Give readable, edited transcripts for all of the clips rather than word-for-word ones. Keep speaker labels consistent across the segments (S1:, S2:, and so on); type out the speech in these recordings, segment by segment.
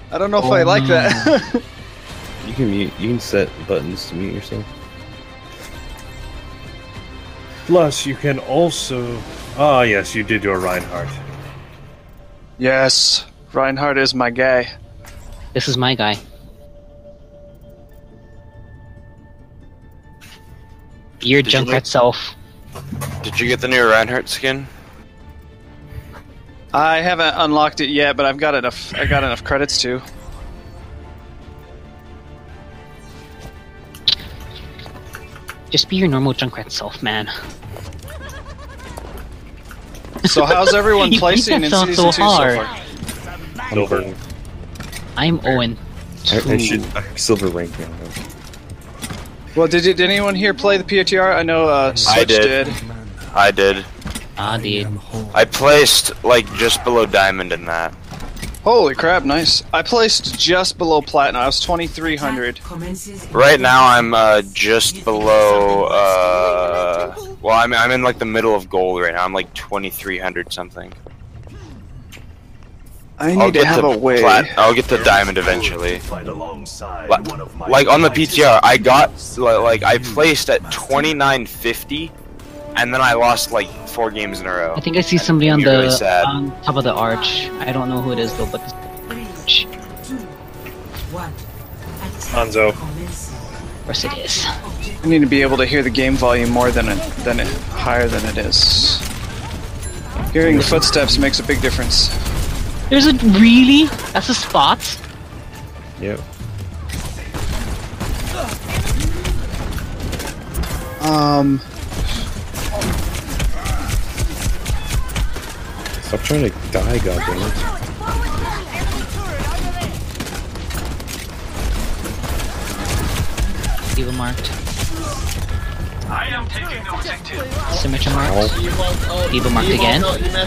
S1: I don't know if I like that.
S2: You can mute. You can set buttons to mute yourself.
S3: Plus, you can also. Ah, yes, you did your Reinhardt.
S1: Yes, Reinhardt is my guy.
S4: This is my guy. Your Junkrat self.
S5: Did you get the new Reinhardt skin?
S1: I haven't unlocked it yet, but I've got enough. I got enough credits to.
S4: Just be your normal Junkrat self, man.
S1: So how's everyone
S4: You
S1: placing in
S4: sound
S1: season
S4: so
S1: 2
S4: hard.
S1: so far?
S3: Silver.
S4: I'm Owen.
S2: I should silver rank now.
S1: Well, did anyone here play the POTR? I know Switch
S5: did. I did.
S4: Ah, dude.
S5: I placed like just below diamond in that.
S1: Holy crap, nice. I placed just below platinum. I was 2300.
S5: Right now I'm just below. Well, I'm in like the middle of gold right now. I'm like 2300 something.
S1: I need to have a way.
S5: I'll get the diamond eventually. Like on the PTR, I got like I placed at 2950, and then I lost like 4 games in a row.
S4: I think I see somebody on
S5: Really
S4: the
S5: sad.
S4: on top of the arch. I don't know who it is though, but
S3: Hanzo.
S4: of course it is.
S1: I need to be able to hear the game volume more than higher than it is. Hearing the footsteps makes a big difference.
S4: There's a really? That's a spot?
S2: Yep. Stop trying to die, goddammit.
S4: Diva marked.
S6: I am taking the objective.
S4: Symmetry marked. Diva marked again.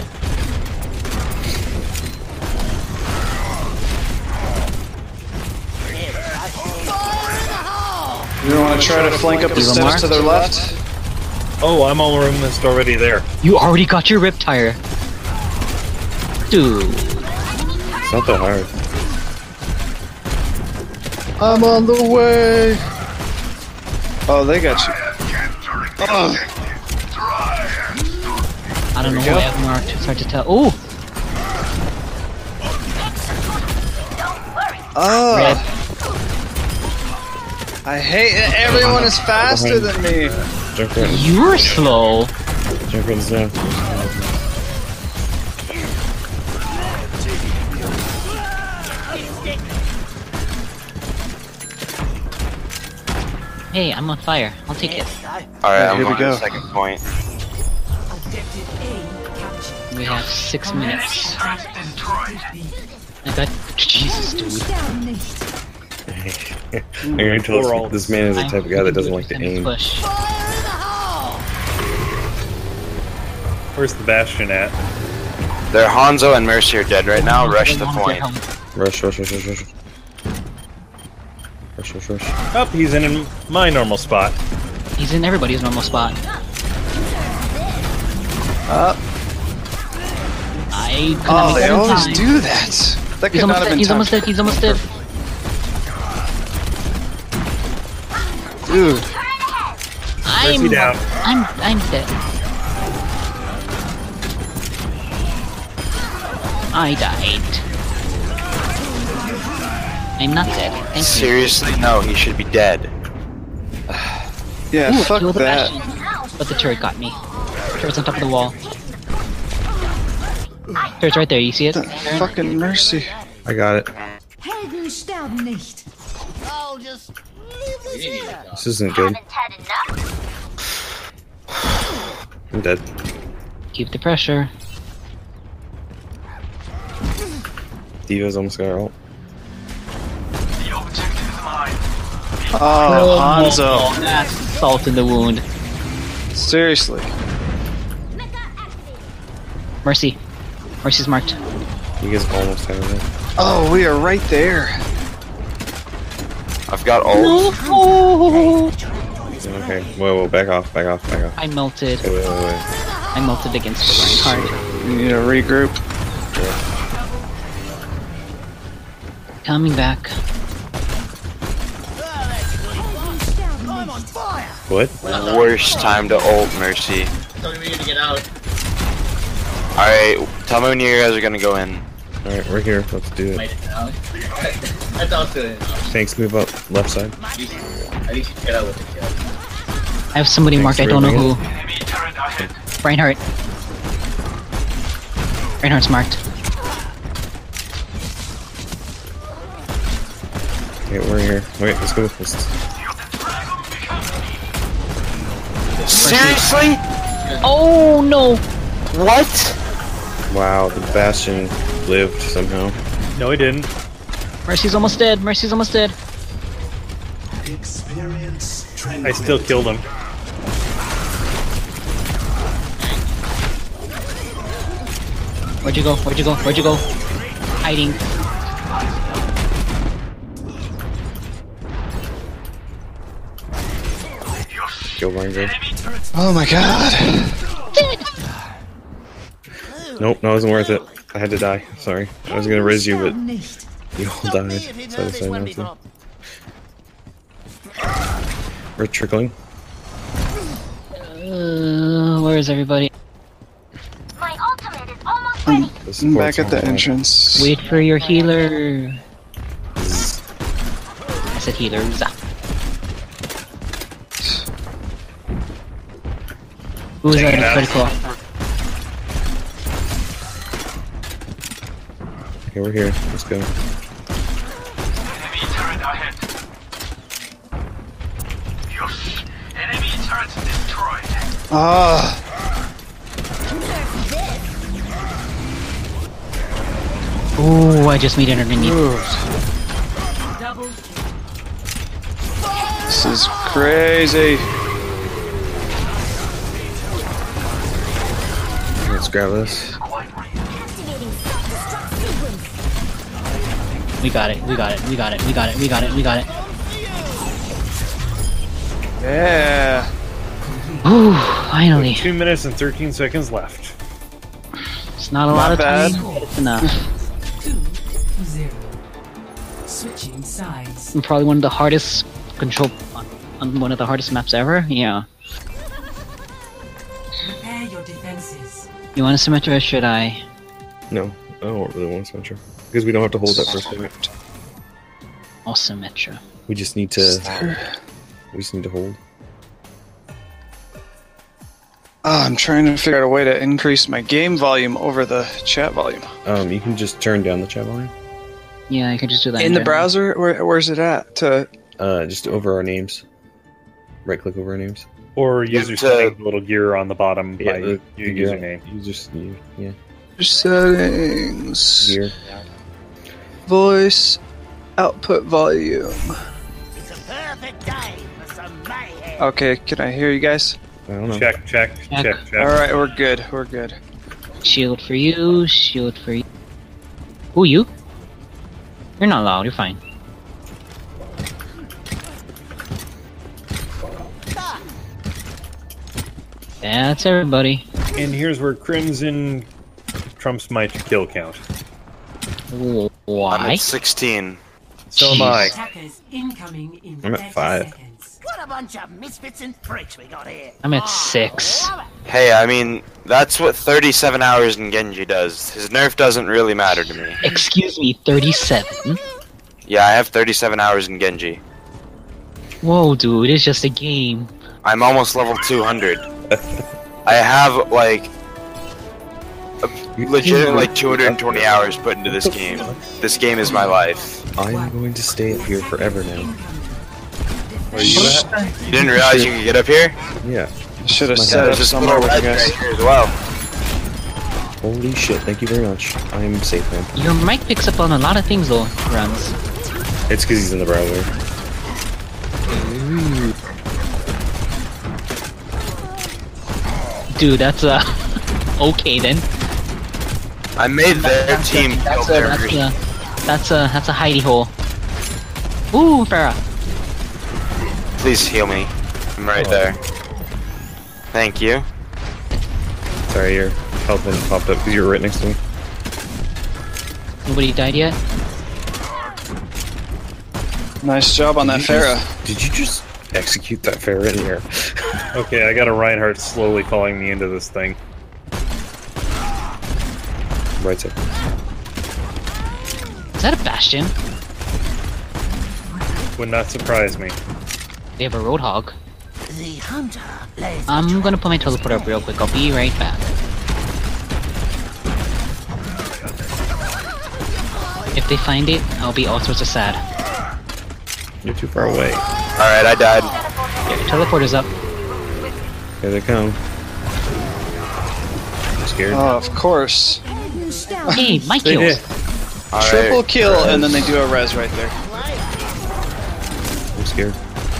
S1: You want to try to flank up the
S4: Diva
S1: steps to their left?
S3: Oh, I'm almost already there.
S4: You already got your rip tire. Dude.
S2: It's not that hard.
S1: I'm on the way. Oh, they got you. Oh.
S4: I don't know
S1: There
S4: who
S1: we
S4: I have marked. It's hard to tell. Oh! Red.
S1: I hate it. Everyone is faster than me.
S2: Junkrat.
S4: You're slow.
S2: Junkrat's down.
S4: Hey, I'm on fire. I'll take it.
S5: Alright, I'm
S1: here we
S5: going to
S1: go.
S5: the second point.
S4: We have 6 minutes. I got Jesus, dude.
S2: I'm going to tell this man is the type of guy that doesn't like to aim.
S4: Push.
S3: Where's the Bastion at?
S5: They're Hanzo and Mercy are dead right now. Rush the point.
S2: Rush, rush, rush, rush, rush. Rush, rush, rush.
S3: Oh, he's in my normal spot.
S4: He's in everybody's normal spot. I could
S1: Oh,
S4: have
S1: they
S4: been
S1: always
S4: time.
S1: do that. That
S4: He's
S1: could not
S4: almost
S1: have
S4: dead.
S1: been
S4: He's
S1: time.
S4: almost dead. He's almost dead.
S1: Dude.
S3: Mercy down.
S4: I'm dead. I died. I'm not dead. Thank you.
S5: Seriously, no, he should be dead.
S1: Yeah,
S4: Ooh, I
S1: fuck
S4: killed the
S1: that.
S4: Bastion. But the turret got me. Turret's on top of the wall. Turret's right there. You see it?
S1: The fucking Mercy.
S2: I got it.
S7: Helden sterben nicht.
S2: This isn't good. I'm dead.
S4: Keep the pressure.
S2: Diva's almost got her ult.
S6: The objective is mine.
S1: Oh, Hanzo.
S4: That's salt in the wound.
S1: Seriously.
S4: Mercy. Mercy's marked.
S2: You guys almost have it.
S1: Oh, we are right there.
S5: I've got ult.
S2: Okay, whoa, back off, back off, back off.
S4: I melted.
S2: Wait.
S4: I melted against the Reinhardt.
S1: We need to regroup.
S4: Coming back.
S2: What?
S5: Worst time to ult, Mercy.
S8: Tell me to get out.
S5: Alright, tell me when you guys are gonna go in.
S2: Alright, we're here. Let's do it.
S8: I thought so.
S2: Tanks move up left side.
S8: At least you get out with the kill.
S4: I have somebody
S2: Thanks
S4: marked. I
S2: for
S4: don't know
S2: bringing
S4: who.
S6: Enemy turret ahead.
S4: Reinhardt. Reinhardt's marked.
S2: Okay, we're here. Wait, let's go.
S5: Seriously?
S4: Oh no!
S5: What?
S2: Wow, the Bastion lived somehow.
S3: No, he didn't.
S4: Mercy's almost dead. Mercy's almost dead.
S3: I still killed him.
S4: Where'd you go? Where'd you go? Where'd you go? Hiding.
S2: Kill Ranger.
S1: Oh my god.
S2: Nope, that wasn't worth it. I had to die. Sorry. I was gonna riz you, but
S7: Nicht.
S2: you all died. So I decided not to. We're trickling.
S4: Where is everybody?
S7: My ultimate is almost ready.
S2: The
S1: I'm
S2: support's
S1: back at the
S2: on the way.
S1: entrance.
S4: Wait for your healer. I said healers. Who's that? Critical.
S2: Okay, we're here. Let's go.
S6: Enemy turret ahead. Yes. Enemy turret destroyed.
S1: Ah.
S4: Ooh, I just made it underneath.
S1: This is crazy.
S2: Let's grab this.
S4: We got it. We got it. We got it. We got it. We got it. We got it.
S1: Yeah.
S4: Ooh, finally.
S3: 2 minutes and 13 seconds left.
S4: It's not a lot of
S1: bad.
S4: time, but it's enough.
S9: 2-0. Switching sides.
S4: And probably one of the hardest control on one of the hardest maps ever. Yeah.
S9: Prepare your defenses.
S4: You want a Symmetra or should I?
S2: No, I don't really want to center. Because we don't have to hold that first point.
S4: Oh, Symmetra.
S2: We just need to. We just need to hold.
S1: I'm trying to figure out a way to increase my game volume over the chat volume.
S2: You can just turn down the chat volume.
S4: Yeah, I can just do that.
S1: In the
S4: general.
S1: browser? Where's it at?
S2: Just over our names. Right click over our names.
S3: Or user settings, the little gear on the bottom by
S2: the
S3: your
S2: gear.
S3: username.
S2: Yeah.
S1: Settings.
S2: Gear.
S1: Voice. Output volume. Okay, can I hear you guys?
S2: I don't know.
S3: Check.
S1: Alright, we're good. We're good.
S4: Shield for you. Shield for you. Who you? You're not loud. You're fine. That's everybody.
S3: And here's where Crimson trumps my kill count.
S5: I'm
S4: Why?
S5: at 16.
S3: So am I.
S9: Attackers incoming in
S2: I'm at
S9: 30
S2: 5.
S9: seconds.
S10: What a bunch of misfits and freaks we got here.
S4: I'm at 6.
S5: Hey, I mean, that's what 37 hours in Genji does. His nerf doesn't really matter to me.
S4: Excuse me, 37?
S5: Yeah, I have 37 hours in Genji.
S4: Whoa, dude, it's just a game.
S5: I'm almost level 200. I have, like, legit like 220 hours put into this game. This game is my life.
S2: I'm going to stay up here forever now.
S3: Where are you at?
S5: You didn't realize you could get up here?
S2: Yeah.
S1: Should have
S2: My
S1: set
S2: God.
S1: up
S5: There's a
S1: somewhere
S5: little
S1: with you
S5: red
S1: guys.
S5: right here as well.
S2: Holy shit, thank you very much. I'm safe, man.
S4: Your mic picks up on a lot of things, though, Runs.
S2: It's because he's in the browser.
S4: Dude, that's okay then.
S5: I made their team kill their version.
S4: That's a hidey hole. Ooh, Farah.
S5: Please heal me. I'm right there. Thank you.
S2: Sorry, your health wasn't popped up because you were right next to me.
S4: Nobody died yet?
S1: Nice job on that Pharah.
S2: Did you just execute that Pharah in here?
S3: Okay, I got a Reinhardt slowly calling me into this thing.
S2: Right side.
S4: Is that a Bastion?
S3: Would not surprise me.
S4: They have a Roadhog.
S10: The hunter lays
S4: I'm gonna put my teleport up real quick. I'll be right back. If they find it, I'll be all sorts of sad.
S2: You're too far away.
S5: Alright, I died.
S4: Your teleport is up.
S2: Here they come. I'm scared.
S1: Oh, of course.
S4: Hey, my
S3: They
S4: kills!
S3: did.
S5: Alright.
S1: Triple kill, and then they do a res right there.
S2: I'm scared.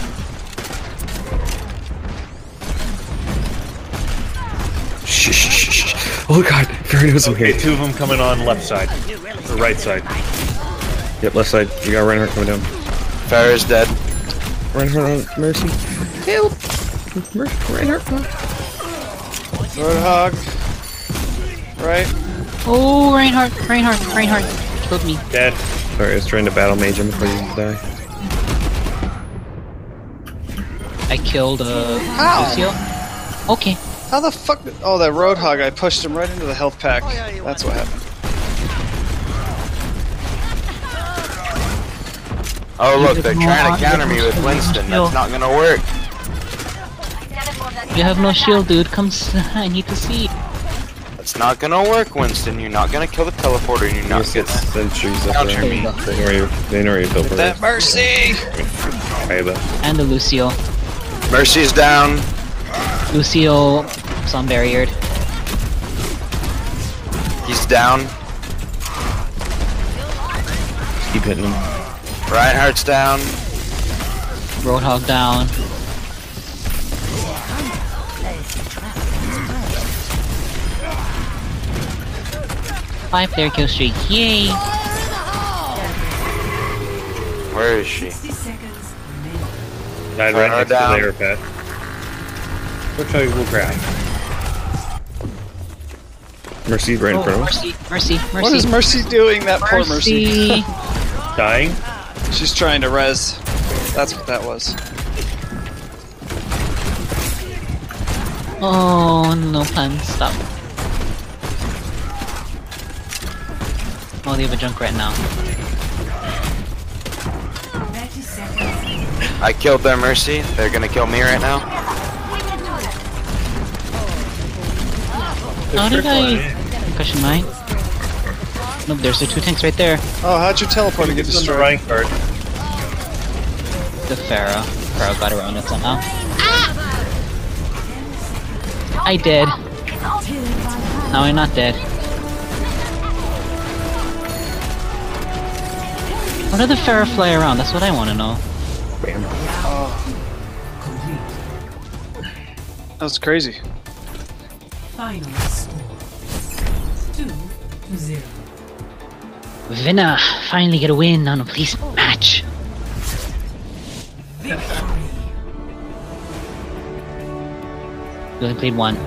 S2: Shh, shh, shh, shh. Oh god, Pharah knows I'm
S3: Okay,
S2: here.
S3: 2 of them coming on left side. Or right side.
S2: Yep, left side. You got Reinhardt coming down.
S5: Pharah's dead.
S2: Reinhardt on Mercy. Help! Reinhardt.
S1: Roadhog. Right.
S4: Oh, Reinhardt killed me.
S3: Dead.
S2: Sorry, I was trying to battle mage him before you die.
S4: I killed Lucio. Okay.
S1: How the fuck? Oh, that Roadhog! I pushed him right into the health pack. That's what happened.
S5: Oh look, they're trying to counter me with Winston. That's not gonna work.
S4: You have no shield, dude. I need to see.
S5: That's not gonna work, Winston. You're not gonna kill the teleporter, and you're not
S2: Get
S5: gonna
S2: sentries up
S5: counter
S2: there.
S5: me.
S2: They know you built for
S1: That Mercy!
S4: And the Lucio.
S5: Mercy's down.
S4: Lucio, some barriered.
S5: He's down.
S2: Keep hitting him.
S5: Reinhardt's down.
S4: Roadhog down. Five-player kill streak. Yay!
S5: Where is she?
S9: 60 seconds remaining.
S3: Died right next
S5: down.
S3: to the air pad. Which I will grab.
S2: Mercy right in front of us.
S4: Mercy.
S1: What is Mercy doing? That poor Mercy.
S3: Dying?
S1: She's trying to res. That's what that was.
S4: Oh, no plan. Stop. Oh, they have a Junkrat now.
S9: 30 seconds.
S5: I killed their Mercy. They're gonna kill me right now.
S4: How did I concussion mine? Nope, there's the 2 tanks right there.
S1: Oh, how'd your teleporter get
S3: It's on the
S1: destroyed?
S3: Reinhardt.
S4: The Pharah. Pharah got around it somehow. I did. Now I'm not dead. How did the Pharah fly around? That's what I want to know.
S2: Bam.
S1: That was crazy.
S9: Final score 2-0.
S4: Vinna finally get a win on a police match.
S9: Victory.
S4: We only played one.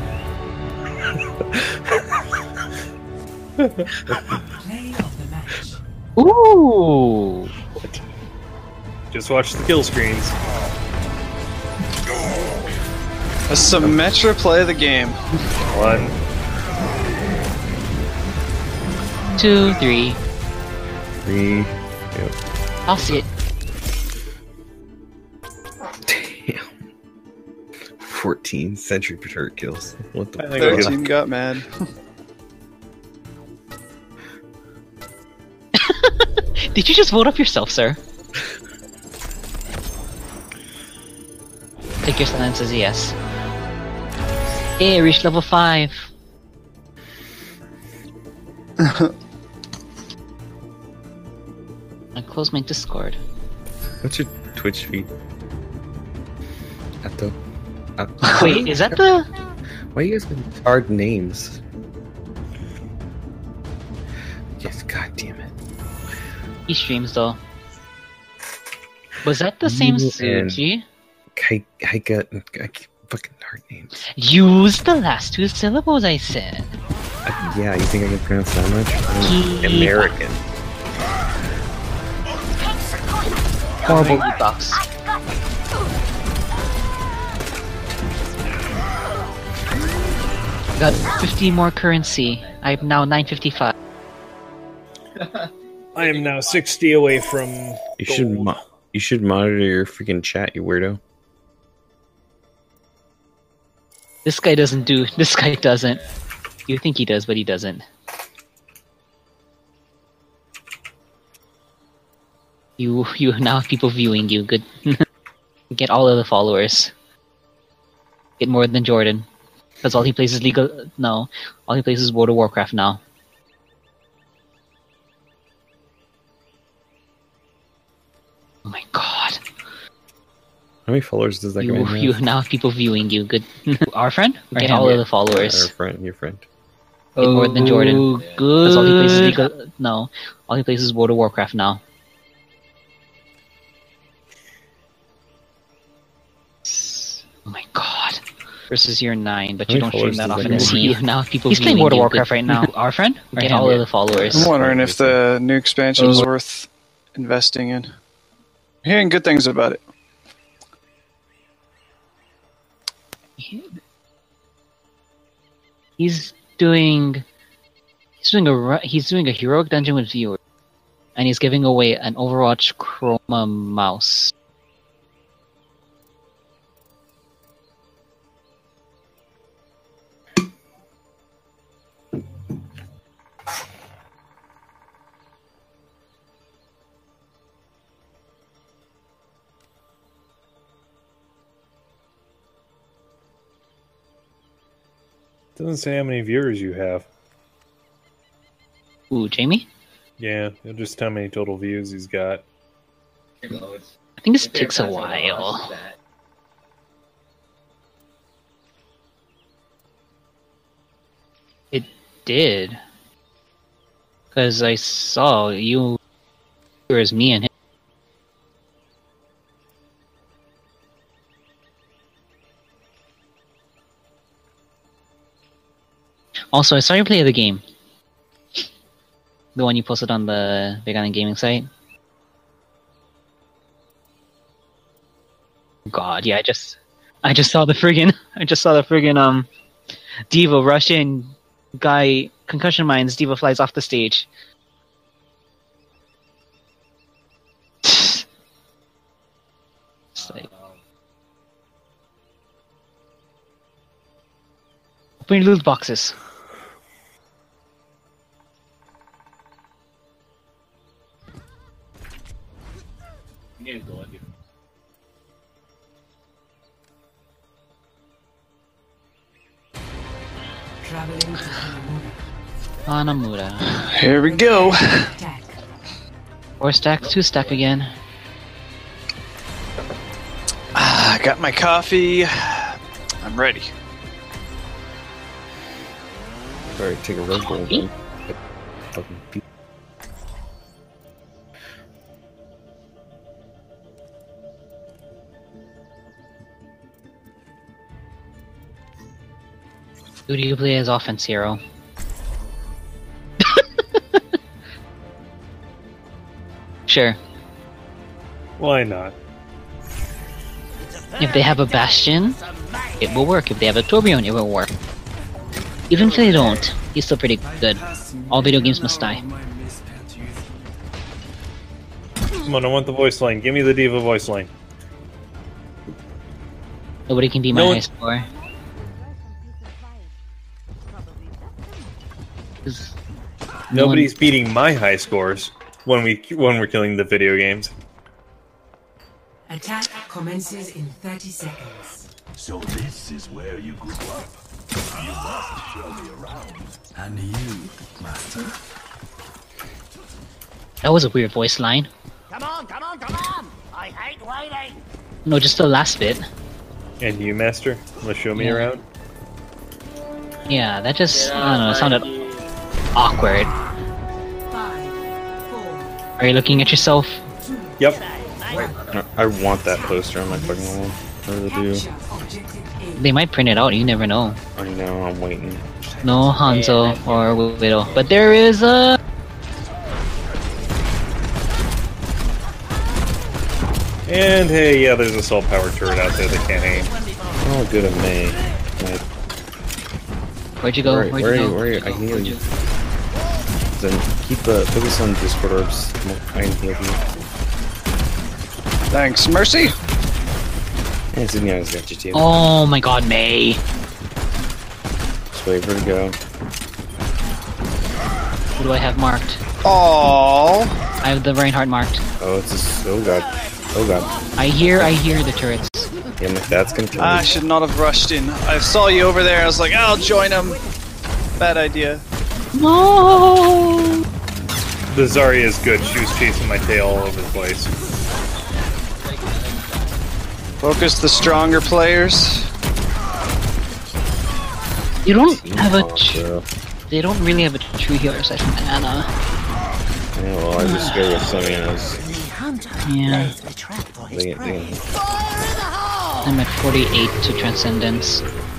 S9: Play of the match.
S4: Ooh!
S3: Just watch the kill screens.
S1: A Symmetra play of the game.
S3: 1.
S4: 2, 3.
S2: 3. Yep.
S4: I'll see it.
S2: Damn. 14 sentry turret kills. What the
S3: I think I'll get
S1: 13 got mad.
S4: Did you just vote up yourself, sir? Take your silence as a yes. Hey, I reached level 5. I closed my Discord.
S2: What's your Twitch feed? Atto.
S4: Wait, is that the...
S2: Why you guys got hard names? Yes, god damn it.
S4: He streams though. Was that the same Suji?
S2: I got fucking hard names.
S4: Use the last 2 syllables I said.
S2: Yeah, you think I can pronounce that much? I'm
S4: Kiba.
S2: American.
S4: Horrible loot box. Got 50 more currency. I'm now 955.
S3: I am now 60 away from.
S2: You should monitor your freaking chat, you weirdo.
S4: This guy doesn't do. This guy doesn't. You think he does, but he doesn't. You now have people viewing you. Good. Get all of the followers. Get more than Jordan. Because all he plays is legal. No, all he plays is World of Warcraft now. Oh my god.
S2: How many followers does that guy have?
S4: You now have people viewing you. Good. Our friend? Get all of the followers.
S2: Our friend, your friend.
S4: Get more than Jordan. Good. Because all he plays is legal. No, all he plays is World of Warcraft now. Oh my god. Versus year 9, but you don't stream that often. You now have people. He's playing World of Warcraft right now. Our friend? Get all of the followers.
S1: I'm wondering if the new expansion is worth investing in. I'm hearing good things about it.
S4: He's doing a heroic dungeon with viewers, and he's giving away an Overwatch Chroma mouse.
S3: Doesn't say how many viewers you have.
S4: Ooh, Jamie?
S3: Yeah, it'll just tell me how many total views he's got.
S4: I think this takes a while. It did. Because I saw you as me and him. Also, I saw you play the game. The one you posted on the Big Island Gaming site. God, yeah, I just saw the friggin' Diva rush in, guy concussion mines, Diva flies off the stage. It's like, open your loot boxes.
S9: Traveling to
S4: Hanamura.
S1: Here we go.
S9: attack.
S4: 4 stack, 2 stack again.
S1: I got my coffee. I'm ready.
S2: Alright, take a Red Bull then. Fucking pe-
S4: Who do you play as offense hero? Sure.
S3: Why not?
S4: If they have a Bastion, it will work. If they have a Torbjorn, it will work. Even if they don't, he's still pretty good. All video games must die.
S3: Come on, I want the voice line. Give me the Diva voice line.
S4: Nobody can be my
S3: No one-
S4: high score. 'Cause no
S3: Nobody's beating my high scores when we're killing the video games.
S9: Attack commences in 30 seconds.
S6: So this is where you grew up. You must show me around. And you, master.
S4: That was a weird voice line.
S10: Come on, come on, come on! I hate waiting!
S4: No, just the last bit.
S3: And you, Master? Wanna show me
S4: Yeah.
S3: around?
S4: Yeah, that just, I don't know, it sounded awkward.
S9: 5, 4,
S4: Are you looking at yourself?
S3: Yep.
S2: I want that poster on my fucking wall. I really do.
S9: capture objective A.
S4: They might print it out, you never know.
S2: I know, I'm waiting.
S4: No Hanzo or Widow. But there is a...
S3: And hey, yeah, there's a assault power turret out there that can't aim.
S2: Oh, good of me.
S4: Where'd you go?
S2: Where
S4: Where'd
S2: are
S4: you
S2: you?
S4: go?
S2: Where are you? I can heal you. Then keep focus on Discord orbs. I can heal you.
S1: Thanks, Mercy.
S2: And Zinya's got you too.
S4: Oh my god, May.
S2: Just wait for her to go.
S4: Who do I have marked?
S1: Oh.
S4: I have the Reinhardt marked.
S2: Oh, it's a, oh god. Oh god.
S4: I hear the turrets.
S2: Yeah, that's gonna kill me.
S1: I should not have rushed in. I saw you over there. I was like, I'll join him. Bad idea.
S4: No.
S3: The Zarya is good. She was chasing my tail all over the place.
S1: Focus the stronger players.
S4: You don't have a.
S2: Bro.
S4: They don't really have a true healer aside from Anna.
S2: Yeah, well, I just go with Samia's.
S4: Yeah.
S2: They
S4: I'm at 48 to Transcendence.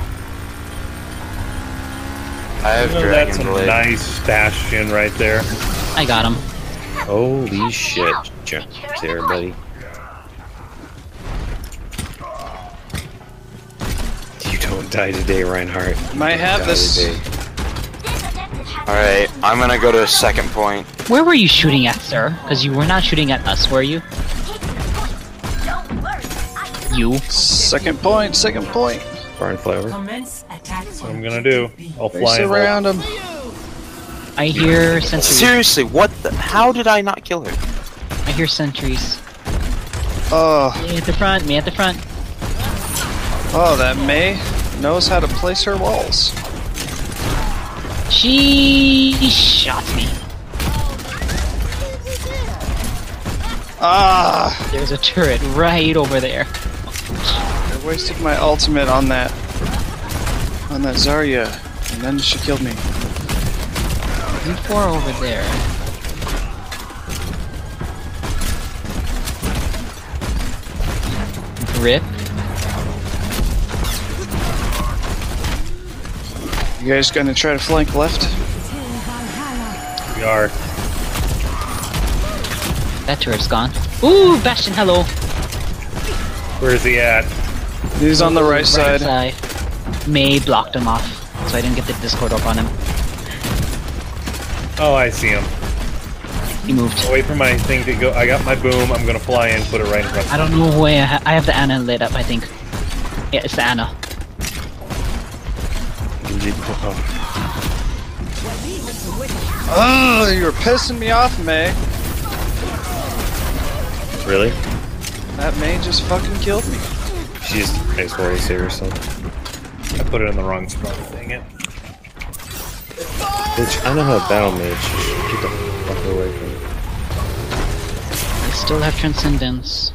S5: I have
S3: That's
S5: Dragon
S3: a
S5: Blade.
S3: nice bastion right there.
S4: I got him.
S2: Holy shit. Jump there, buddy. You don't die today, Reinhardt.
S1: Might have
S2: Die
S1: this.
S2: today.
S5: Alright, I'm gonna go to a second point.
S4: Where were you shooting at, sir? Because you were not shooting at us, were you? You.
S1: Second point. Second point.
S2: Barn flower.
S9: Commence attack.
S3: That's what I'm gonna do. I'll fly
S1: Face
S3: in
S1: around him.
S4: I hear sentries.
S5: Seriously, what the? How did I not kill her?
S4: I hear sentries.
S1: Oh.
S4: Me at the front. Me at the front.
S1: Oh, that May knows how to place her walls.
S4: She shot me.
S1: Ah!
S4: There's a turret right over there.
S1: I wasted my ultimate on that Zarya, and then she killed me.
S4: You four over there. Rip.
S1: You guys gonna try to flank left?
S3: We are.
S4: That turret's gone. Ooh, Bastion, hello.
S3: Where is he at?
S1: He's on the right side.
S4: May blocked him off, so I didn't get the Discord up on him.
S3: Oh, I see him.
S4: He moved.
S3: I'll wait for my thing to go. I got my boom. I'm gonna fly in, put it right in front.
S4: I don't know who I have the Anna lit up, I think. Yeah, it's the Anna.
S1: Oh, you were pissing me off, May.
S2: Really?
S1: That May just fucking killed me.
S2: She's nice warrior saver, so.
S3: I put it in the wrong spot. Dang it.
S2: Bitch, I know how to battle mage. Get the fuck away from me.
S4: I still have Transcendence.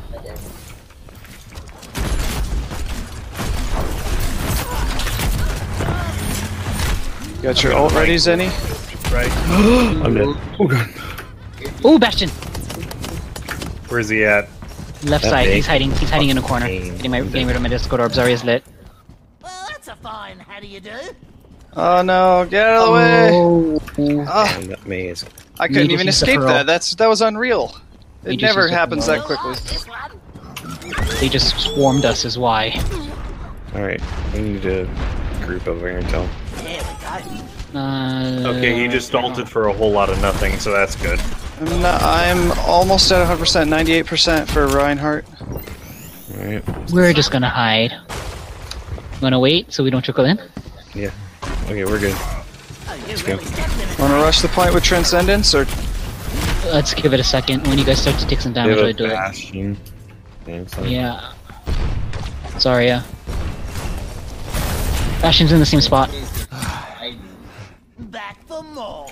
S1: Got your ult ready, Zenny?
S3: Right.
S2: I'm dead. Oh god.
S4: Ooh, Bastion!
S3: Where's he at?
S4: Left
S2: That
S4: side,
S2: big.
S4: he's hiding in a corner.
S2: Fucking-
S4: Getting rid of my Discord orb. Zarya's lit.
S10: Well, that's a fine how do you do?
S1: Oh no, get out of the way!
S4: Oh.
S1: Ah,
S2: Damn, that maze.
S1: I couldn't
S4: Need to
S1: even
S4: use the
S1: escape
S4: pearl.
S1: that. That was unreal.
S4: We
S1: It
S4: just
S1: never
S4: used the
S1: happens
S4: pearl.
S1: that quickly.
S10: This one?
S4: They just swarmed us is why.
S2: Alright, we need to group over here and tell.
S10: There we go.
S3: Okay, he just ulted for a whole lot of nothing, so that's good.
S1: I'm almost at 100%, 98% for Reinhardt.
S2: Alright.
S4: We're just gonna hide. Wanna wait so we don't trickle in?
S2: Yeah. Okay, we're good.
S10: Oh, you
S2: Let's go.
S10: really stepped in it.
S1: Wanna rush the point with Transcendence, or
S4: Let's give it a second. When you guys start to take some
S2: They
S4: damage,
S2: have
S4: I
S2: a
S4: do it.
S2: bastion. Damn, sorry.
S4: Yeah. Sorry, yeah. Bastion's in the same spot.
S10: Back for more.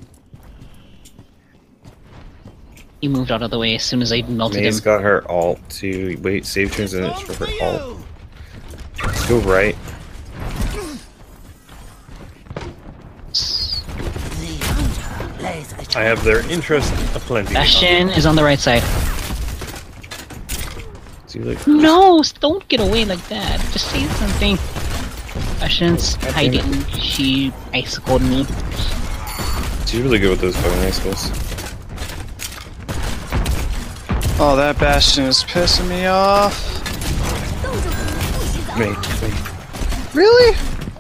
S4: He moved out of the way as soon as I melted
S2: May's
S4: him.
S2: got her alt to wait, save transcendence for her alt. Let's go right.
S10: The hunter plays a
S3: I have their interest aplenty.
S4: Bastion is on the right side.
S2: See, like,
S4: No, don't get away like that. Just say something. Bastion's hiding. She icicled me.
S2: she's really good with those fucking icicles.
S1: Oh, that Bastion is pissing me off.
S2: Wait.
S1: Really?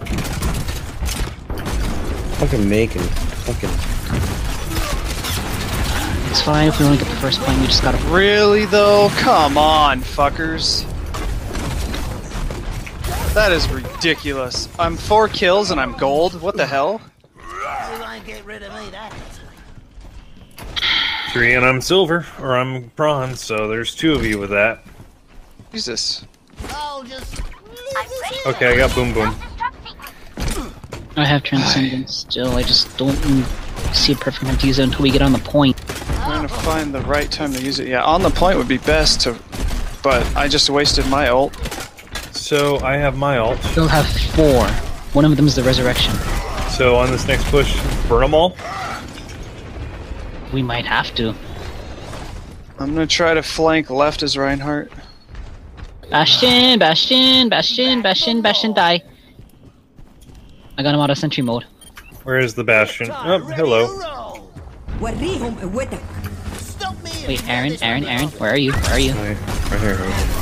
S2: Fucking make him. Fucking.
S4: It's fine if we only get the first point. We just gotta.
S1: Really though? Come on, fuckers. That is ridiculous. I'm 4 kills and I'm gold? What the hell?
S10: You won't get rid of me, that.
S3: 3 and I'm silver, or I'm bronze, so there's 2 of you with that.
S1: Jesus.
S10: I'll just...
S3: Okay, I got boom boom.
S4: I have Transcendence still. I just don't see a perfect time to use it until we get on the point.
S1: I'm trying to find the right time to use it. Yeah, on the point would be best to... But I just wasted my ult.
S3: So I have my ult.
S4: Still have 4. One of them is the resurrection.
S3: So on this next push, burn them all?
S4: We might have to.
S1: I'm gonna try to flank left as Reinhardt.
S4: Bastion, die. I got him out of sentry mode.
S3: Where is the Bastion? Oh, hello.
S4: Wait, Aaron, where are you?
S2: Right here.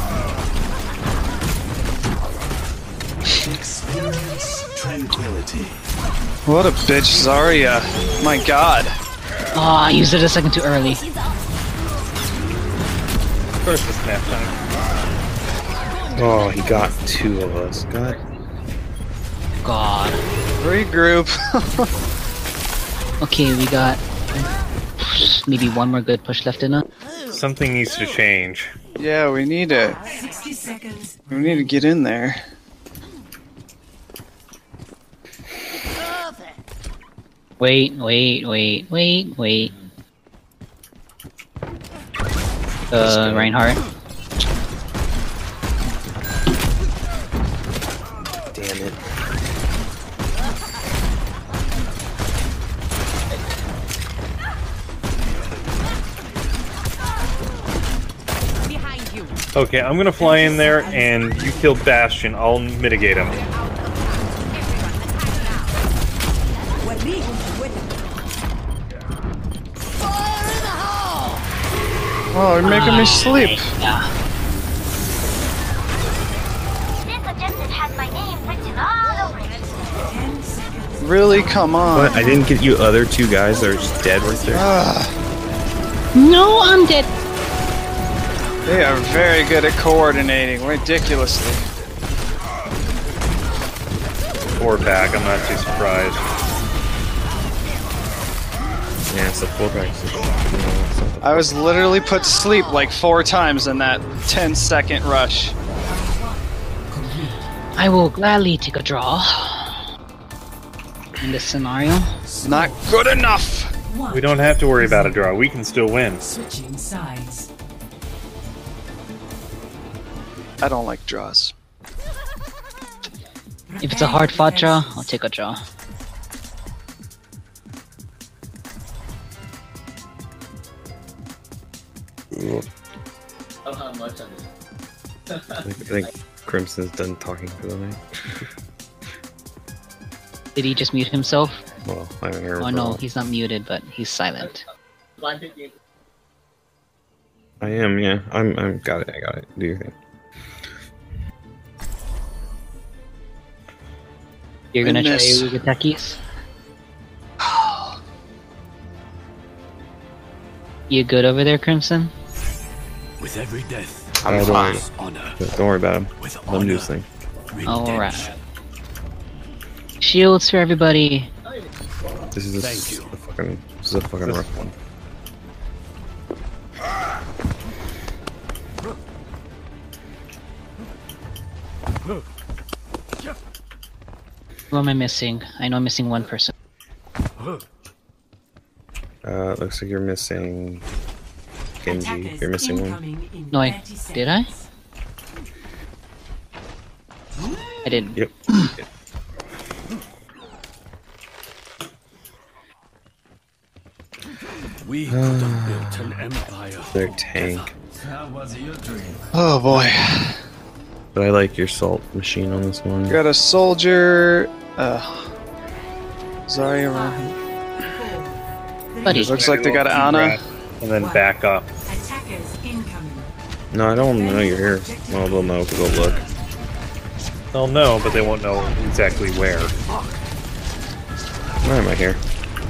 S6: Experience tranquility.
S1: What a bitch, Zarya. My god.
S4: Oh, I used it a second too early.
S3: Of course it's nap time.
S2: Oh, he got 2 of us. God.
S1: Regroup.
S4: Okay, we got maybe one more good push left in us.
S3: Something needs to change.
S1: Yeah, we need to...
S9: 60 seconds.
S1: We need to get in there.
S4: Wait. Reinhardt.
S2: Damn it.
S3: Okay, I'm gonna fly in there and you kill Bastion. I'll mitigate him.
S1: Oh, you're making me sleep.
S4: Yeah.
S7: This objective has my name written all over it.
S1: Really? Come on.
S2: What? I didn't get you other 2 guys that are just dead right there?
S4: No, I'm dead.
S1: They are very good at coordinating, ridiculously.
S3: 4-pack, I'm not too surprised.
S2: Yeah, it's a 4-pack.
S1: I was literally put to sleep like 4 times in that 10-second rush.
S4: I will gladly take a draw in this scenario.
S1: Not good enough!
S3: We don't have to worry about a draw. We can still win.
S9: Switching sides.
S1: I don't like draws.
S4: If it's a hard-fought draw, I'll take a draw.
S8: Oh, how much on this?
S2: I think Crimson's done talking for the night.
S4: Did he just mute himself?
S2: Well, I haven't heard.
S4: Oh no, he's not muted, but he's silent.
S2: I am, yeah. I'm got it. I got it. Do your thing.
S4: You're gonna try
S1: miss.
S4: with the techies? You good over there, Crimson?
S6: With every death,
S5: I'm fine.
S6: honor.
S2: Don't worry about him.
S6: With
S2: Let him do his thing.
S4: Alright. Shields for everybody.
S2: This is a fucking rough one.
S4: Who am I missing? I know I'm missing one person.
S2: Looks like you're missing Genji.
S9: Attackers
S2: You're missing one.
S9: incoming in
S4: No,
S9: 30 seconds.
S4: did I? I didn't.
S2: Yep.
S6: We could have built an empire.
S2: Their tank.
S6: How was your dream?
S1: Oh boy.
S2: But I like your salt machine on this one.
S1: Got a soldier. Zarya around.
S4: Buddy.
S1: Looks like they got Ana.
S3: And then back up.
S9: Attackers incoming.
S2: No, I don't know you're here. Well, they'll know because they'll look.
S3: They'll know, but they won't know exactly where.
S2: Why am I here?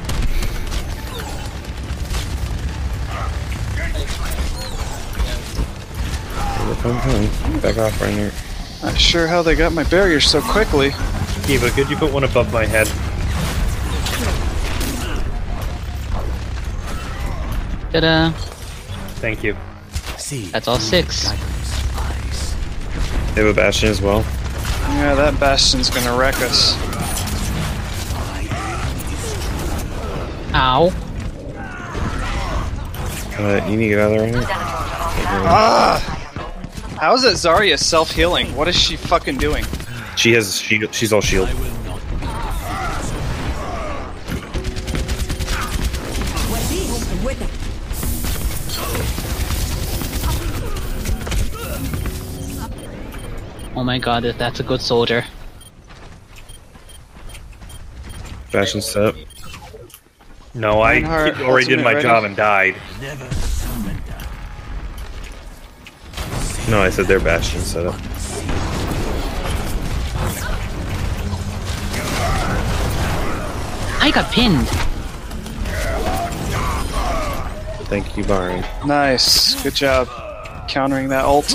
S2: Come. Back off right here.
S1: Not sure how they got my barrier so quickly.
S3: Kiba, could you put one above my head?
S4: Ta-da!
S3: Thank you.
S4: That's all 6.
S2: They have a Bastion as well.
S1: Yeah, that Bastion's gonna wreck us.
S4: Ow!
S2: You need to get out of there right now.
S1: Ah! How is it Zarya self-healing? What is she fucking doing?
S2: She has a shield. She's all shield.
S4: Oh my god, that's a good soldier.
S2: Bastion set.
S3: No, I
S1: Reinhardt,
S3: already did my
S1: ultimate
S3: job
S1: ready.
S3: and died.
S2: No, I said their Bastion set up.
S4: I got pinned!
S2: Thank you, Barney.
S1: Nice. Good job countering that ult.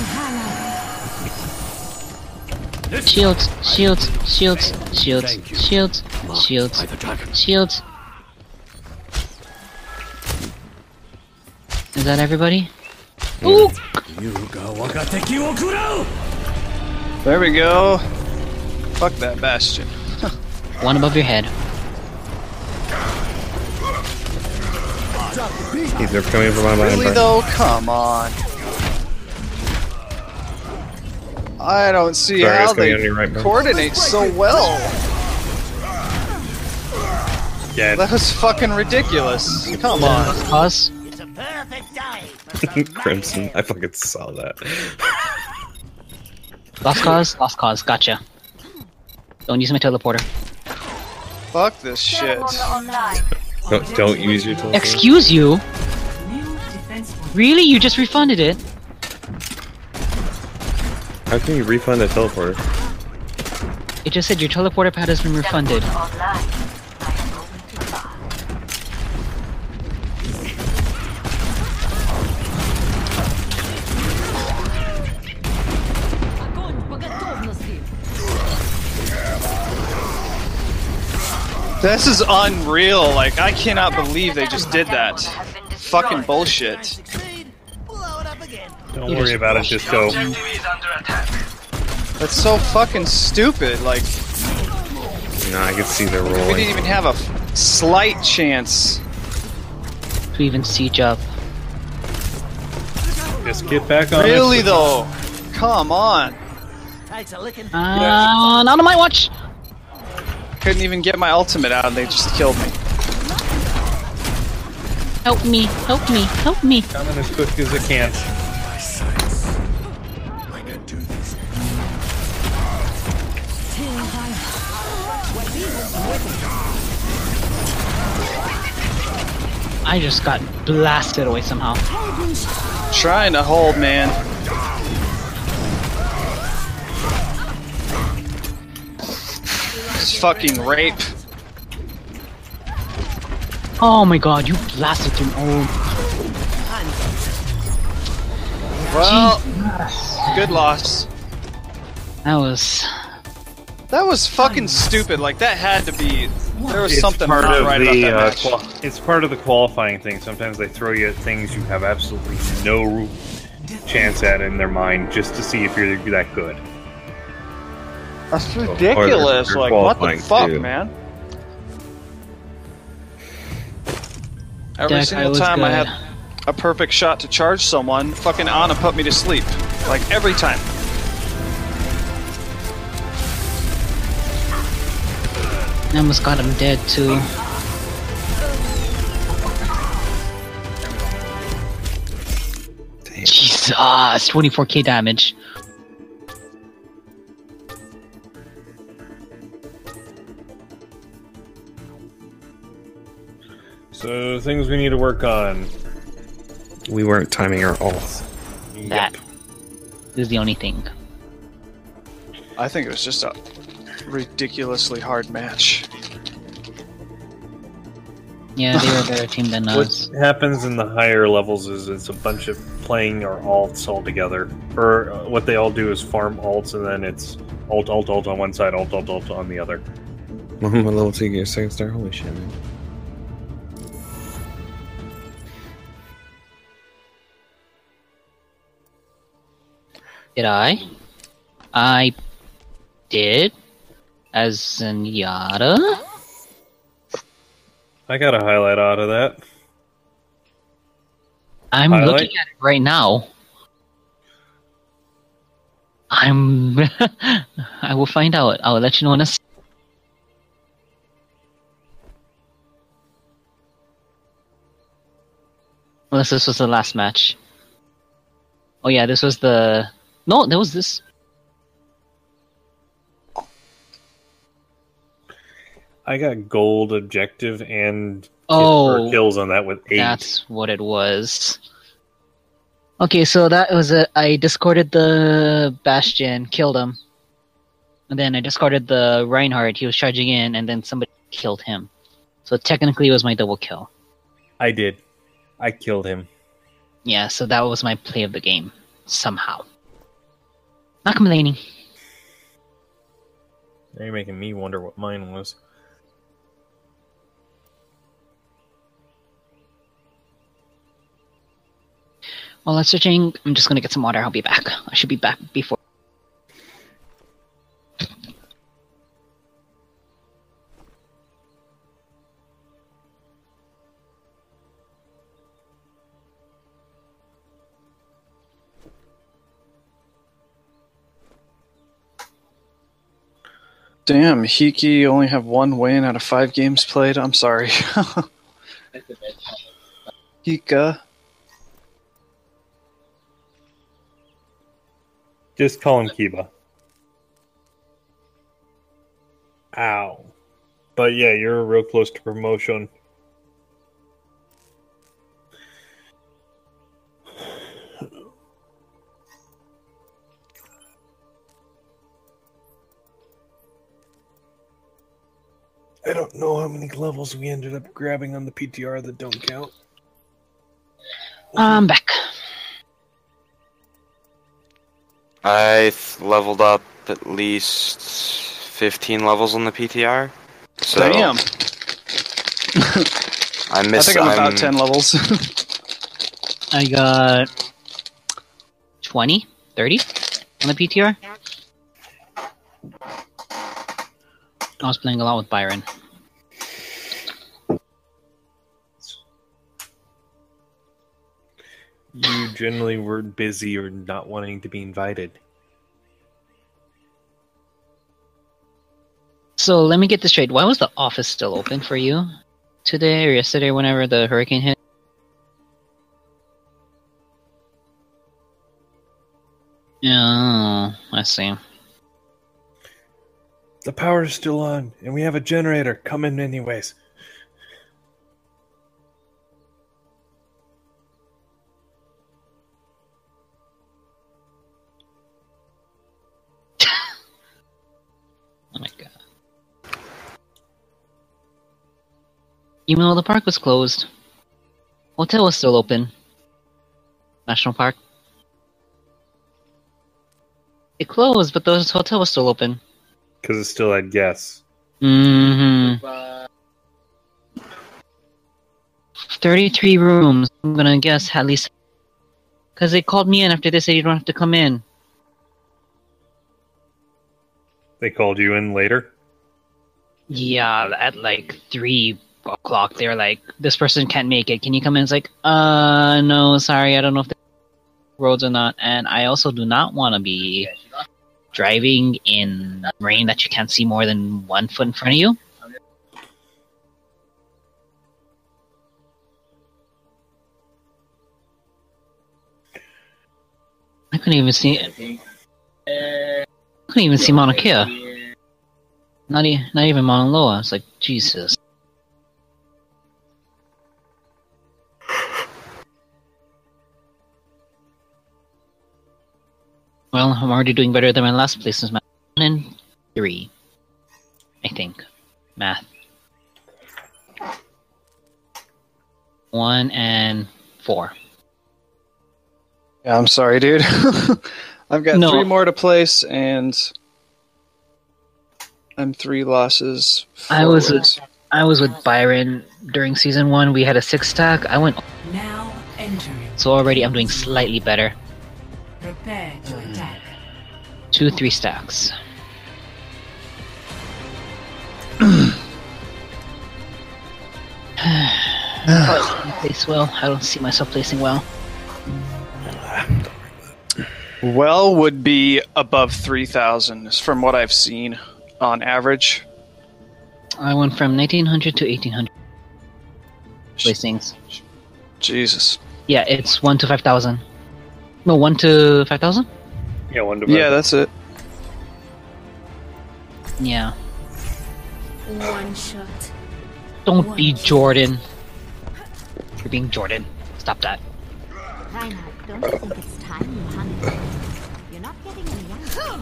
S4: Shields, shields, shields, shields, shields, shields, shields. Is that everybody? Ooh!
S1: There we go. Fuck that Bastion.
S4: One above your head.
S2: They're coming from my mind.
S1: Really though? Come on. I don't see
S2: Sorry,
S1: how
S2: it's coming
S1: they
S2: on your right, bro.
S1: coordinate so well.
S3: Yeah.
S1: That was fucking ridiculous. Come on.
S4: Pause.
S10: It's a perfect day for some
S2: Crimson. I fucking saw that.
S4: Lost cause? Lost cause. Gotcha. Don't use my teleporter.
S1: Fuck this shit.
S2: Don't use your telephone.
S4: Excuse you?
S9: New defense point.
S4: Really? You just refunded it?
S2: How can you refund a teleporter?
S4: It just said your teleporter pad has been refunded.
S1: This is unreal. Like, I cannot believe they just did that. Fucking bullshit.
S10: succeed. Blow it up again.
S3: Don't worry about it, just go.
S1: That's so fucking stupid. Like,
S2: No, I can see they're
S1: we
S2: rolling.
S1: didn't even have a slight chance.
S4: To even siege up.
S3: Just get back on
S1: Really
S3: it.
S1: though? Come on.
S10: Takes a licking.
S4: Not on my watch!
S1: Couldn't even get my ultimate out and they just killed me.
S4: Help me, help me, help me.
S3: Coming as quick as I can.
S4: I just got blasted away somehow.
S1: Trying to hold, man. It's fucking rape.
S4: Oh my god, you blasted through. Oh,
S1: Well, good loss.
S4: that was
S1: fucking stupid. Like, that had to be. There was
S3: It's
S1: something
S3: part
S1: not
S3: of
S1: right
S3: the
S1: about that match.
S3: it's part of the qualifying thing. Sometimes they throw you at things you have absolutely no chance at in their mind, just to see if you're that good.
S1: That's ridiculous.
S2: they're
S1: Like, what the
S2: qualifying
S1: fuck,
S2: too.
S1: man? Every
S4: That guy
S1: single
S4: was
S1: time I
S4: good.
S1: had a perfect shot to charge someone, fucking Ana put me to sleep. Like, every time.
S4: I almost got him dead too.
S2: Damn.
S4: Jesus, 24k damage.
S3: So things we need to work on.
S2: We weren't timing our ults.
S4: That is the only thing.
S1: I think it was just a ridiculously hard match.
S4: Yeah, they were a better team than us.
S3: What happens in the higher levels is it's a bunch of playing our alts all together. Or what they all do is farm alts, and then it's ult on one side, ult on the other.
S2: My level 2 gear second star. Holy shit, man.
S4: Did I? I did. As in Yada?
S3: I got a highlight out of that.
S4: I'm
S3: Highlight?
S4: looking at it right now. I will find out. I will let you know in a second. Unless this was the last match. Oh yeah, this was the... No, there was this.
S3: I got gold objective and kills on that with 8.
S4: That's what it was. Okay, so that was it. I discarded the Bastion, killed him. And then I discarded the Reinhardt, he was charging in, and then somebody killed him. So technically it was my double kill.
S3: I did. I killed him.
S4: Yeah, so that was my play of the game. Somehow. Not complaining.
S3: Now you're making me wonder what mine was.
S4: While I'm searching, I'm just gonna get some water. I'll be back. I should be back before.
S1: Damn, Hiki only have 1 win out of 5 games played. I'm sorry. Hika.
S3: Just call him Kiba. Ow. But yeah, you're real close to promotion. I don't know how many levels we ended up grabbing on the PTR that don't count.
S4: I'm back.
S5: I leveled up at least 15 levels on the PTR. So
S1: Damn.
S5: I missed.
S1: I think I'm about 10 levels.
S4: I got 20, 30 on the PTR. I was playing a lot with Byron.
S3: You generally were busy or not wanting to be invited.
S4: So let me get this straight. Why was the office still open for you today or yesterday, whenever the hurricane hit? Oh, I see.
S3: The power's still on, and we have a generator. Come in anyways.
S4: Oh my god. Even though the park was closed, hotel was still open. National Park. It closed, but the hotel was still open.
S3: Because it still had guests.
S4: Mm-hmm. 33 rooms. I'm gonna guess at least. Because they called me in after they said you don't have to come in.
S3: They called you in later?
S4: Yeah, at like 3 o'clock. They were like, this person can't make it. Can you come in? It's like, no, sorry. I don't know if the roads or not. And I also do not want to be driving in rain that you can't see more than 1 foot in front of you. I couldn't even see it. I couldn't even see Mauna Kea. Not even Mauna Loa. It's like, Jesus. Well, I'm already doing better than my last places. 1 and 3, I think. Math. 1 and 4.
S1: Yeah, I'm sorry, dude. I've got 3 more to place, and I'm 3 losses.
S4: I was with Byron during season 1. We had a 6 stack. I went.
S9: Now entering.
S4: So already I'm doing slightly better.
S9: Prepare to attack.
S4: 2 3 stacks. Place well. I don't see myself placing well.
S1: Well would be above 3,000 from what I've seen on average.
S4: I went from 1900 to 1800 placings.
S1: Jesus.
S4: Yeah, it's 1 to 5,000. No, 1 to 5,000?
S3: Yeah, 1 to 5,000.
S1: Yeah, that's it.
S4: Yeah.
S11: One shot.
S4: Don't be Jordan. You're being Jordan. Stop that.
S7: Reinhard, don't you think it's time you hung it? You're not getting any younger.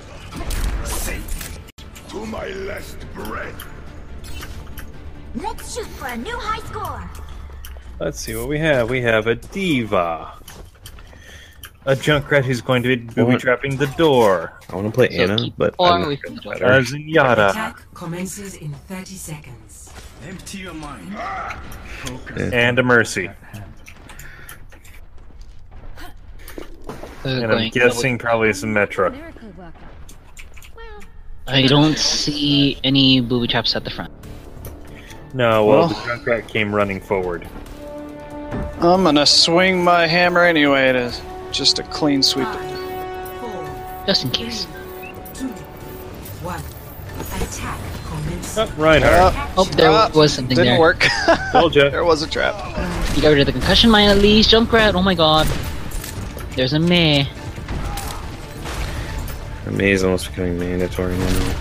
S6: To my last breath.
S7: Let's shoot for a new high score.
S3: Let's see what we have. We have a diva. A Junkrat who's going to be booby trapping the door.
S2: I want to play Anna, but I'm not good better.
S3: A Zenyatta.
S9: Attack commences in 30 seconds.
S6: Empty your mind.
S3: And a Mercy. And I'm guessing probably some Metra.
S4: I don't see any booby traps at the front.
S3: No, well, the Junkrat came running forward.
S1: I'm gonna swing my hammer anyway to just a clean sweep.
S9: 4,
S4: Just in case.
S9: 2, 1. Attack commences.
S3: Oh, Reinhardt.
S4: Oh, there was something
S1: Didn't
S4: there.
S1: work.
S3: Told ya.
S1: There was a trap.
S4: You got rid of the concussion mine at least. Junkrat, oh my god. There's a Mei.
S2: The maze almost becoming mandatory now.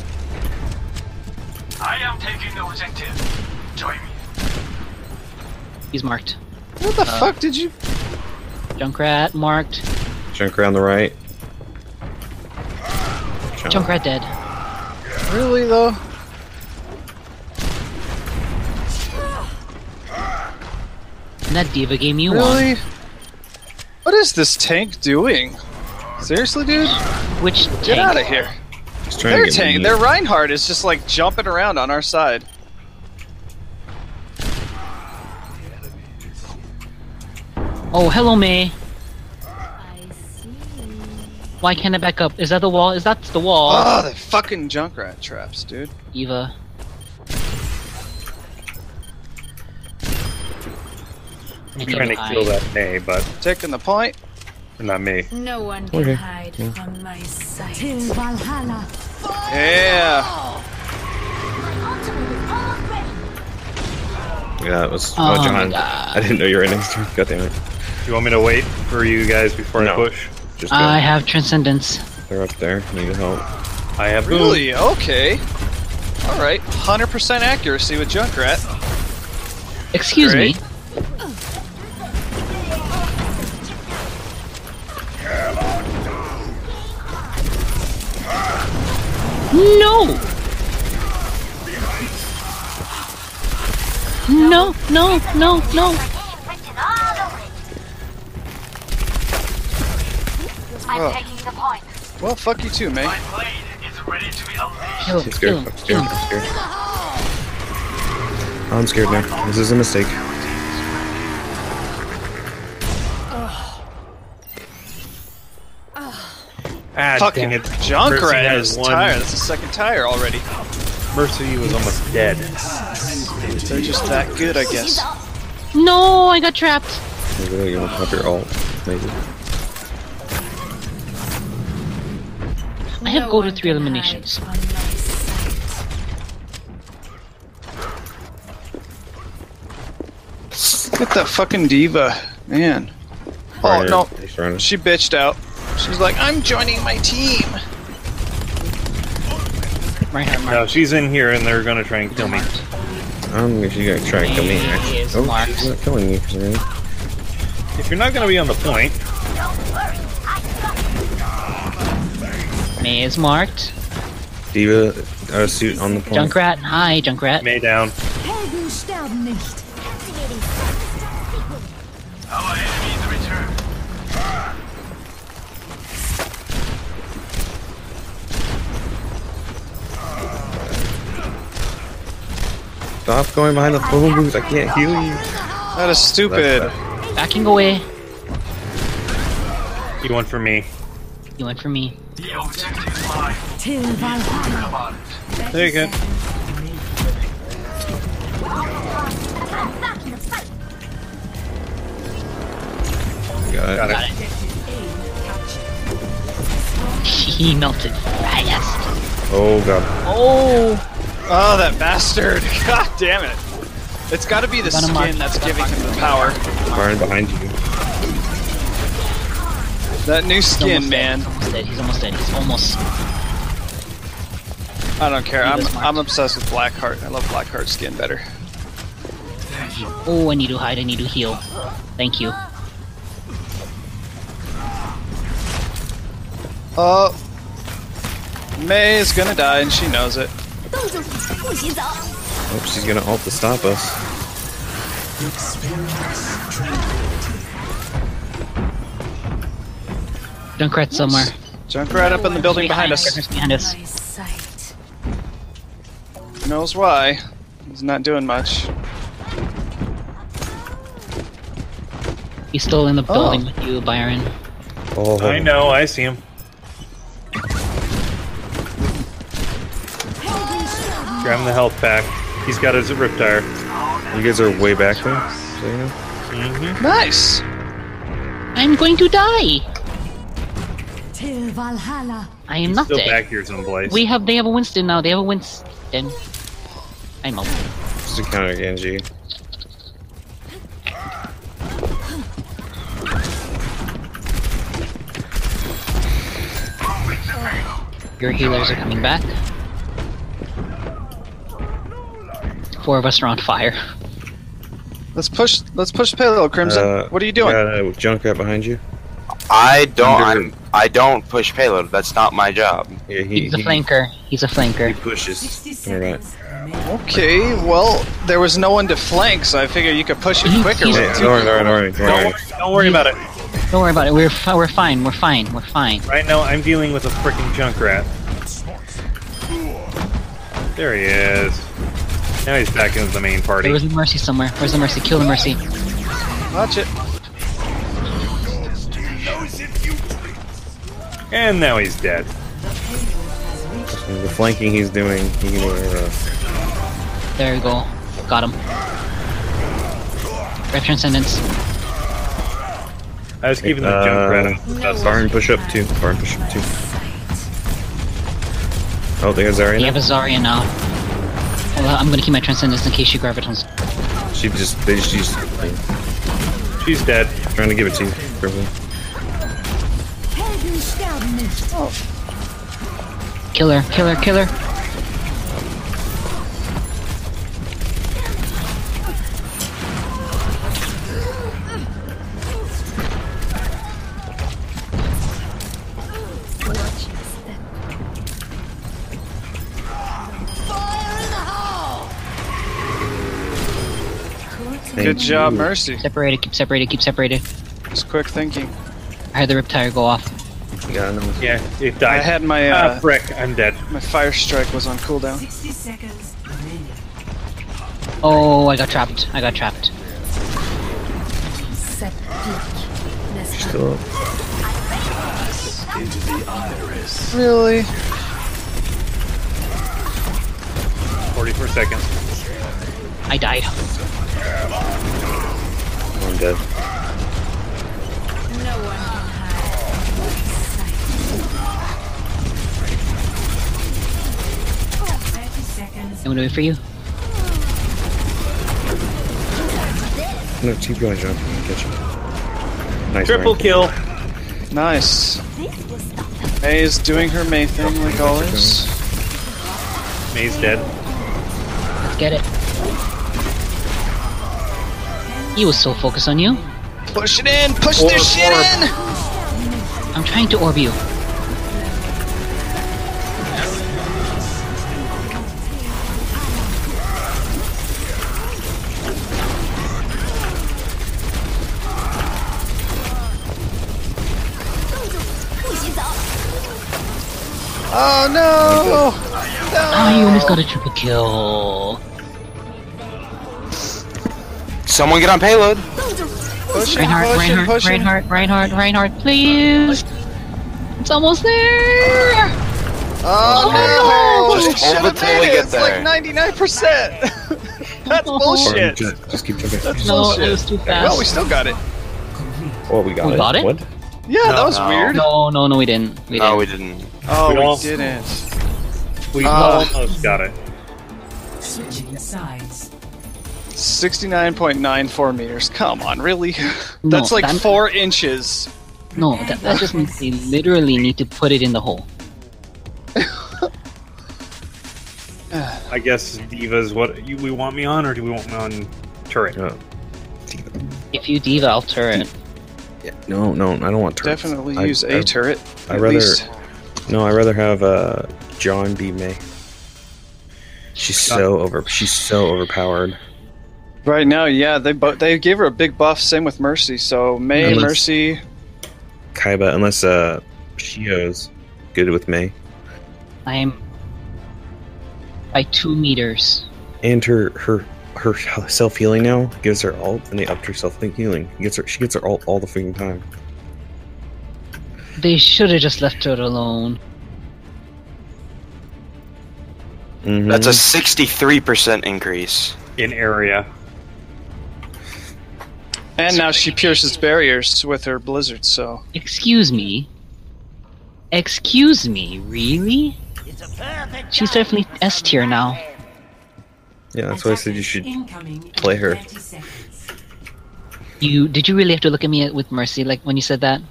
S6: I am taking the objective. Join me.
S4: He's marked.
S1: What the fuck did you...
S4: Junkrat marked.
S2: Junkrat on the right.
S4: Junkrat dead.
S1: Really, though?
S4: And that diva game you
S1: Really?
S4: won.
S1: What is this tank doing? Seriously, dude?
S4: Which
S1: Get
S4: tank?
S1: out of here.
S2: He's trying
S1: Their
S2: to get
S1: tank,
S2: me.
S1: their Reinhardt is just like jumping around on our side.
S4: Oh, hello, Mei.
S11: I see.
S4: Why can't I back up? Is that the wall? Is that the wall?
S1: Oh, the fucking Junkrat traps, dude.
S4: Eva.
S3: I'm trying to kill that Mei, but
S1: Taking the point.
S3: not me.
S11: No one can
S2: Okay.
S11: hide from my sight.
S7: Till Valhalla.
S1: Yeah.
S7: My ultimate is almost ready.
S2: Yeah, that was.
S4: Oh
S2: Oh,
S4: my
S2: John.
S4: God.
S2: I didn't know you were in next turn. God damn it.
S3: Do you want me to wait for you guys before I
S2: No.
S3: push?
S2: Just go.
S4: I have Transcendence.
S2: They're up there. Need help.
S3: I have boom.
S1: Really? Okay. Alright. 100% accuracy with Junkrat.
S4: Excuse
S1: Great.
S4: me. No! No, no, no, no!
S7: Written all over it. I'm taking the point.
S1: Well, fuck you too, Mei.
S6: My blade is ready to be unleashed.
S4: Kill him,
S2: I'm
S4: kill
S2: scared.
S4: him,
S2: I'm
S4: kill
S2: scared.
S4: him.
S2: I'm scared. Oh, I'm scared now. This is a mistake.
S3: Ah,
S1: Fucking
S3: dang it. Mercy
S1: Junkrat
S3: has
S1: is
S3: one.
S1: tired. That's the second tire already.
S3: Mercy was almost dead.
S1: They're just that good, I guess.
S4: No, I got trapped.
S2: Maybe you want to pop your ult. Maybe.
S4: I have
S11: No
S4: go to
S11: one
S4: 3
S11: can
S4: eliminations.
S11: hide from my sight.
S1: Look at that fucking diva. Man. Oh,
S2: Right
S1: no.
S2: here. He's running.
S1: She bitched out. She's like, I'm joining my team.
S4: Right hand
S3: No,
S4: marked.
S3: she's in here and they're gonna try and kill me.
S2: I don't think she's gonna try and kill me.
S4: He
S2: Actually.
S4: is
S2: Oh,
S4: marked.
S2: she's not killing me for some reason.
S3: If you're not gonna be on the point,
S7: Don't worry, I got it.
S4: May is marked.
S2: Diva, suit on the point.
S4: Junkrat, hi, Junkrat.
S3: May down.
S11: Helden sterben nicht.
S6: Our enemies return.
S2: Stop going behind the phone booth. I can't heal you.
S1: That is stupid.
S4: Backing away.
S3: You went for me.
S4: You went for me.
S6: The objective is mine.
S11: Till Valhalla.
S3: There you go.
S2: Got it.
S4: Got it. He melted fast.
S2: Oh god.
S4: Oh!
S1: Oh, that bastard! God damn it! It's got to be the
S4: Got him
S1: skin
S4: marked.
S1: that's giving him the power.
S2: Byron behind you.
S1: That new
S4: He's
S1: skin,
S4: almost
S1: man.
S4: dead. He's almost dead. He's almost.
S1: I don't care.
S4: He was marked.
S1: I'm obsessed with Blackheart. I love Blackheart skin better.
S4: Oh, I need to hide. I need to heal. Thank you.
S1: Oh, May is gonna die, and she knows it.
S2: Oh, she's gonna ult to stop us.
S4: Junkrat somewhere.
S1: Junkrat up in the building behind us.
S4: Junkrat's behind us.
S11: My sight.
S1: Who knows why? He's not doing much.
S4: He's still in the building with you, Byron.
S2: Oh,
S3: I know, I see him. Grab him the health pack. He's got his Riptire.
S2: you guys are way back there. So you know.
S1: Nice.
S4: I'm going to die.
S11: Till Valhalla.
S4: I am not
S3: Still
S4: dead.
S3: back here someplace.
S4: They have a Winston now. They have a Winston. I'm out.
S2: Just to counter Genji.
S4: Your healers are coming back. 4 of us are on fire.
S1: Let's push payload, Crimson. What are you doing?
S2: Got a Junkrat behind you.
S5: I don't push payload. That's not my job.
S2: Yeah,
S4: He's a flanker. He's a flanker.
S2: He pushes.
S9: 60
S2: Alright.
S9: seconds remaining.
S1: Okay, well, there was no one to flank, so I figured you could push it quicker.
S4: He's-
S1: with
S2: Yeah,
S1: two
S2: don't
S1: people.
S2: worry.
S3: Don't worry about it.
S4: Don't worry about it. We're fine. We're fine. We're fine.
S3: Right now, I'm dealing with a freaking Junkrat. There he is. Now he's back into the main party.
S4: There was a Mercy somewhere. Where's the Mercy? Kill the Mercy.
S1: Watch it.
S3: And now he's dead.
S2: The flanking he's doing, he can
S4: There we go. Got him. Red Transcendence.
S3: I was keeping the Junkrat.
S2: Barn push up too. Barn push up too. Oh, they got Zarya
S4: You
S2: now?
S4: have a Zarya now. Well, I'm gonna keep my Transcendence in case she gravitons.
S2: They just used
S3: She's dead.
S2: trying to give it to you. Crimson.
S11: Helden sterben nicht.
S4: Kill her. Kill her. Kill her.
S1: Good job, Mercy.
S4: Separated. Keep separated. Keep separated.
S1: Just quick thinking.
S4: I heard the Riptire go off.
S2: You got him.
S3: Yeah, it died.
S1: I had my
S3: Ah, frick, I'm dead.
S1: my fire strike was on cooldown.
S9: 60 seconds remaining.
S4: Oh, I got trapped. I got trapped.
S2: Still up.
S6: Into the iris.
S1: Really?
S3: 44 seconds.
S4: I died.
S2: I'm dead.
S11: No one can hide.
S9: 30 seconds.
S4: I'm gonna wait for you.
S2: No, keep going, John. Get you. Nice.
S3: Triple
S2: Ryan.
S3: kill.
S1: Nice. May is doing her May thing like always.
S3: May's dead.
S4: Let's get it. He was so focused on you.
S1: Push it in! Push
S3: Four,
S1: this shit
S3: four.
S1: in!
S4: I'm trying to orb you.
S1: Oh no!
S4: Ah, you almost got a triple kill.
S5: Someone get on payload.
S1: Pushing,
S4: Reinhardt, please! It's almost there!
S1: Oh no!
S5: Just hold it till we get
S1: It's like
S5: there.
S1: 99%! That's bullshit!
S2: Just keep jumping.
S1: That's
S4: No,
S1: bullshit.
S4: it was too fast.
S1: Well, we still got it.
S2: Oh, we got
S4: We
S2: it.
S4: got it?
S2: What?
S1: Yeah, that was
S5: No.
S1: weird.
S4: No, we didn't.
S5: No, we didn't.
S1: Oh,
S3: We
S1: we
S3: all-
S1: didn't.
S3: We almost got it.
S9: Switching sides.
S1: 69.94 meters. Come on, really?
S4: No,
S1: That's like
S4: that-
S1: 4 inches.
S4: No, that just means they literally need to put it in the hole.
S3: I guess Diva's what we want me on, or do we want me on turret?
S2: Oh.
S4: If you diva, I'll turret.
S2: Yeah. No, I don't want turrets.
S1: Definitely
S2: I-
S1: use a turret.
S2: I'd
S1: at
S2: rather.
S1: least.
S2: No, I'd rather have John be May. She's so overpowered.
S1: Right now, yeah, they gave her a big buff. Same with Mercy. So May,
S2: Unless-
S1: Mercy.
S2: Kaiba, unless Shio's good with May.
S4: I'm by 2 meters.
S2: And her self healing now gives her ult, and they upped her self healing. She gets her ult all the freaking time.
S4: They should have just left her alone.
S2: Mhm.
S5: That's a 63% increase.
S3: In area.
S1: And now she pierces barriers with her blizzard, so.
S4: Excuse me, really?
S10: It's a perfect
S4: She's
S10: time.
S4: definitely S tier now.
S2: Yeah, that's why I said you should
S9: Incoming in
S2: play her.
S9: 30 seconds.
S4: Did you really have to look at me with Mercy like when you said that?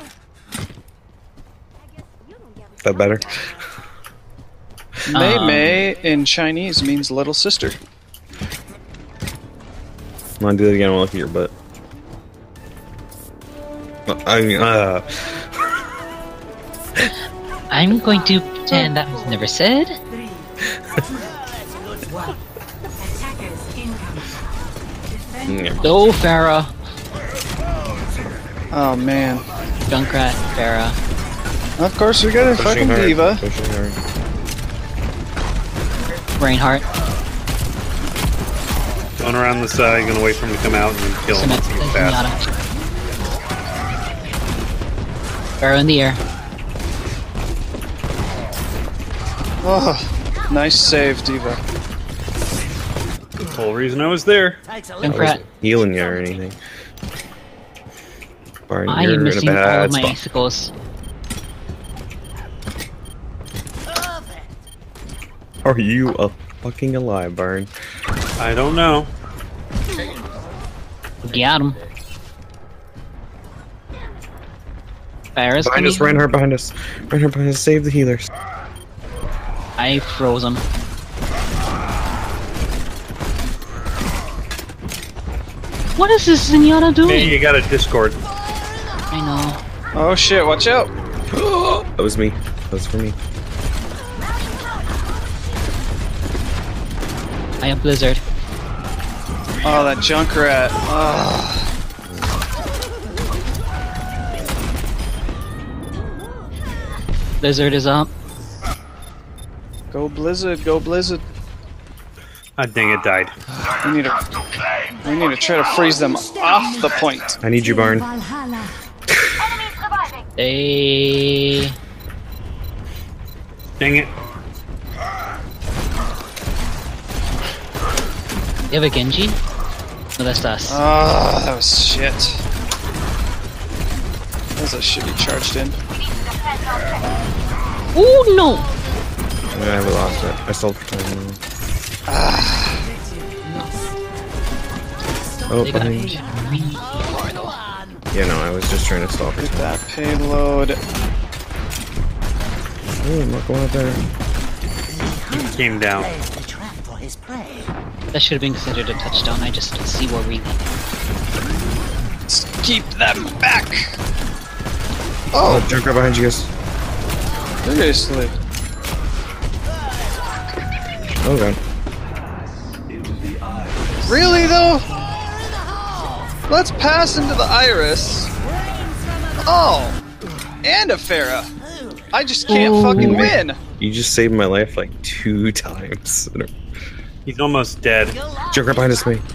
S2: Is that better?
S1: Mei Mei in Chinese means little sister.
S2: I'm gonna do it again. I'll look at your butt.
S4: I'm going to pretend that was never said.
S9: 3, 2, 1. Attackers incoming. Defend
S2: Yeah.
S4: Go, Farah.
S1: Oh man.
S4: Junkrat, Farah.
S1: Of course, we got a fucking
S2: hard.
S1: diva.
S2: Pushing hard.
S4: Reinhardt.
S3: Going around the side, gonna wait for him to come out and then kill him once he gets fast.
S4: Zenyatta. Farah in the air.
S1: Oh, nice save, diva.
S3: The whole reason I was there.
S10: Takes a
S2: I
S10: little.
S4: Junkrat.
S2: wasn't healing you or anything. Barney,
S4: I
S2: you're
S4: am
S2: in a
S4: missing all
S2: bad
S4: of my
S2: spot.
S4: icicles.
S10: Perfect.
S2: Are you fucking alive, Barn?
S3: I don't know.
S4: Got him. Farah's
S2: Behind us,
S4: coming.
S2: Reinhardt behind us. Reinhardt behind us, save the healers.
S4: I froze him. What is this Zenyatta doing?
S3: Hey, you got a Discord.
S4: I know.
S1: Oh shit, watch out!
S2: That was me. That was for me.
S4: I have Blizzard.
S1: Oh, that Junkrat. Oh.
S4: Blizzard is up.
S1: Go Blizzard, go Blizzard.
S3: Ah, dang it, died.
S1: We need to try to freeze them off the point.
S2: I need you, Barn.
S11: Valhalla.
S4: They...
S3: Dang it.
S4: You have a Genji? No, that's us.
S1: Oh, that was shit. That was a shitty charged in.
S4: Ooh, no!
S2: Yeah, we lost it. I stole for time. Oh,
S4: They got
S2: behind.
S4: really far though.
S2: Yeah, no, I was just trying to stall for
S1: Get
S2: time.
S1: that payload.
S2: Oh, I'm not going up there.
S3: He came down.
S10: Lays the trap for his prey.
S4: That should have been considered a touchdown. I just see where we...
S1: Let's keep them back. Oh!
S2: Junk right behind you guys.
S1: Seriously.
S2: Oh god.
S1: Really though? Let's pass into the Iris. Oh! And a Pharah. I just can't fucking win.
S2: You just saved my life like 2 times.
S3: He's almost dead.
S2: Junk right behind us, me.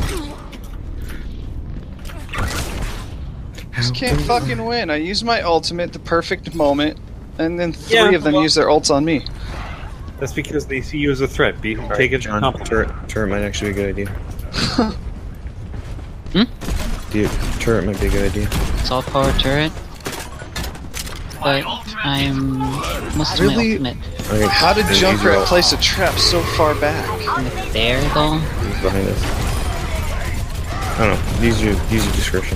S1: Just can't fucking win. I use my ultimate, the perfect moment, and then 3 of them use their ults on me.
S3: That's because they see you as a threat. Take it as a compliment.
S2: Turret might actually be a good idea. Dude, turret might be a good idea.
S4: Assault power turret. But I'm most of my ultimate.
S2: Okay,
S1: how did Junkrat place a trap so far back?
S4: There though?
S2: He's behind us. I don't know. Use your description.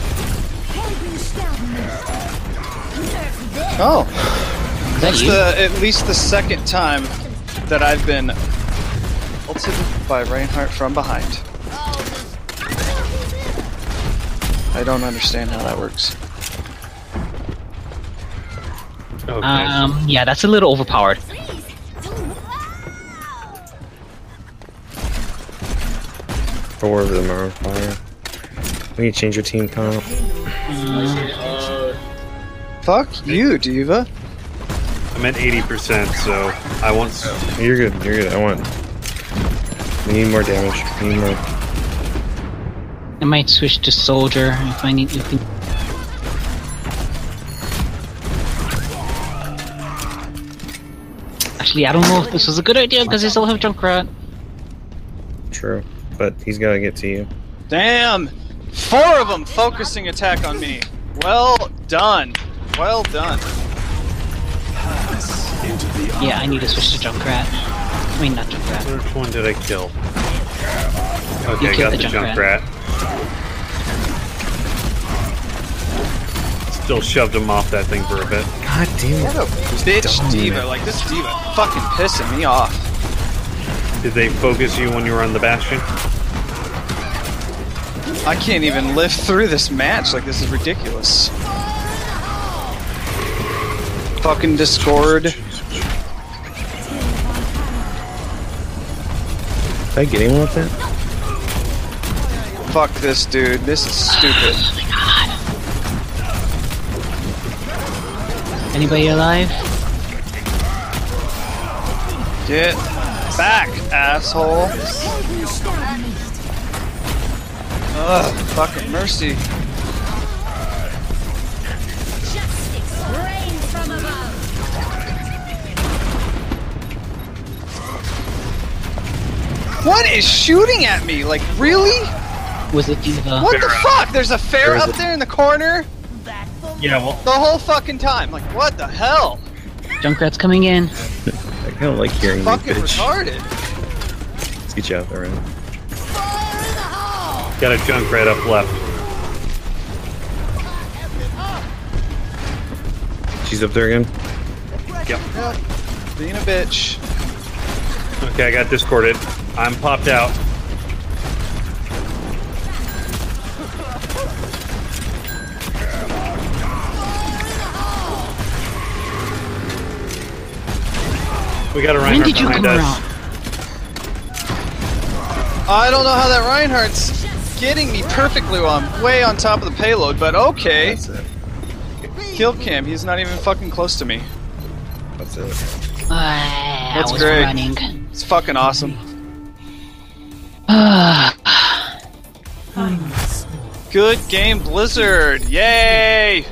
S1: Oh. That's
S4: you?
S1: at least the second time that I've been ulted by Reinhardt from behind. I don't understand how that works.
S3: Okay.
S4: Yeah, that's a little overpowered.
S2: Four of them are on fire. We need to change your team comp.
S1: Fuck you, Diva.
S3: I'm at 80%, so I want.
S2: You're good. You're good. We need more damage. We need more.
S4: I might switch to soldier if I need to. Actually, I don't know if this was a good idea because I still have Junkrat.
S2: True, but he's gotta get to you.
S1: Damn! 4 of them focusing attack on me. Well done. Well done.
S4: Yeah, I need to switch to Junkrat. I mean, not Junkrat.
S3: Which one did I kill? Okay,
S4: You
S3: I got
S4: killed
S3: the
S4: the
S3: Junkrat. Still shoved him off that thing for a bit.
S2: God damn it.
S1: What a bitch Diva. Like, this Diva fucking pissing me off.
S3: Did they focus you when you were on the Bastion?
S1: I can't even live through this match. Like, this is ridiculous. Fucking Discord.
S2: Did I get anyone with that?
S1: Fuck this dude. This is stupid.
S4: Oh my god. Anybody alive?
S1: Get back, asshole. Ugh, fucking mercy. What is shooting at me? Like, really?
S4: Was it Diva?
S1: What the fuck? There's a Pharah up there in the corner?
S3: Yeah, well.
S1: The whole fucking time. Like, what the hell?
S4: Junkrat's coming in.
S2: I kind of like hearing you,
S1: Fucking
S2: bitch.
S1: retarded.
S2: Let's get you out there, right?
S3: Got a Junkrat up left.
S2: She's up there again?
S3: Yep.
S1: Being a bitch.
S3: Okay, I got discorded. I'm popped out. We got a
S4: When
S3: Reinhardt
S4: did you
S3: behind
S4: come
S3: us.
S4: around?
S1: I don't know how that Reinhardt's getting me perfectly while I'm way on top of the payload, but okay.
S2: That's it.
S1: Kill cam, he's not even fucking close to me.
S2: That's it.
S4: I
S1: That's
S4: was
S1: great.
S4: running.
S1: It's fucking awesome. Good game, Blizzard! Yay!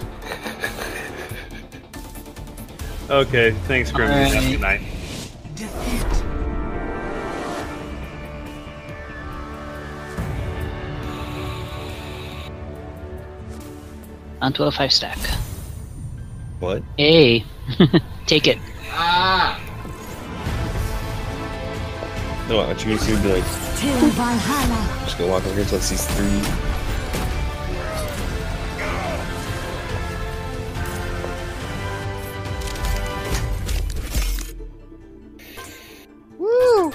S3: Okay, thanks, Grim.
S4: Alright.
S3: Have a good night.
S4: On 12-5 stack.
S2: What?
S4: Hey, take it.
S2: No, what you gonna be like,
S11: Till Valhalla.
S2: just go walk over here till it sees 3.
S1: Woo!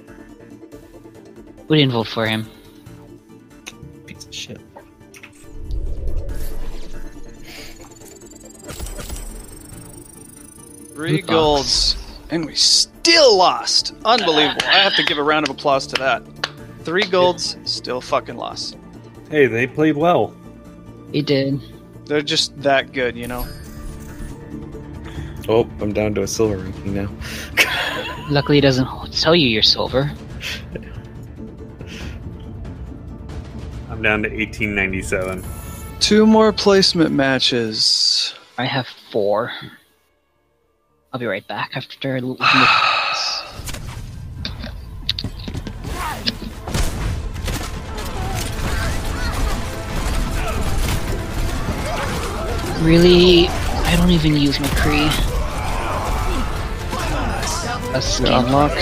S4: We didn't vote for him.
S2: Piece of shit.
S1: 3
S4: Loot box.
S1: golds, and we still lost. Unbelievable. I have to give a round of applause to that. 3 golds, still fucking lost.
S3: Hey, they played well.
S4: He did.
S1: They're just that good, you know?
S2: Oh, I'm down to a silver ranking now.
S4: Luckily, it doesn't tell you you're silver.
S3: I'm down to 1897.
S1: 2 more placement matches.
S4: I have 4. I'll be right back after looking at this. Really, I don't even use my Kree. A skin.
S1: Unlock.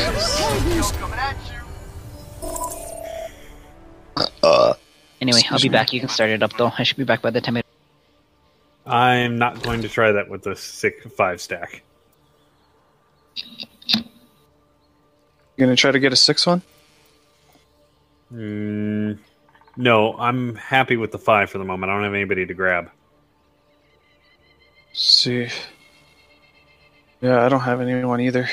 S4: Anyway, I'll be back. You can start it up though. I should be back by the time it.
S3: I'm not going to try that with the 5 stack.
S1: You gonna try to get a 6 one?
S3: No, I'm happy with the 5 for the moment. I don't have anybody to grab.
S1: See. Yeah, I don't have anyone either.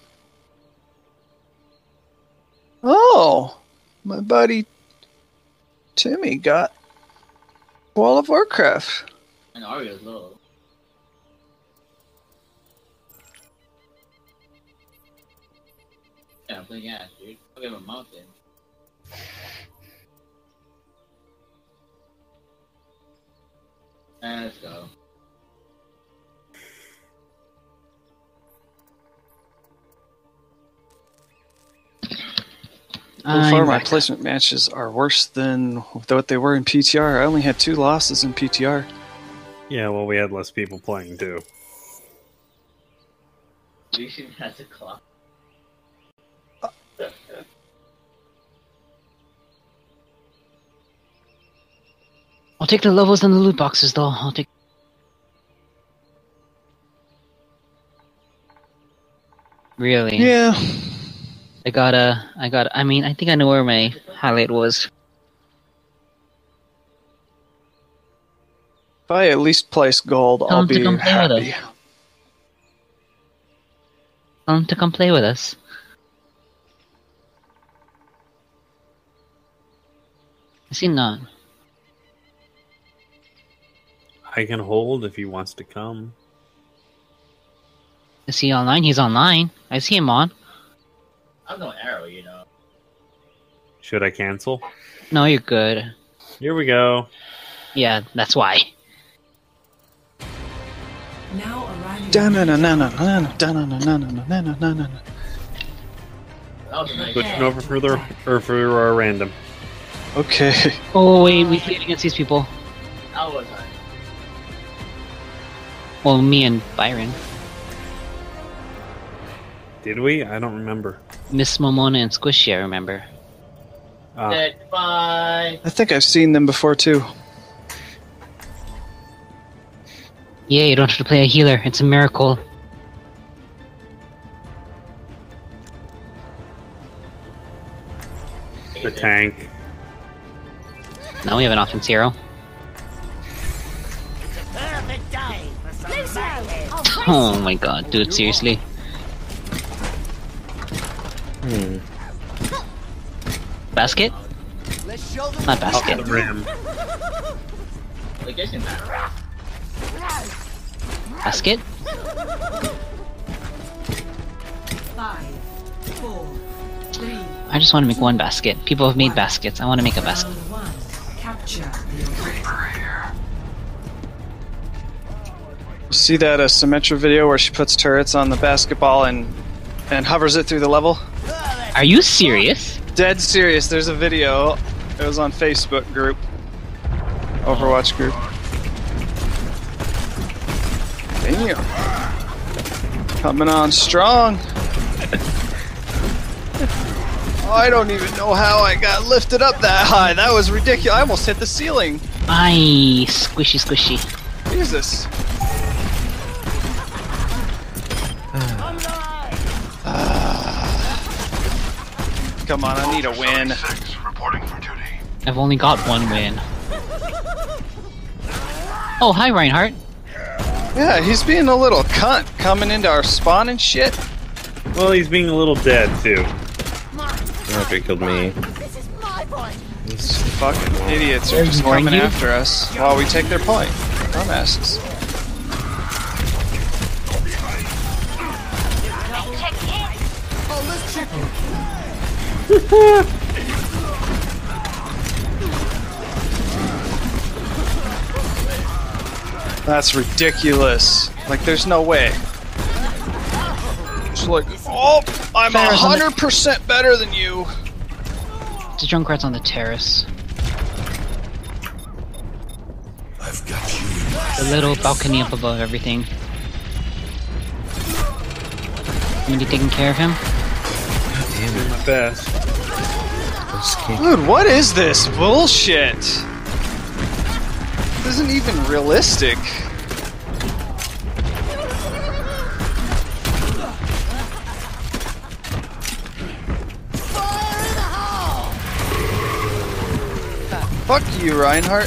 S1: Oh! My buddy Timmy got Wall of Warcraft.
S8: And Arya's low. Yeah, I'm playing ass, dude. I'll give him a mountain. Let's go.
S1: So far, my
S4: back.
S1: placement matches are worse than what they were in PTR. I only had 2 losses in PTR.
S3: Yeah, well, we had less people playing too.
S8: Lucian has a clock.
S4: I'll take the levels and the loot boxes though. I'll take. Really?
S1: Yeah.
S4: I mean, I think I know where my highlight was.
S1: If I at least place gold,
S4: Tell
S1: I'll
S4: him to
S1: be
S4: come play with
S1: happy.
S4: us. Tell him to come play with us. Is he not?
S3: I can hold if he wants to come.
S4: Is he online? He's online. I see him on.
S8: I'm no arrow, you know.
S3: Should I cancel?
S4: No, you're good.
S3: Here we go.
S4: Yeah, that's why.
S9: Now arriving.
S3: Switching over for our random.
S1: Okay.
S4: Oh wait, we played against these people.
S8: How was I?
S4: Well, me and Byron.
S3: Did we? I don't remember.
S4: Miss Momona and Squishy, I remember.
S8: Goodbye.
S1: I think I've seen them before too.
S4: Yeah, you don't have to play a healer. It's a miracle.
S3: The tank.
S4: Now we have an offense hero.
S10: Perfect day for some backhead.
S4: Oh my god, dude, seriously. Basket? Not basket.
S3: Off the rim.
S8: Like, I can
S4: Basket?
S9: 5, 4, 3,
S4: I just want to make one basket. People have made baskets. I want to make a basket.
S9: round 1. Capture the objective.
S1: See that Symmetra video where she puts turrets on the basketball and hovers it through the level?
S4: Are you serious?
S1: Dead serious. There's a video. It was on Facebook group. Overwatch group. Damn. Coming on strong. Oh, I don't even know how I got lifted up that high. That was ridiculous. I almost hit the ceiling.
S4: Aye, squishy, squishy.
S1: Jesus. Come on, I need a win.
S4: I've only got one win. Oh, hi, Reinhardt.
S1: Yeah, he's being a little cunt coming into our spawn and shit.
S3: Well, he's being a little dead too.
S2: After he killed me.
S1: These fucking idiots are just
S4: ignoring
S1: coming
S4: you?
S1: after us while we take their point. Dumbasses. That's ridiculous. Like, there's no way. It's like, oh, I'm
S4: Farrah's on the-
S1: 100% better than you.
S4: The Junkrat's on the terrace.
S6: I've got you.
S4: The little balcony up above everything. Somebody taking care of him?
S3: Doing my best.
S1: Dude, what is this bullshit? This isn't even realistic. Fuck you, Reinhardt.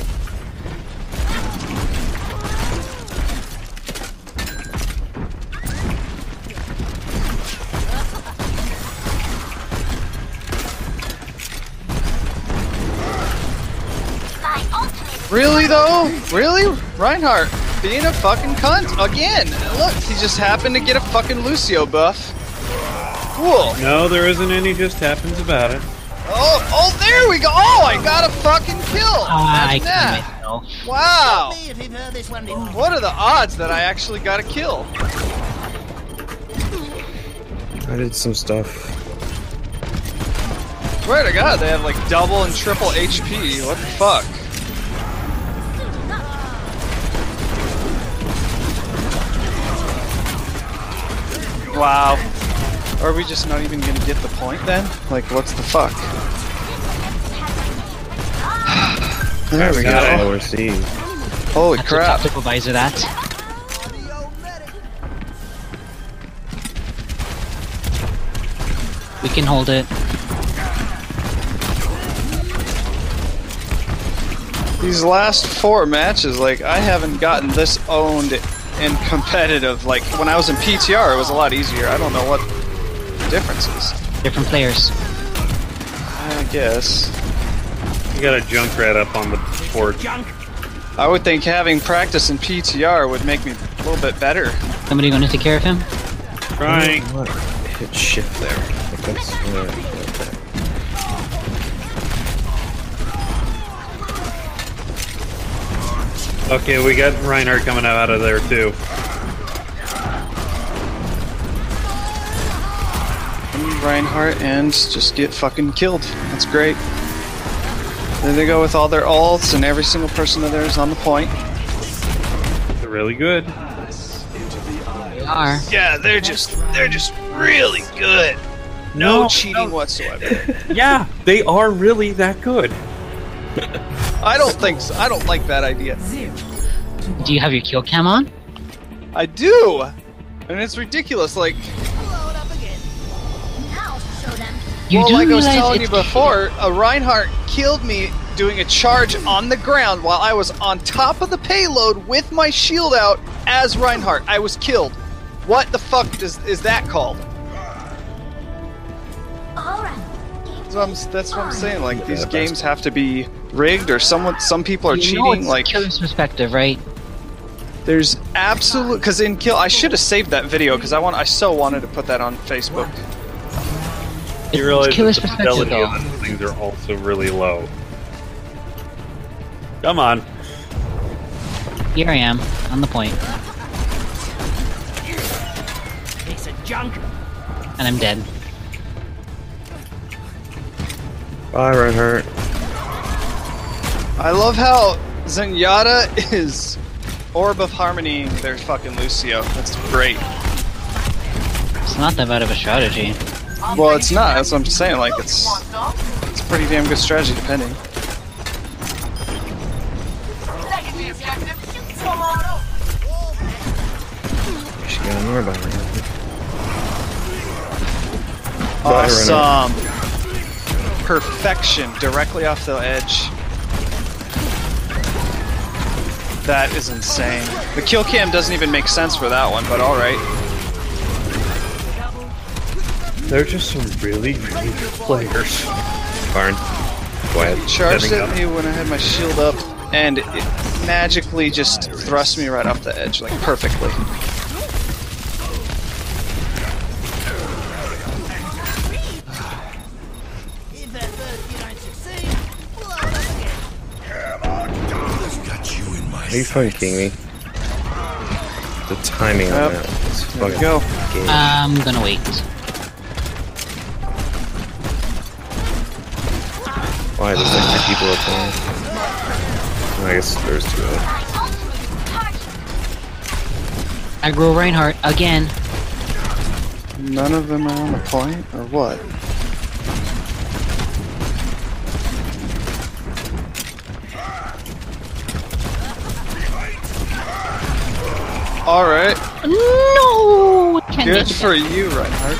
S1: Really though? Really? Reinhardt being a fucking cunt again. Look, he just happened to get a fucking Lucio buff. Cool.
S3: No, there isn't any just happens about it.
S1: Oh, there we go. Oh, I got a fucking kill.
S4: I
S1: Imagine that.
S4: myself.
S1: Wow.
S10: Me if you've heard this one before.
S1: What are the odds that I actually got a kill?
S2: I did some stuff.
S1: Swear to God, they have like double and triple HP. What the fuck? Wow. Are we just not even gonna get the point then? Like, what's the fuck? There we
S2: Got
S1: go.
S2: lower C.
S1: Holy
S4: That's
S1: crap.
S4: what tactical visor that. We can hold it.
S1: These last 4 matches, like, I haven't gotten this owned in competitive. Like, when I was in PTR, it was a lot easier. I don't know what the difference is.
S4: Different players.
S1: I guess.
S3: You got a Junkrat up on the porch.
S1: I would think having practice in PTR would make me a little bit better.
S4: Somebody going to take care of him?
S3: Trying.
S2: What? Hit shift there. I think that's
S3: Okay, we got Reinhardt coming out of there too.
S1: Reinhardt and just get fucking killed. That's great. There they go with all their ults and every single person of theirs on the point.
S3: They're really good.
S4: They are.
S1: Yeah, they're just really good. No cheating whatsoever.
S3: Yeah, they are really that good.
S1: I don't think so. I don't like that idea.
S4: Do you have your kill cam on?
S1: I do, and it's ridiculous. Like,
S4: You
S1: well,
S4: do
S1: like I was
S4: realize
S1: telling you
S4: it's
S1: before, a Reinhardt killed me doing a charge on the ground while I was on top of the payload with my shield out as Reinhardt. I was killed. What the fuck is that called? That's what I'm saying. Like, these games have to be rigged, or some people are
S4: You know
S1: cheating.
S4: it's
S1: Like,
S4: killer's perspective, right?
S1: there's absolute, because in kill, I should have saved that video because I so wanted to put that on Facebook.
S3: You realize that
S4: killer's
S3: the
S4: perspective,
S3: fidelity
S4: though.
S3: of those things are also really low. Come on.
S4: Here I am, on the point,
S10: Piece of junk.
S4: and I'm dead.
S2: Bye, Reinhardt.
S1: I love how Zenyatta is Orb of Harmony. Their fucking Lucio. That's great.
S4: It's not that bad of a strategy.
S1: Well, it's not. That's what I'm saying. Like, it's a pretty damn good strategy, depending.
S2: She got an orb on her.
S1: Awesome. Perfection. Directly off the edge. That is insane. The kill cam doesn't even make sense for that one, but alright.
S3: They're just some really, really good players.
S2: Barn. Go ahead.
S1: Charged
S3: Setting
S1: at
S3: up.
S1: me when I had my shield up, and it magically just thrust me right off the edge, like perfectly.
S2: Are you fucking kidding me? The timing on that is
S1: There we
S2: fucking
S1: go.
S2: game.
S4: I'm gonna wait.
S2: Why? There's like 2 people up there. I guess there's 2 of them.
S4: Aggro Reinhardt again.
S1: None of them are on the point, or what? Alright.
S4: No! Can't
S1: Good
S4: get
S1: for you, Reinhardt.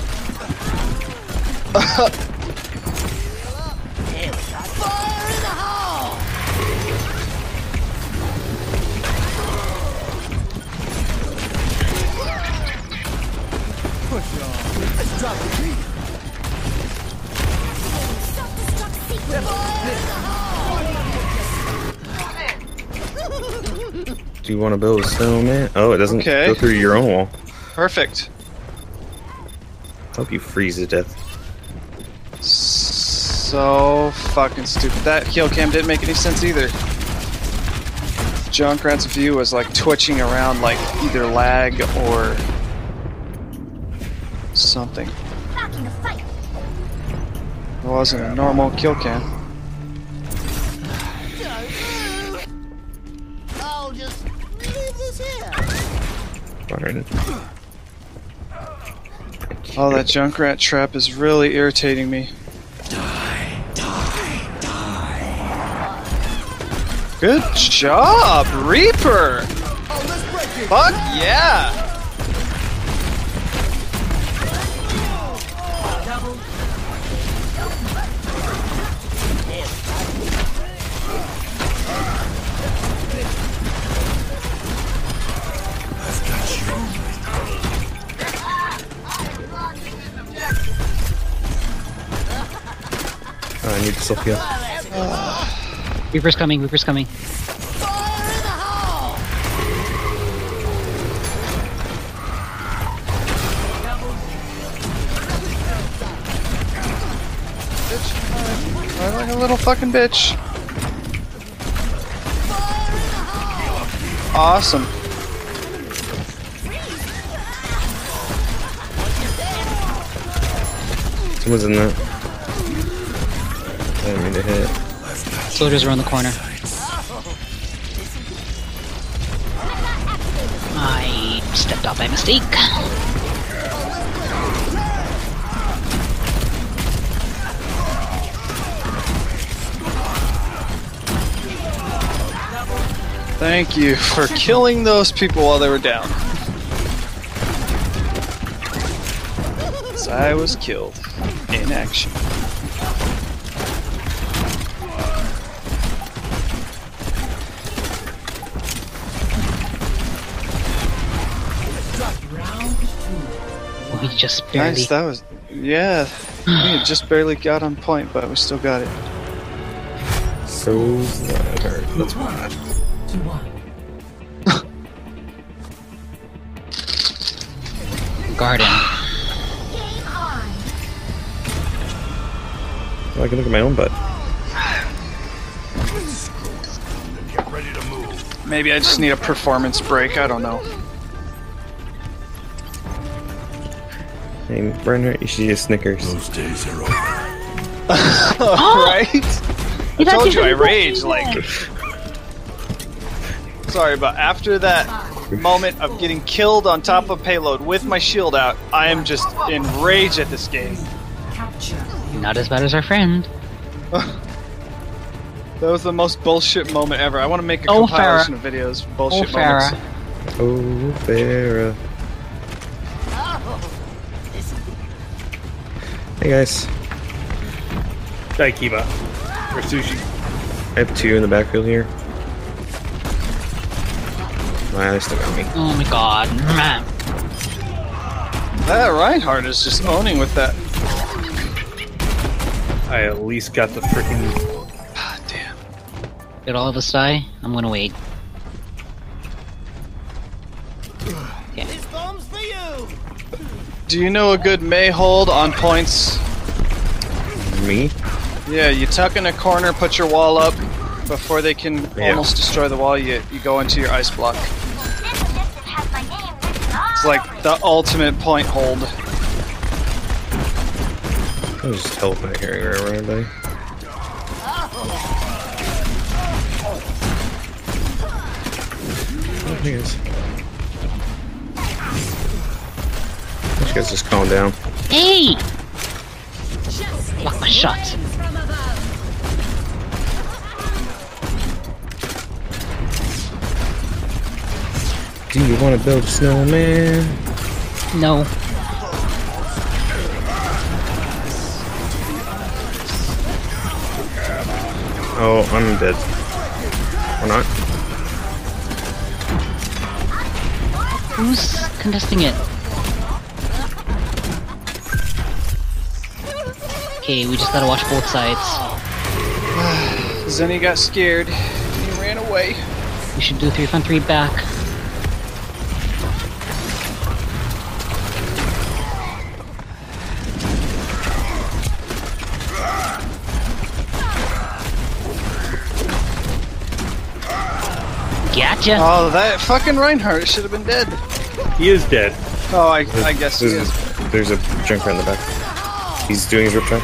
S2: Do you want to build a snowman? Oh, it doesn't
S1: Okay.
S2: go through your own wall.
S1: Perfect.
S2: Hope you freeze to death.
S1: So fucking stupid. That kill cam didn't make any sense either. Junkrat's view was like twitching around like either lag or something. It wasn't a normal kill cam.
S10: I'll just leave this here.
S2: Barn.
S1: Oh, that Junkrat trap is really irritating me. Good job, Reaper! Fuck yeah!
S2: Oh, I need to self heal.
S4: Reaper's coming, Reaper's coming.
S1: I'm like a little fucking bitch. Awesome.
S2: Someone's in that. I didn't mean to hit.
S4: Soldiers around the corner. I stepped out by mistake.
S1: Thank you for killing those people while they were down. 'Cause I was killed in action.
S4: We just barely.
S1: Nice, that was... Yeah, we had just barely got on point, but we still got it.
S2: So that that's bad.
S4: Garden.
S2: Well, I can look at my own butt.
S6: Get ready to move.
S1: Maybe I just need a performance break, I don't know.
S2: Hey, Brenner, you should eat a Snickers.
S6: Those days are over.
S1: Right? I told you I rage, like... Sorry, but after that moment of getting killed on top of payload with my shield out, I am just enraged at this game.
S4: Not as bad as our friend.
S1: That was the most bullshit moment ever. I want to make a
S4: Oh,
S1: compilation of videos. Bullshit moments.
S2: Oh, Farah. Hey guys.
S3: HikariKiba. Or sushi.
S2: I have 2 in the backfield here. Ah, they still got me.
S4: Oh my god.
S1: That Reinhardt is just owning with that.
S3: I at least got the freaking.
S1: God damn.
S4: Did all of us die? I'm gonna wait.
S10: This bomb's for you.
S1: Do you know a good May hold on points?
S2: Me?
S1: Yeah, you tuck in a corner, put your wall up. Before they can almost destroy the wall, you go into your ice block. It's like the ultimate point hold.
S2: I'll just teleport here wherever I die. Oh, he is. You guys just calm down.
S4: Hey! Block my shot.
S2: Do you want to build a snowman?
S4: No.
S2: Oh, I'm dead. Or not.
S4: Who's contesting it? Okay, we just gotta watch both sides.
S1: Zenny got scared. He ran away.
S4: We should do 3-on-3 back. Gotcha!
S1: Oh, that fucking Reinhardt should have been dead.
S3: He is dead.
S1: Oh, I guess he is.
S2: There's a Junkrat in the back. He's doing his riptide.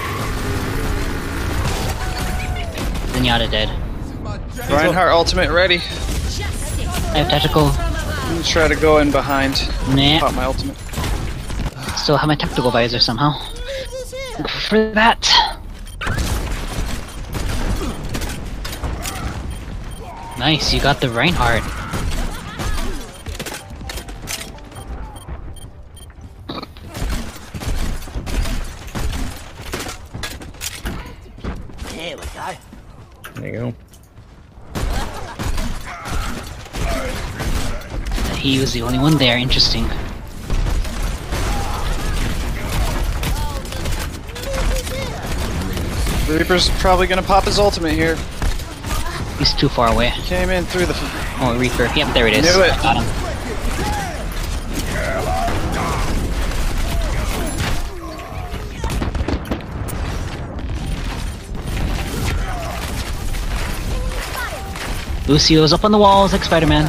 S4: Zenyatta dead.
S1: Reinhardt ultimate ready.
S4: I have tactical.
S1: I'm gonna try to go in behind.
S4: Nah.
S1: Pop my ultimate.
S4: Still have my tactical visor somehow. Go for that. Nice, you got the Reinhardt.
S10: Here we go.
S2: There you go.
S4: He was the only one there, interesting.
S1: Reaper's probably gonna pop his ultimate here.
S4: He's too far away.
S1: Came in through the.
S4: Oh, Reaper. Yep, there it is.
S1: Knew it.
S4: Got him. Lucio's up on the walls like Spider-Man.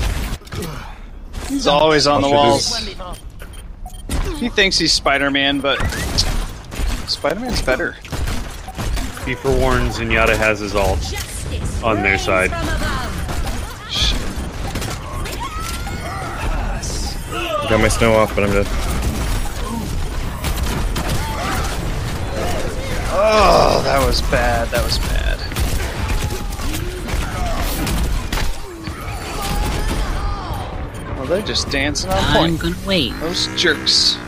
S1: He's always on the walls. He thinks he's Spider-Man, but Spider-Man's better.
S3: Be forewarned, Zenyatta has his ult on their side.
S2: Got my snow off, but I'm dead.
S1: Oh, that was bad. That was bad. Well, they're just dancing on point.
S4: I'm gonna wait.
S1: Those jerks.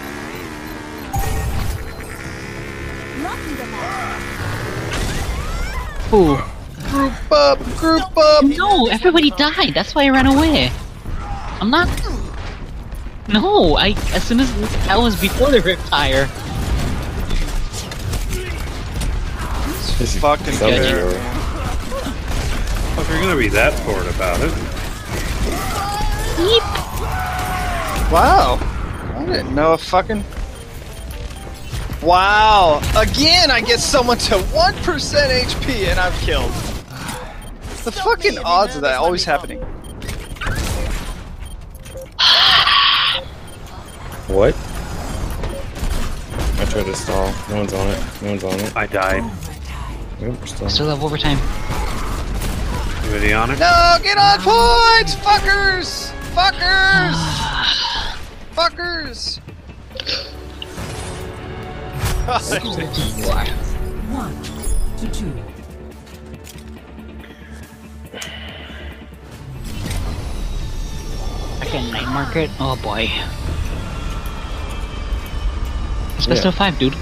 S4: Ooh.
S1: Group up! Group up!
S4: No, everybody died. That's why I ran away. I'm not. No, as soon as that was before the riptire.
S1: Fucking good.
S3: If you're gonna be that forward about it.
S4: Yeep.
S1: Wow. I didn't know a fucking. Wow. Again, I get someone to 1% HP and I'm killed. The fucking odds of that always happening.
S2: What? I tried to stall. No one's on it. No one's on it.
S3: I died.
S2: Nope, we're
S4: Still have overtime.
S3: Anybody on it?
S1: No, get on points! Fuckers! Fuckers! Fuckers!
S9: 1-2.
S4: I can night market. Oh boy. It's best of 5, dude.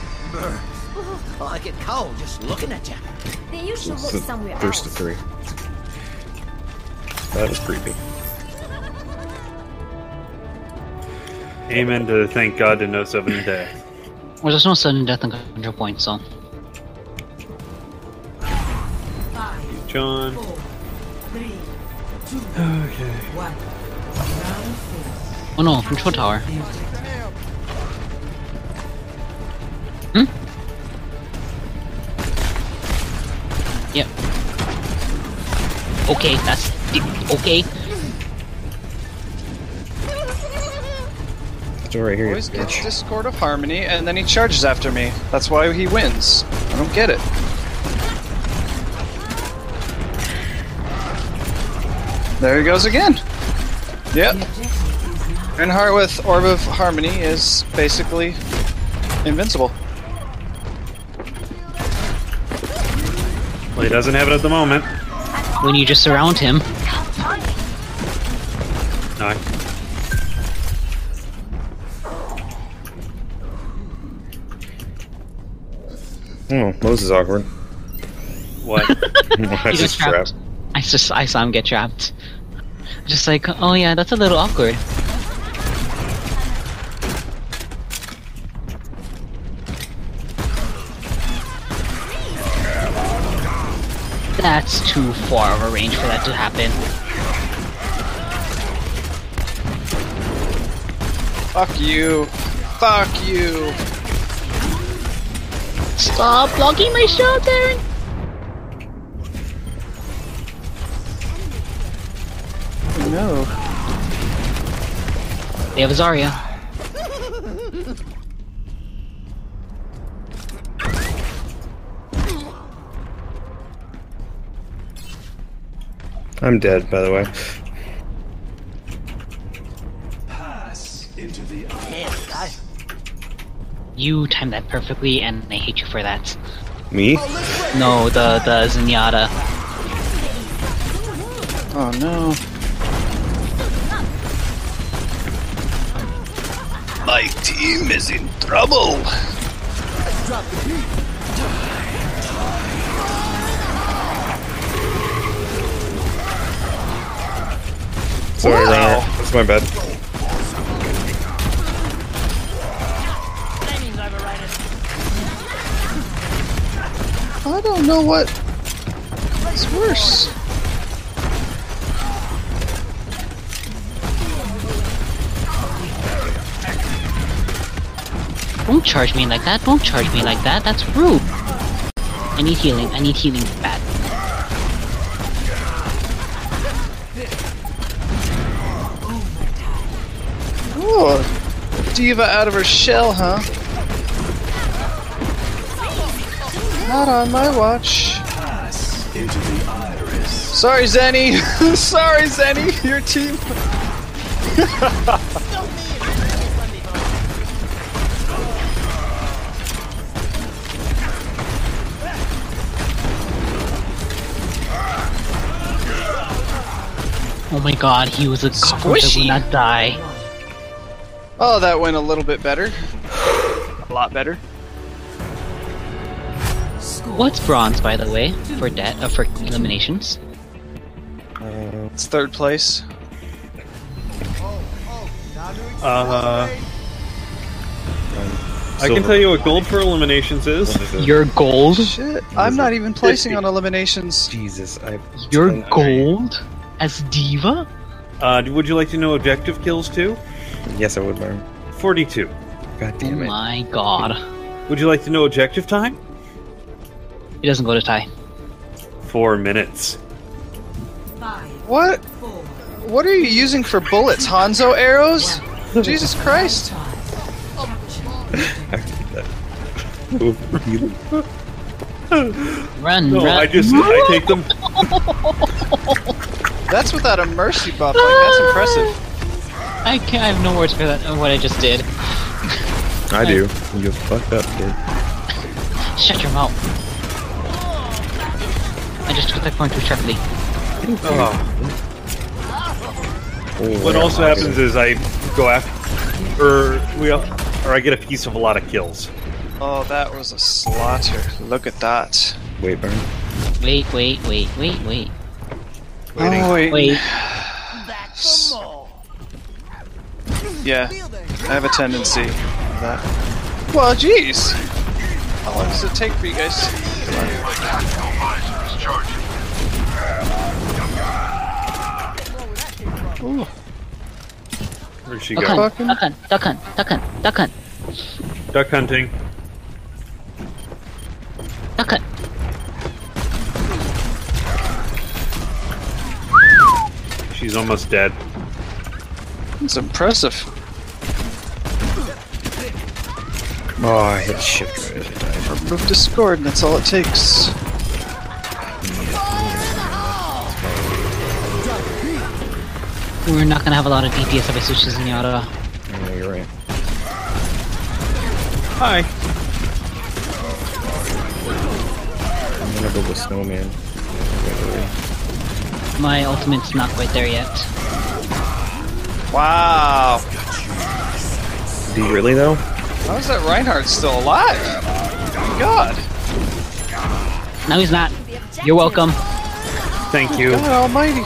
S10: I get cold just looking at you.
S7: They usually look somewhere
S2: First to
S7: else.
S2: 3. That was creepy.
S3: Amen to thank God to no sudden death.
S4: Well, there's no sudden death and control points, so.
S3: John.
S9: 4, 3, 2,
S3: Okay.
S9: 1.
S4: Oh no, control tower. Hmm? Yep. Okay, that's okay.
S2: It's right here.
S1: Always gets Discord of Harmony, and then he charges after me. That's why he wins. I don't get it. There he goes again. Yep. Reinhardt with Orb of Harmony is basically invincible.
S3: Well, he doesn't have it at the moment.
S4: When you just surround him.
S3: No.
S2: Oh, Moses is awkward.
S3: What?
S2: I
S4: He
S2: just
S4: got trapped. I saw him get trapped. Just like, oh yeah, that's a little awkward. That's too far of a range for that to happen.
S1: Fuck you. Fuck you.
S4: Stop blocking my shot, Darren!
S1: No.
S4: They have a Zarya.
S2: I'm dead, by the way.
S6: Pass into the eye.
S4: You timed that perfectly, and I hate you for that.
S2: Me?
S4: No, the Zenyatta.
S1: Oh no. My team is in trouble.
S2: Sorry, Runner. That's my bad.
S1: I don't know what's worse.
S4: Don't charge me like that, don't charge me like that, that's rude. I need healing bad.
S1: Oh, diva out of her shell, huh? Not on my watch.
S6: Pass into the iris.
S1: Sorry, Zenny. Sorry, Zenny. Your team.
S4: Oh my god, he was a cockroach that would not die.
S1: Oh, that went a little bit better. A lot better.
S4: What's bronze, by the way, for for eliminations?
S1: It's third place.
S3: I can tell you what gold for eliminations is.
S4: You're gold?
S1: Shit, I'm not even placing on eliminations.
S2: Jesus,
S4: You're gold? As Diva?
S3: Would you like to know objective kills too?
S2: Yes, I would, Byron.
S3: 42.
S2: God damn it.
S4: Oh my god.
S3: Would you like to know objective time?
S4: He doesn't go to tie.
S3: 4 minutes.
S9: 5,
S1: What?
S9: 4,
S1: What are you using for bullets? Hanzo arrows? Jesus Christ.
S2: I did that.
S4: Run,
S3: No,
S4: run.
S3: I take them.
S1: That's without a mercy buff. Like, that's impressive.
S4: I have no words for that. What I just did.
S2: I do. You fucked up, kid.
S4: Shut your mouth. I just took that point too sharply.
S3: What also happens is I go after, or I get a piece of a lot of kills.
S1: Oh, that was a slaughter. Look at that.
S2: Wait, Byron.
S4: Wait.
S3: Waiting.
S1: Oh, wait.
S4: Wait.
S1: Yeah. I have a tendency of that. Well, jeez. How long does it take for you guys? Ooh.
S3: Where'd she
S4: Duck
S3: go?
S4: hunt, duck hunt, duck hunt, duck hunt, duck hunt,
S3: Duck hunting.
S4: duck hunt.
S3: She's almost dead.
S1: It's impressive.
S2: Oh, I hit shift right as I died.
S1: Remove Discord, and that's all it takes.
S4: We're not gonna have a lot of DPS if I switch to Zenyatta.
S2: Yeah, you're right.
S3: Hi.
S2: I'm gonna build a snowman.
S4: My ultimate's not quite there yet.
S1: Wow.
S2: Do you really though?
S1: How is that Reinhardt still alive? Oh my God.
S4: No, he's not. You're welcome.
S3: Thank you.
S1: God almighty.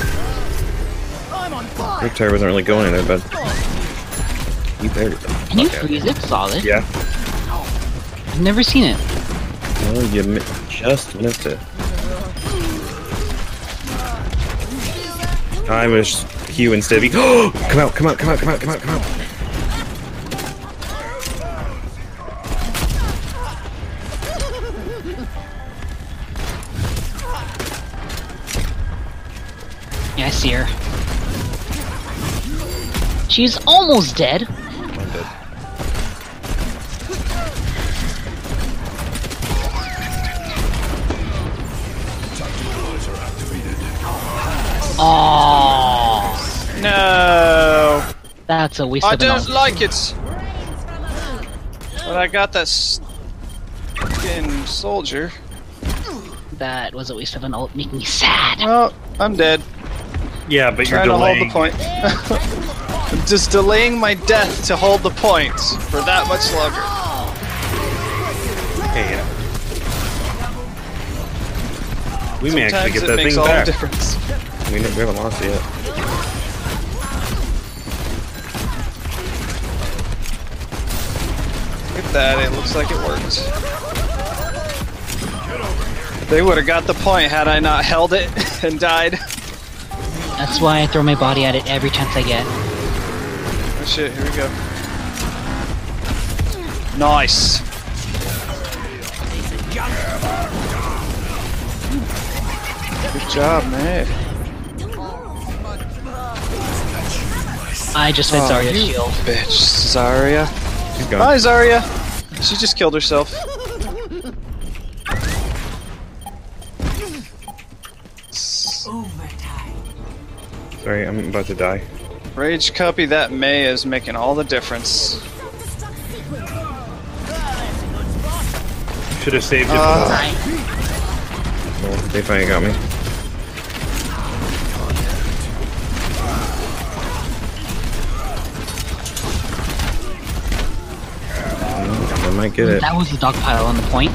S2: Your tire wasn't really going anywhere, but you better.
S4: Can you freeze it solid?
S2: Yeah.
S4: I've never seen it.
S2: Well, you just missed it. I was Q instead of E. Come out, come out, come out, come out, come out, come out.
S4: Yeah, I see her. She's almost dead.
S2: I'm dead.
S4: Oh,
S1: No.
S4: that's a waste
S1: I
S4: of an
S1: don't
S4: ult.
S1: like it. But I got that fucking soldier.
S4: That was a waste of an ult, making me sad.
S1: Oh, I'm dead.
S3: Yeah, but you're
S1: Trying to hold
S3: delaying.
S1: the point. I'm just delaying my death to hold the point for that much longer.
S3: Hey, we may actually
S1: Sometimes
S3: get
S1: it
S3: that
S1: makes
S3: thing
S1: all
S3: back.
S1: the difference.
S2: We haven't lost it yet.
S1: Look at that, it looks like it worked. They would have got the point had I not held it and died.
S4: That's why I throw my body at it every chance I get.
S1: Oh shit, here we go. Nice. Good job, man.
S4: I just fed Zarya's
S1: you
S4: shield.
S1: Bitch, Zarya.
S2: She's gone.
S1: Hi, Zarya. She just killed herself.
S2: Sorry, I'm about to die.
S1: Ragecuppy, that May is making all the difference.
S3: Should have saved it.
S2: Well, they finally got me. I might get it.
S4: That was a dogpile on the point.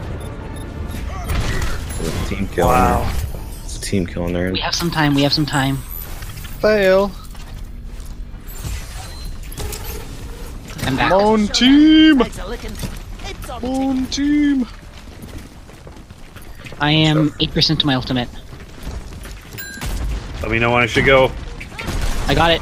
S2: It's a team kill.
S1: Wow.
S2: It's a team kill in there.
S4: We have some time, we have some time.
S1: Fail.
S4: I'm back.
S1: Moan team. Moan team.
S4: I am 8% to my ultimate.
S3: Let me know when I should go.
S4: I got it.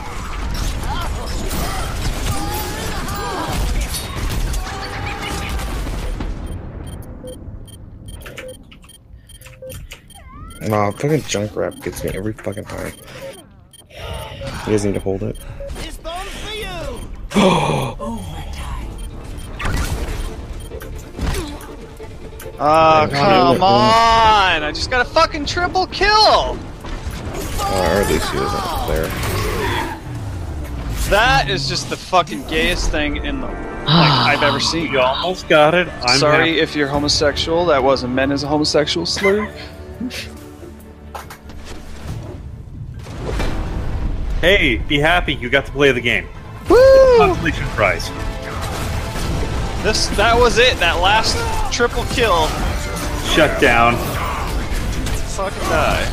S2: Wow, fucking junk wrap gets me every fucking time. He doesn't need to hold it.
S1: Oh, come on! I just got a fucking triple kill!
S2: Or at least he wasn't there.
S1: That is just the fucking gayest thing in the I've ever seen.
S3: You almost got it. I'm
S1: Sorry
S3: happy.
S1: if you're homosexual. That wasn't meant as a homosexual slur.
S3: Hey, be happy. You got to play the game.
S1: Woo!
S3: Consolation prize.
S1: That was it. That last triple kill.
S3: Shut down.
S1: Fucking die.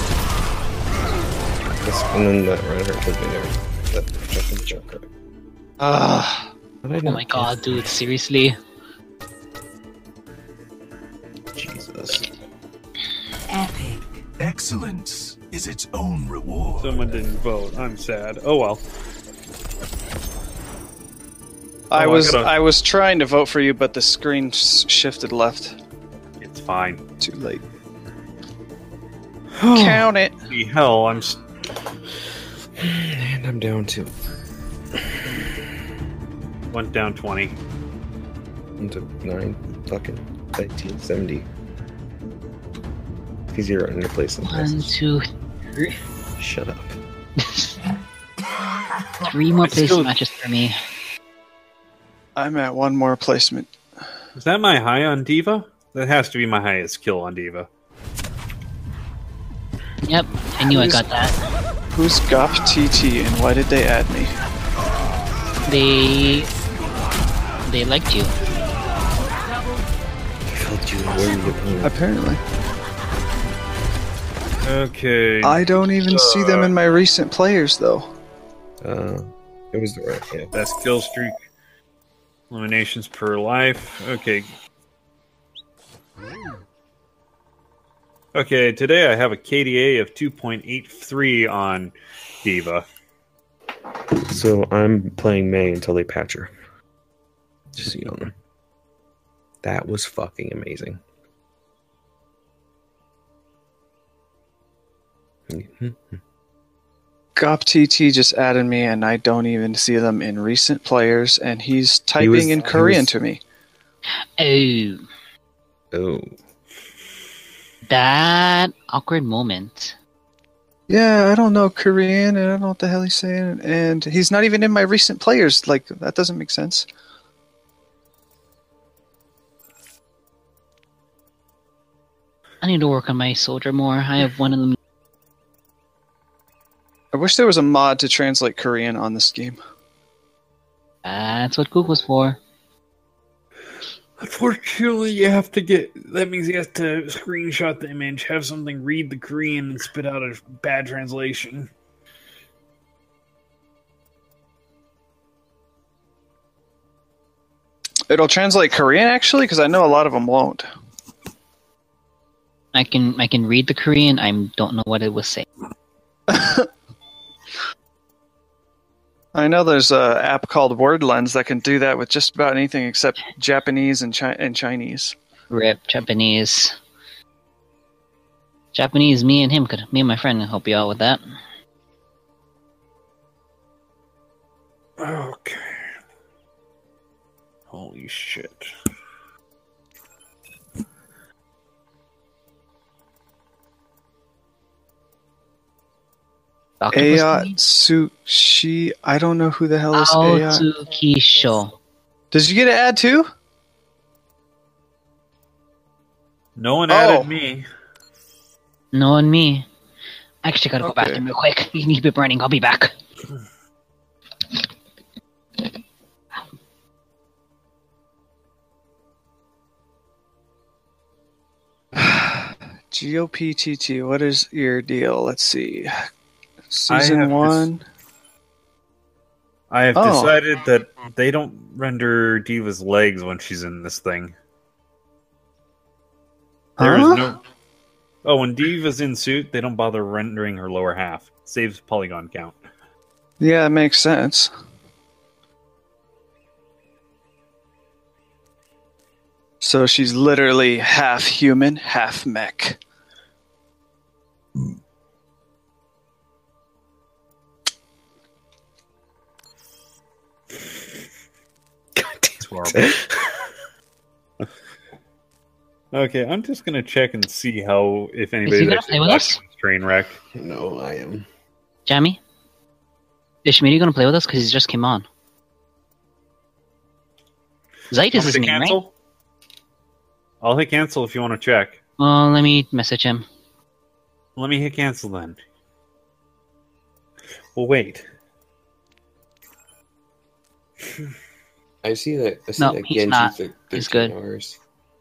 S2: And then that right here could be there. That fucking junk wrap.
S1: Ah.
S4: Oh my god, dude, seriously?
S2: Jesus.
S11: Epic.
S6: Excellence is its own reward.
S3: Someone didn't vote. I'm sad. Oh well.
S1: I
S3: Oh,
S1: I was trying to vote for you, but the screen shifted left.
S3: It's fine.
S1: Too late. Count it.
S3: The hell, I'm.
S2: And I'm down to
S3: Went down 20.
S2: into 9 fucking 1970. He's your in your place.
S4: 1, 2, 3.
S2: Shut up.
S4: 3 more placement matches for me.
S1: I'm at 1 more placement.
S3: Is that my high on Diva? That has to be my highest kill on Diva.
S4: Yep, I knew I got that.
S1: Who's Gop TT and why did they add me?
S4: They liked you.
S2: Felt you where you were.
S1: Apparently.
S3: Okay.
S1: I don't even see them in my recent players though.
S2: It was the right. Yeah.
S3: Best kill streak. Eliminations per life. Okay. Okay, today I have a KDA of 2.83 on Diva.
S2: So I'm playing May until they patch her. Just so you know. That was fucking amazing.
S1: Gop TT just added me and I don't even see them in recent players and he's typing in Korean to me.
S4: Oh.
S2: Oh.
S4: That awkward moment.
S1: Yeah, I don't know Korean and I don't know what the hell he's saying and he's not even in my recent players. Like, that doesn't make sense.
S4: I need to work on my soldier more. I have one of them.
S1: I wish there was a mod to translate Korean on this game.
S4: That's what Google's for.
S3: Unfortunately, you have to get. That means you have to screenshot the image, have something read the Korean, and spit out a bad translation.
S1: It'll translate Korean actually, because I know a lot of them won't.
S4: I can read the Korean. I don't know what it was saying.
S1: I know there's an app called WordLens that can do that with just about anything except Japanese and Chinese.
S4: Rip Japanese. Japanese. Me and my friend can help you out with that.
S3: Okay. Holy shit.
S1: Ayatsushi. I don't know who the hell is Ayat.
S4: Aotsukisho.
S1: Did you get an ad too?
S3: No one added me.
S4: No one me. I actually gotta go back to him real quick. You need to be burning. I'll be back.
S1: GOPTT, what is your deal? Let's see. Season 1.
S3: I have decided that they don't render Diva's legs when she's in this thing. There is no. Oh, when Diva's in suit, they don't bother rendering her lower half. Saves polygon count.
S1: Yeah, it makes sense. So she's literally half human, half mech.
S3: It's horrible. Okay, I'm just gonna check and see how if anybody's actually watching this train wreck.
S2: No, I am.
S4: Jamie? Is Shmiri gonna play with us? Because he just came on. Zeit is his name, right?
S3: I'll hit cancel if you want to check.
S4: Well, let me message him.
S3: Let me hit cancel then. Well, wait.
S2: I see that. I see
S4: No,
S2: that
S4: he's
S2: Genji
S4: not.
S2: for
S4: He's
S2: 13
S4: good.
S2: hours.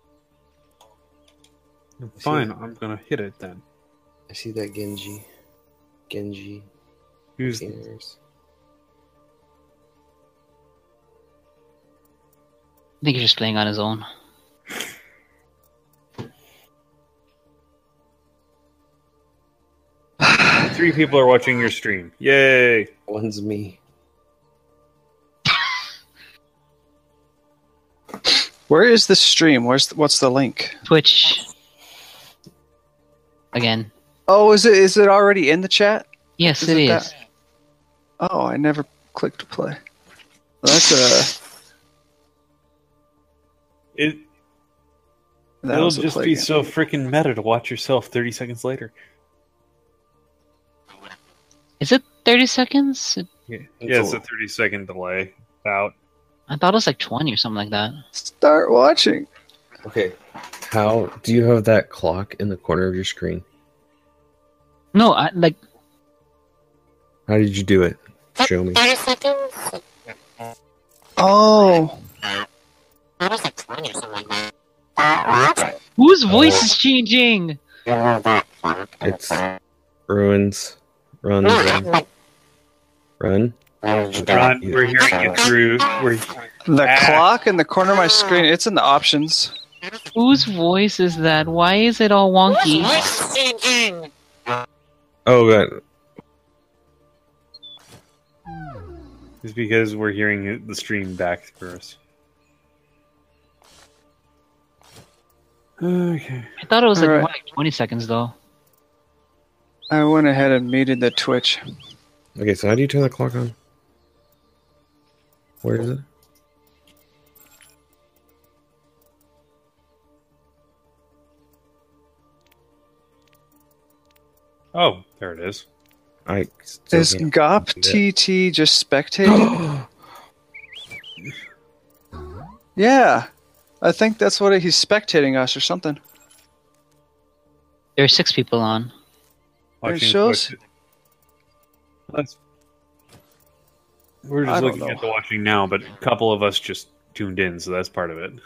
S3: Fine, I'm gonna hit it then.
S2: I see that Genji.
S3: Who's
S2: 13 hours.
S4: think he's just playing on his own.
S3: Three people are watching your stream. Yay!
S2: One's me.
S1: Where is the stream? What's the link?
S4: Twitch. Again.
S1: Oh, is it already in the chat?
S4: Yes, it is.
S1: That? Oh, I never clicked to play. Well, that's
S3: It'll just be so freaking meta to watch yourself 30 seconds later.
S4: Is it 30 seconds?
S3: Yeah, it's a 30-second delay. About.
S4: I thought it was like 20 or something like that.
S1: Start watching.
S2: Okay. How do you have that clock in the corner of your screen?
S4: No, I like.
S2: How did you do it? Show me.
S7: 30 seconds?
S1: Oh.
S7: That was like 20 or something like that.
S4: Whose voice is changing?
S2: It's ruins. Run.
S3: Ron, we're hearing you through.
S1: The clock in the corner of my screen. It's in the options.
S4: Whose voice is that? Why is it all wonky?
S2: Oh god.
S3: It's because we're hearing the stream back for us. Okay.
S4: I thought it was like
S1: Alright.
S4: more like 20 seconds though.
S1: I went ahead and muted the Twitch.
S2: Okay, so how do you turn the clock on? Where is it?
S3: Oh, there it is.
S2: I still
S1: Is
S2: can't
S1: GOP
S2: see it.
S1: TT just spectating? Yeah. I think that's what he's spectating us or something.
S4: There are 6 people on.
S1: It shows.
S3: We're
S1: I
S3: just
S1: don't
S3: looking
S1: know.
S3: at the watching now, but a couple of us just tuned in, so that's part of it.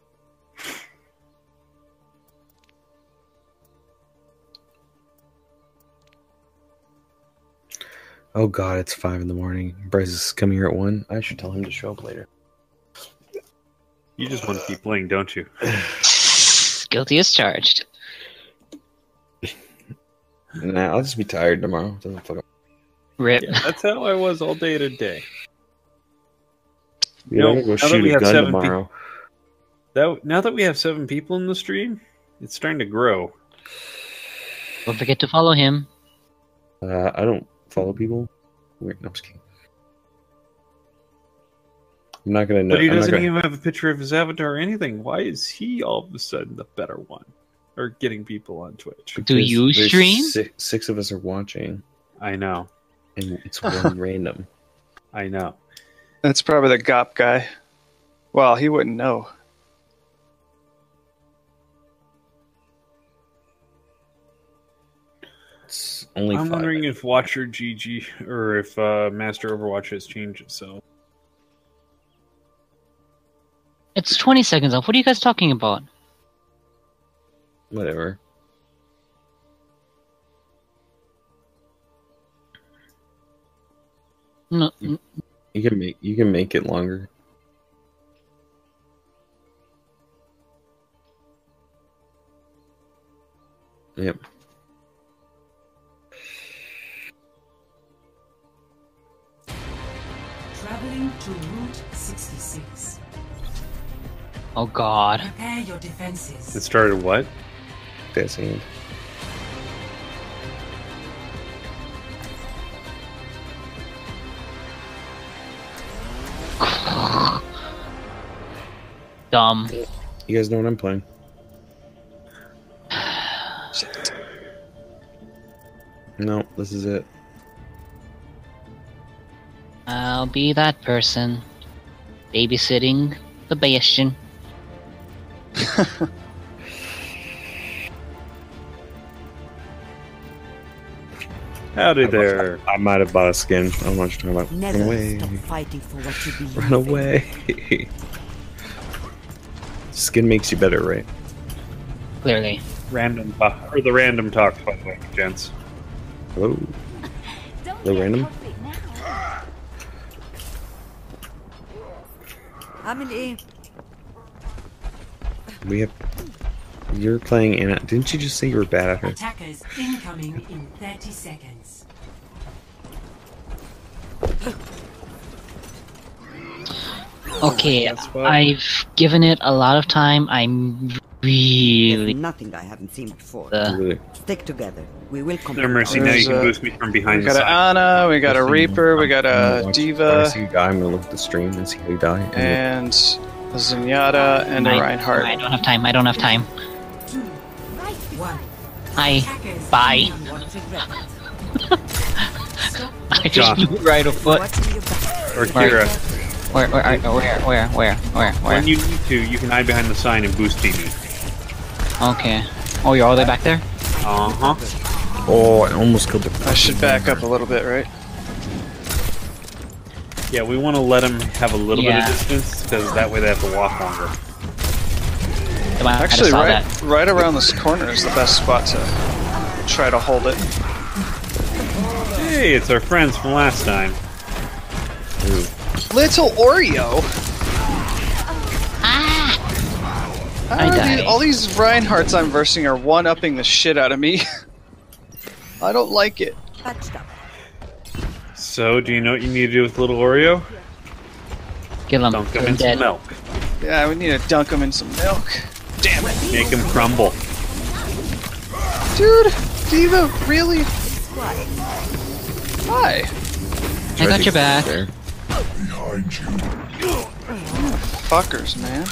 S2: Oh god, it's 5 in the morning. Bryce is coming here at 1. I should tell him to show up later.
S3: You just want to keep playing, don't you?
S4: Guilty as charged.
S2: Nah, I'll just be tired tomorrow. Doesn't fucking...
S4: Rip.
S3: Yeah, that's how I was all day today.
S2: You know, go shoot a gun tomorrow.
S3: Now that we have 7 people in the stream, it's starting to grow.
S4: Don't forget to follow him.
S2: I don't follow people. Weird. No, I'm just kidding. I'm not gonna know.
S3: But he
S2: I'm not
S3: doesn't
S2: gonna-
S3: even have a picture of his avatar or anything. Why is he all of a sudden the better one? Or getting people on Twitch?
S4: Do you
S2: There's
S4: stream?
S2: Six of us are watching,
S3: I know.
S2: and it's one random.
S3: I know.
S1: That's probably the GOP guy. Well, he wouldn't know.
S2: It's only
S3: I'm
S2: 5.
S3: wondering if Watcher GG or if Master Overwatch has changed itself.
S4: It's 20 seconds off. What are you guys talking about?
S2: Whatever.
S4: No,
S2: You can make it longer. Yep.
S9: Traveling to Route 66.
S4: oh god.
S9: Prepare your defenses.
S3: It started what?
S2: That's hand.
S4: Dumb.
S2: You guys know what I'm playing? No, this is it.
S4: I'll be that person. Babysitting the Bastion.
S3: Howdy there.
S2: I might have bought a skin. I don't know what you're talking about.
S11: Never
S2: Run away.
S11: stop fighting for what you believe
S2: Run away. Skin makes you better, right?
S4: Clearly.
S3: Random talk, or the random talk, by the way, gents.
S2: Hello. The random?
S11: Amelie,
S2: We have. You're playing Anna. Didn't you just say you were bad at her?
S9: Attackers incoming in 30 seconds.
S4: Okay, I've given it a lot of time. I'm really.
S11: There's nothing I haven't seen before.
S2: Really?
S11: Stick together. We will come.
S3: No mercy. Now you can boost me from behind.
S1: We got an Ana, we got a Reaper, we got a
S2: When I
S1: Diva,
S2: see you die, I'm gonna look at the stream and see how you die.
S1: and a Zenyatta, and a Reinhardt.
S4: I don't have time. I don't have time.
S9: 2, 1.
S4: I bye. I just blew right a foot.
S3: Or Kira.
S4: Where?
S3: When you need to, you can hide behind the sign and boost me.
S4: Okay. Oh, you're all the way back there?
S3: Uh-huh.
S2: Oh, I almost killed the.
S1: I should back up a little bit, right?
S3: Yeah, we want to let them have a little bit of distance, because that way they have to walk longer.
S1: Actually, right around this corner is the best spot to try to hold it.
S3: Hey, it's our friends from last time.
S2: Ooh.
S1: Little Oreo!
S4: I died.
S1: All these Reinhardts I'm versing are one-upping the shit out of me. I don't like it.
S3: So, do you know what you need to do with little Oreo?
S4: Kill him.
S3: Dunk him in some milk.
S1: Yeah, we need to dunk him in some milk. Damn it.
S3: Make him crumble.
S1: Dude, Diva, really? Why?
S4: I got your back.
S6: Behind you.
S1: Fuckers, man.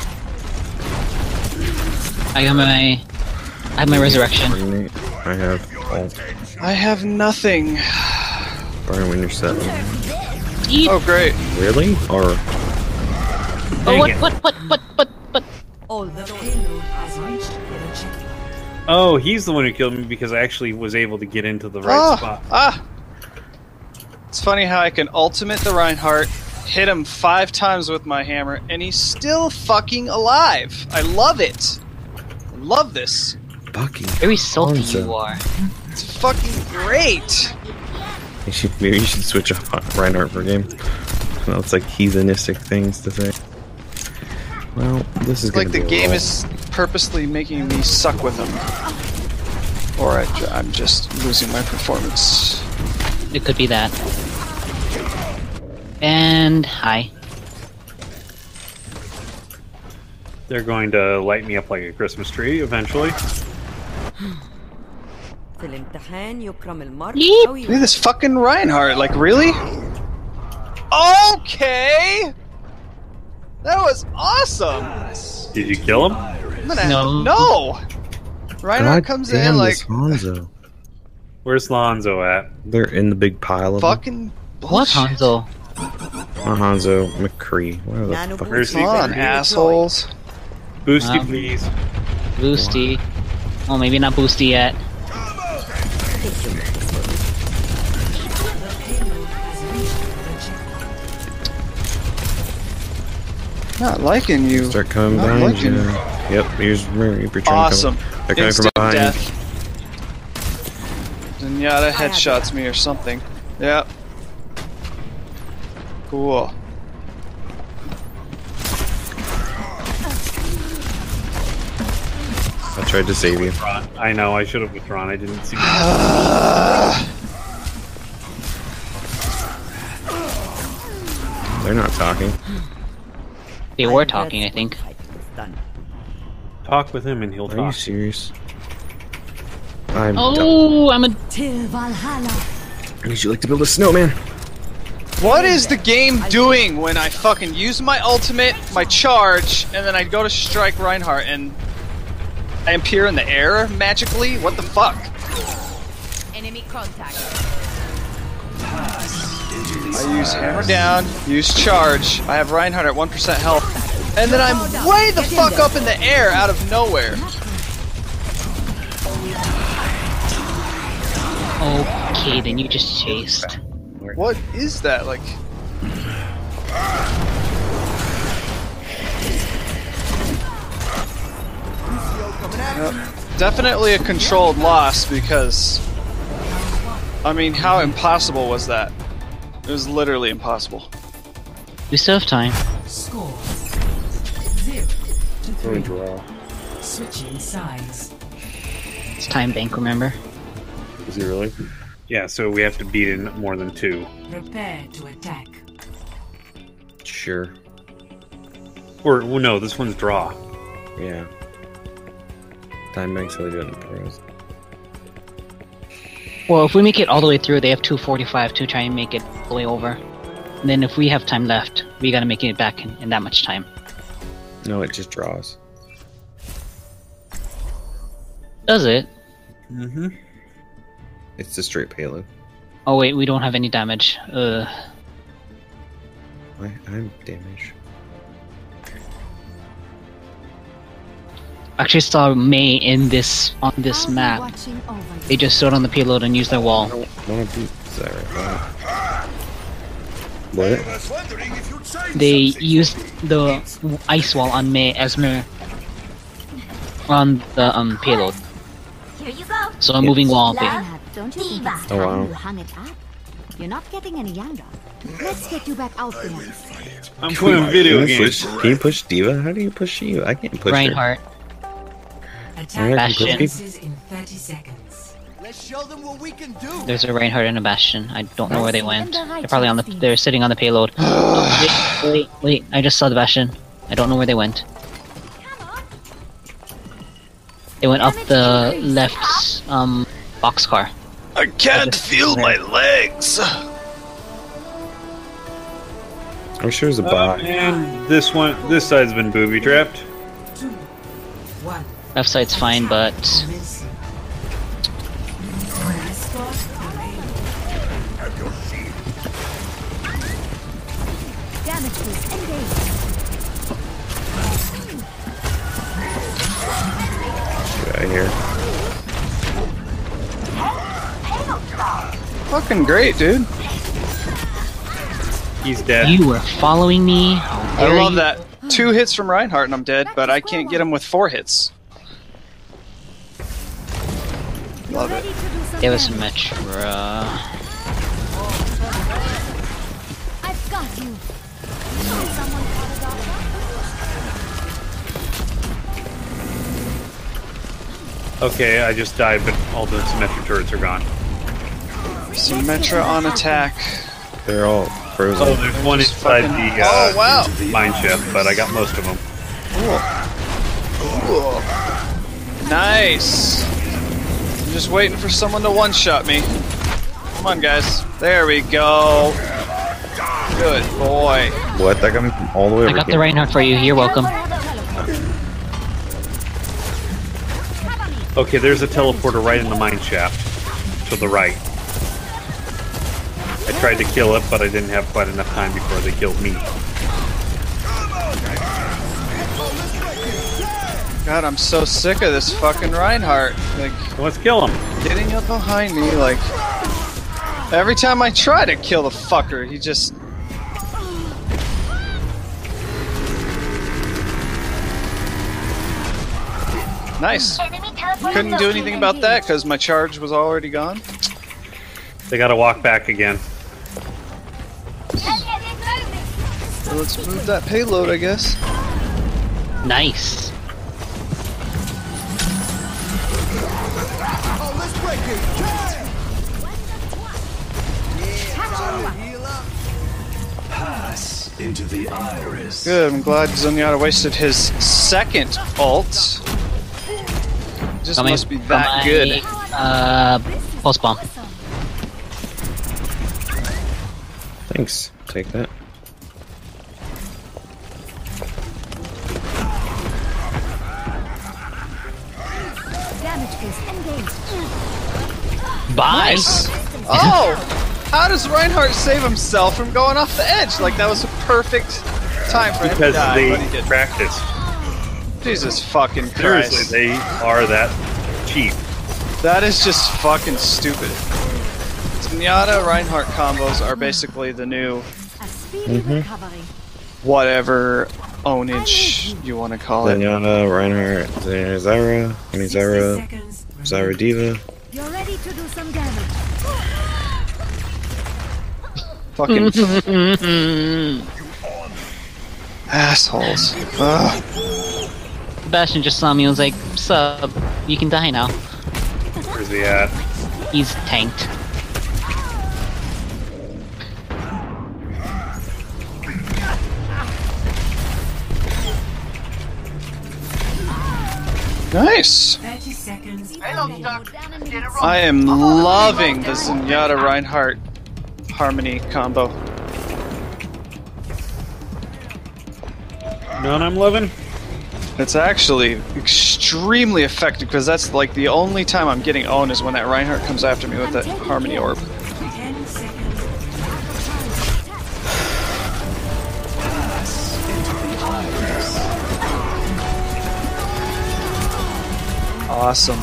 S4: I have my resurrection.
S2: I have all.
S1: I have nothing.
S2: Burn when you're 7.
S1: Oh, great.
S2: Really? Or.
S4: Oh, what?
S9: All the payload has reached the checkpoint.
S3: Oh, he's the one who killed me because I actually was able to get into the right spot.
S1: It's funny how I can ultimate the Reinhardt, hit him 5 times with my hammer, and he's still fucking alive. I love it. I love this.
S2: Fucking.
S4: Very salty you are.
S1: It's fucking great.
S2: Maybe you should switch off Reinhardt for a game. No, it's like heathenistic things to say. Well, this is
S1: like the game is purposely making me suck with him. Or I'm just losing my performance.
S4: It could be that. And hi.
S3: They're going to light me up like a Christmas tree eventually.
S1: Look at this fucking Reinhardt, like, really? Okay! That was awesome!
S3: Did you kill him?
S1: No! Reinhardt comes in like...
S2: Hanzo.
S3: Where's Lonzo at?
S2: They're in the big pile of
S1: fucking bullshit.
S4: What Hanzo?
S2: Hanzo McCree. Where the fuck
S3: Where's
S1: Come on, assholes.
S3: Boosty, please.
S4: Boosty. Oh, maybe not Boosty yet.
S1: Not liking you.
S2: Start coming
S1: Not
S2: behind
S1: liking
S2: you. Yep, here's Reaper trying
S1: awesome.
S2: to come. They're coming
S1: Instant
S2: from behind.
S1: death. Zenyatta headshots me or something. Yep. Cool.
S2: I tried to save you.
S3: I know, I should have withdrawn. I didn't see
S2: They're not talking.
S4: They were talking, I think.
S3: Talk with him and he'll talk.
S2: Are you serious? I'm
S4: Oh, I'm a...
S7: Till Valhalla.
S2: Would you like to build a snowman?
S1: What is the game doing when I fucking use my ultimate, my charge, and then I go to strike Reinhardt and I appear in the air magically? What the fuck?
S7: Enemy contact.
S1: I use hammer down, use charge, I have Reinhardt at 1% health, and then I'm way the fuck up in the air out of nowhere.
S4: Okay, then you just chased.
S1: What is that? Like... Yep. Definitely a controlled loss because... I mean, how impossible was that? It was literally impossible.
S4: We still have time.
S9: Score 0-3.
S2: Draw.
S9: Switching sides.
S4: It's time bank, remember?
S2: Is he really?
S3: Yeah, so we have to beat in more than 2.
S9: Prepare to attack.
S2: Sure.
S3: Or, well, no, this one's draw.
S2: Yeah. Time banks how they do it in the pros.
S4: Well, if we make it all the way through, they have 2:45 to try and make it all the way over. And then if we have time left, we gotta make it back in that much time.
S2: No, it just draws.
S4: Does it?
S3: Mm-hmm.
S2: It's the straight payload.
S4: Oh wait, we don't have any damage.
S2: I'm damaged.
S4: I actually saw May in this on this
S7: I'll be
S4: map.
S7: watching over you.
S4: They just stood on the payload and used their wall.
S2: I want to beat Zarya. What?
S4: They used the ice wall on May as May on the payload.
S7: Here you go.
S4: So I'm moving wall.
S7: Reinhardt, don't you think it's
S2: Oh,
S7: time
S2: wow.
S7: you hung it up? You're not getting any younger. Let's get you back out there.
S3: I'm playing video
S2: Can you
S3: games.
S2: Can you push Diva? How do you push you? I can't push
S4: Reinhardt.
S9: Attack
S4: Bastion.
S9: commences in 30 seconds.
S10: Let's show them what we can do.
S4: There's a Reinhardt and a Bastion. I don't know where they went. They're probably on the. They're sitting on the payload. Oh, wait! I just saw the Bastion. I don't know where they went. They went up the left boxcar.
S1: I can't feel my legs.
S2: I'm sure there's a bot.
S3: And this side's been booby trapped.
S9: 2, 1.
S4: Left side's fine, but
S9: Commencing. Escort remaining.
S7: Damage boost engaged.
S2: Get out of here.
S1: Fucking great, dude.
S3: He's dead.
S4: you were following me. How
S1: I
S4: dare
S1: love
S4: you.
S1: that. 2 hits from Reinhardt and I'm dead, but I can't get him with 4 hits. Love it.
S4: Give us a match, bruh.
S7: I've got you. Someone call a doctor?
S3: Okay, I just died, but all the Symmetra turrets are gone.
S1: Symmetra on attack.
S2: They're all frozen.
S3: Oh, there's one inside the
S1: Oh, wow.
S3: mine ship, but I got most of them.
S1: Cool. Nice. I'm just waiting for someone to one-shot me. Come on, guys. There we go. Good boy.
S2: What? That got me from all the way over
S4: I got
S2: here.
S4: the Reinhardt for you. You're welcome.
S3: Okay, there's a teleporter right in the mine shaft to the right. I tried to kill it, but I didn't have quite enough time before they killed me.
S1: God, I'm so sick of this fucking Reinhardt. Like,
S3: Let's kill him.
S1: getting up behind me, like... Every time I try to kill the fucker, he just... Nice. Couldn't do anything about that because my charge was already gone.
S3: They gotta walk back again.
S1: So let's move that payload, I guess.
S4: Nice.
S10: Oh, let's break it.
S6: Pass into the iris.
S1: Good, I'm glad Zenyatta wasted his second ult. Just
S4: Coming
S1: must be
S4: from
S1: that
S4: my,
S1: good.
S4: Pulse bomb.
S2: Thanks. Take that.
S7: Damage boost engaged.
S4: Bye.
S1: Nice. Oh! How does Reinhardt save himself from going off the edge? Like, that was a perfect time for him to
S3: Because
S1: die,
S3: they
S1: but he didn't.
S3: practiced.
S1: Jesus fucking
S3: Seriously,
S1: Christ.
S3: they are that cheap.
S1: That is just fucking stupid. Zenyatta Reinhardt combos are basically the new
S7: A speedy recovery.
S1: whatever ownage you want to call it.
S2: Zenyatta, Reinhardt, Zyra, I mean
S9: 60
S2: Zyra,
S9: seconds
S2: Zyra Diva.
S7: You're ready to do some damage.
S1: Fucking assholes. Ugh.
S4: Sebastian just saw me and was like, "Sup, you can die now."
S3: Where's he at?
S4: He's tanked.
S1: Nice.
S9: 30 seconds.
S1: I am loving the Zenyatta Reinhardt harmony combo.
S3: No one I'm loving?
S1: It's actually extremely effective because that's like the only time I'm getting owned is when that Reinhardt comes after me with that harmony orb.
S9: 10 seconds.
S1: Awesome.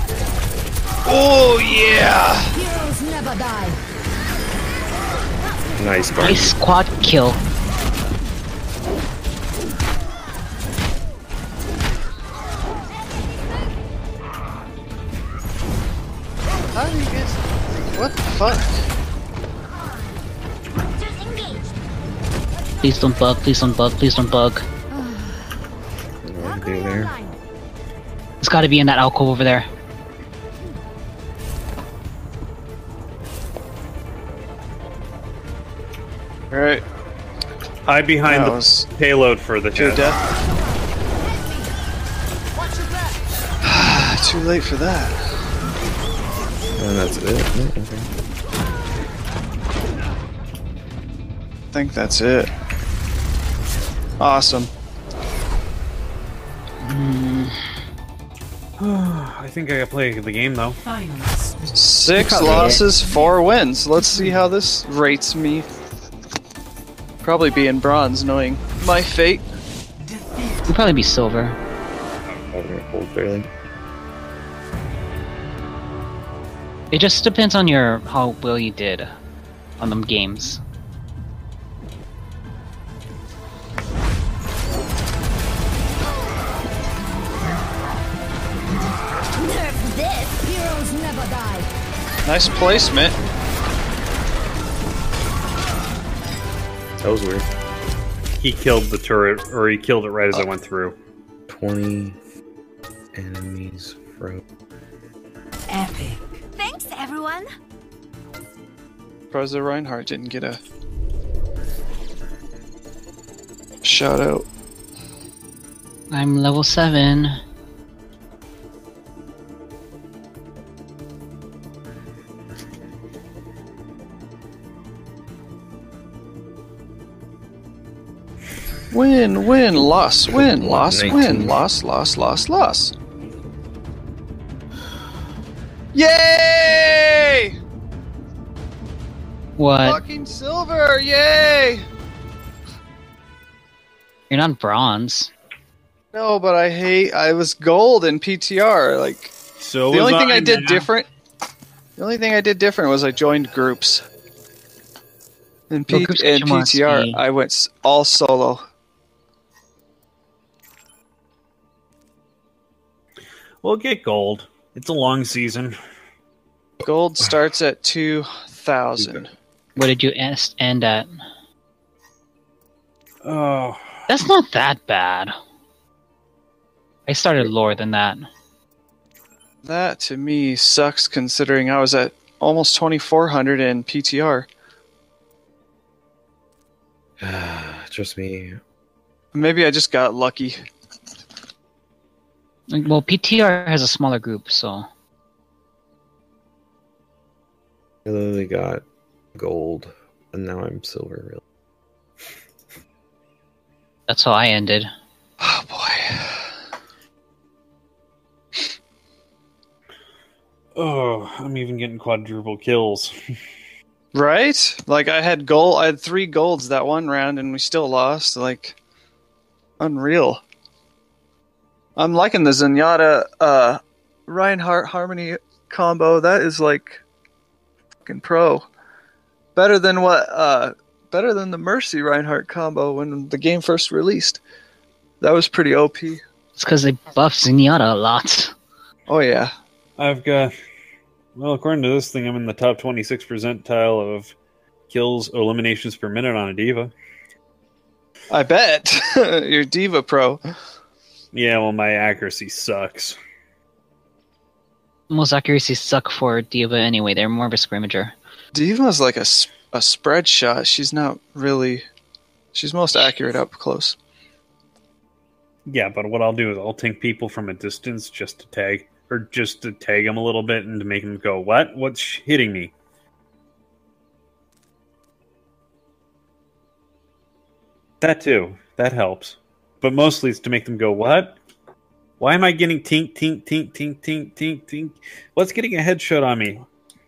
S1: Oh yeah!
S7: Heroes never die.
S2: Nice, Bart.
S4: Nice squad kill.
S1: How do you guys? What the fuck?
S4: Please don't bug, please don't bug, please don't bug.
S2: What do there?
S4: It's gotta be in that alcove over there.
S1: All right.
S3: Hide behind
S1: That
S3: the
S1: was
S3: payload for the
S1: to
S3: chest.
S1: death. Too late for that.
S2: And that's it. No, okay.
S1: I think that's it. Awesome.
S3: I think I gotta play the game though.
S9: Finals.
S1: 6 losses, 4 wins. Let's see how this rates me. Probably be in bronze, knowing my fate.
S4: You'll probably be silver.
S2: I'm gonna hold barely.
S4: It just depends on your how well you did on them games.
S7: Nerf this. Heroes never die.
S1: Nice placement.
S2: That was weird.
S3: He killed the turret, or he killed it right as I went through.
S2: 20 enemies froze.
S9: Epic.
S7: Thanks, everyone.
S1: Surprised the Reinhardt didn't get a shout out.
S4: I'm level 7.
S1: Win, win, loss, win, loss,
S2: 19.
S1: win, loss, loss, loss, loss. Yay!
S4: What?
S1: Fucking silver, yay!
S4: You're not bronze.
S1: No, but I was gold in PTR. Like
S3: So
S1: the
S3: was
S1: only thing I did
S3: man.
S1: different. The only thing I did different was I joined groups. In,
S4: What groups did
S1: in
S4: you want to
S1: PTR,
S4: see?
S1: I went all solo.
S3: We'll get gold. It's a long season.
S1: Gold starts at 2,000.
S4: What did you end at?
S3: Oh,
S4: That's not that bad. I started lower than that.
S1: That to me sucks considering I was at almost 2,400 in PTR.
S2: Just me.
S1: Maybe I just got lucky.
S4: Well, PTR has a smaller group, so
S2: I literally got gold, and now I'm silver. Really.
S4: that's how I ended.
S1: Oh boy.
S3: oh, I'm even getting quadruple kills.
S1: Right? Like I had 3 golds that one round and we still lost. Like unreal. I'm liking the Zenyatta Reinhardt Harmony combo. That is like fucking pro. Better than better than the Mercy Reinhardt combo when the game first released. That was pretty OP.
S4: It's because they buffed Zenyatta a lot.
S1: Oh yeah.
S3: I've got, well, according to this thing, I'm in the top 26 percentile of kills, eliminations per minute on a diva.
S1: I bet. You're Diva Pro.
S3: Yeah, well, my accuracy sucks.
S4: Most accuracies suck for Diva anyway. They're more of a scrimmager.
S1: Diva's like a spread shot. She's not really... She's most accurate up close.
S3: Yeah, but what I'll do is I'll tank people from a distance just to tag them a little bit and to make them go, what? What's hitting me? That too. That helps. But mostly it's to make them go, what? Why am I getting tink, tink, tink, tink, tink, tink, tink? What's getting a headshot on me?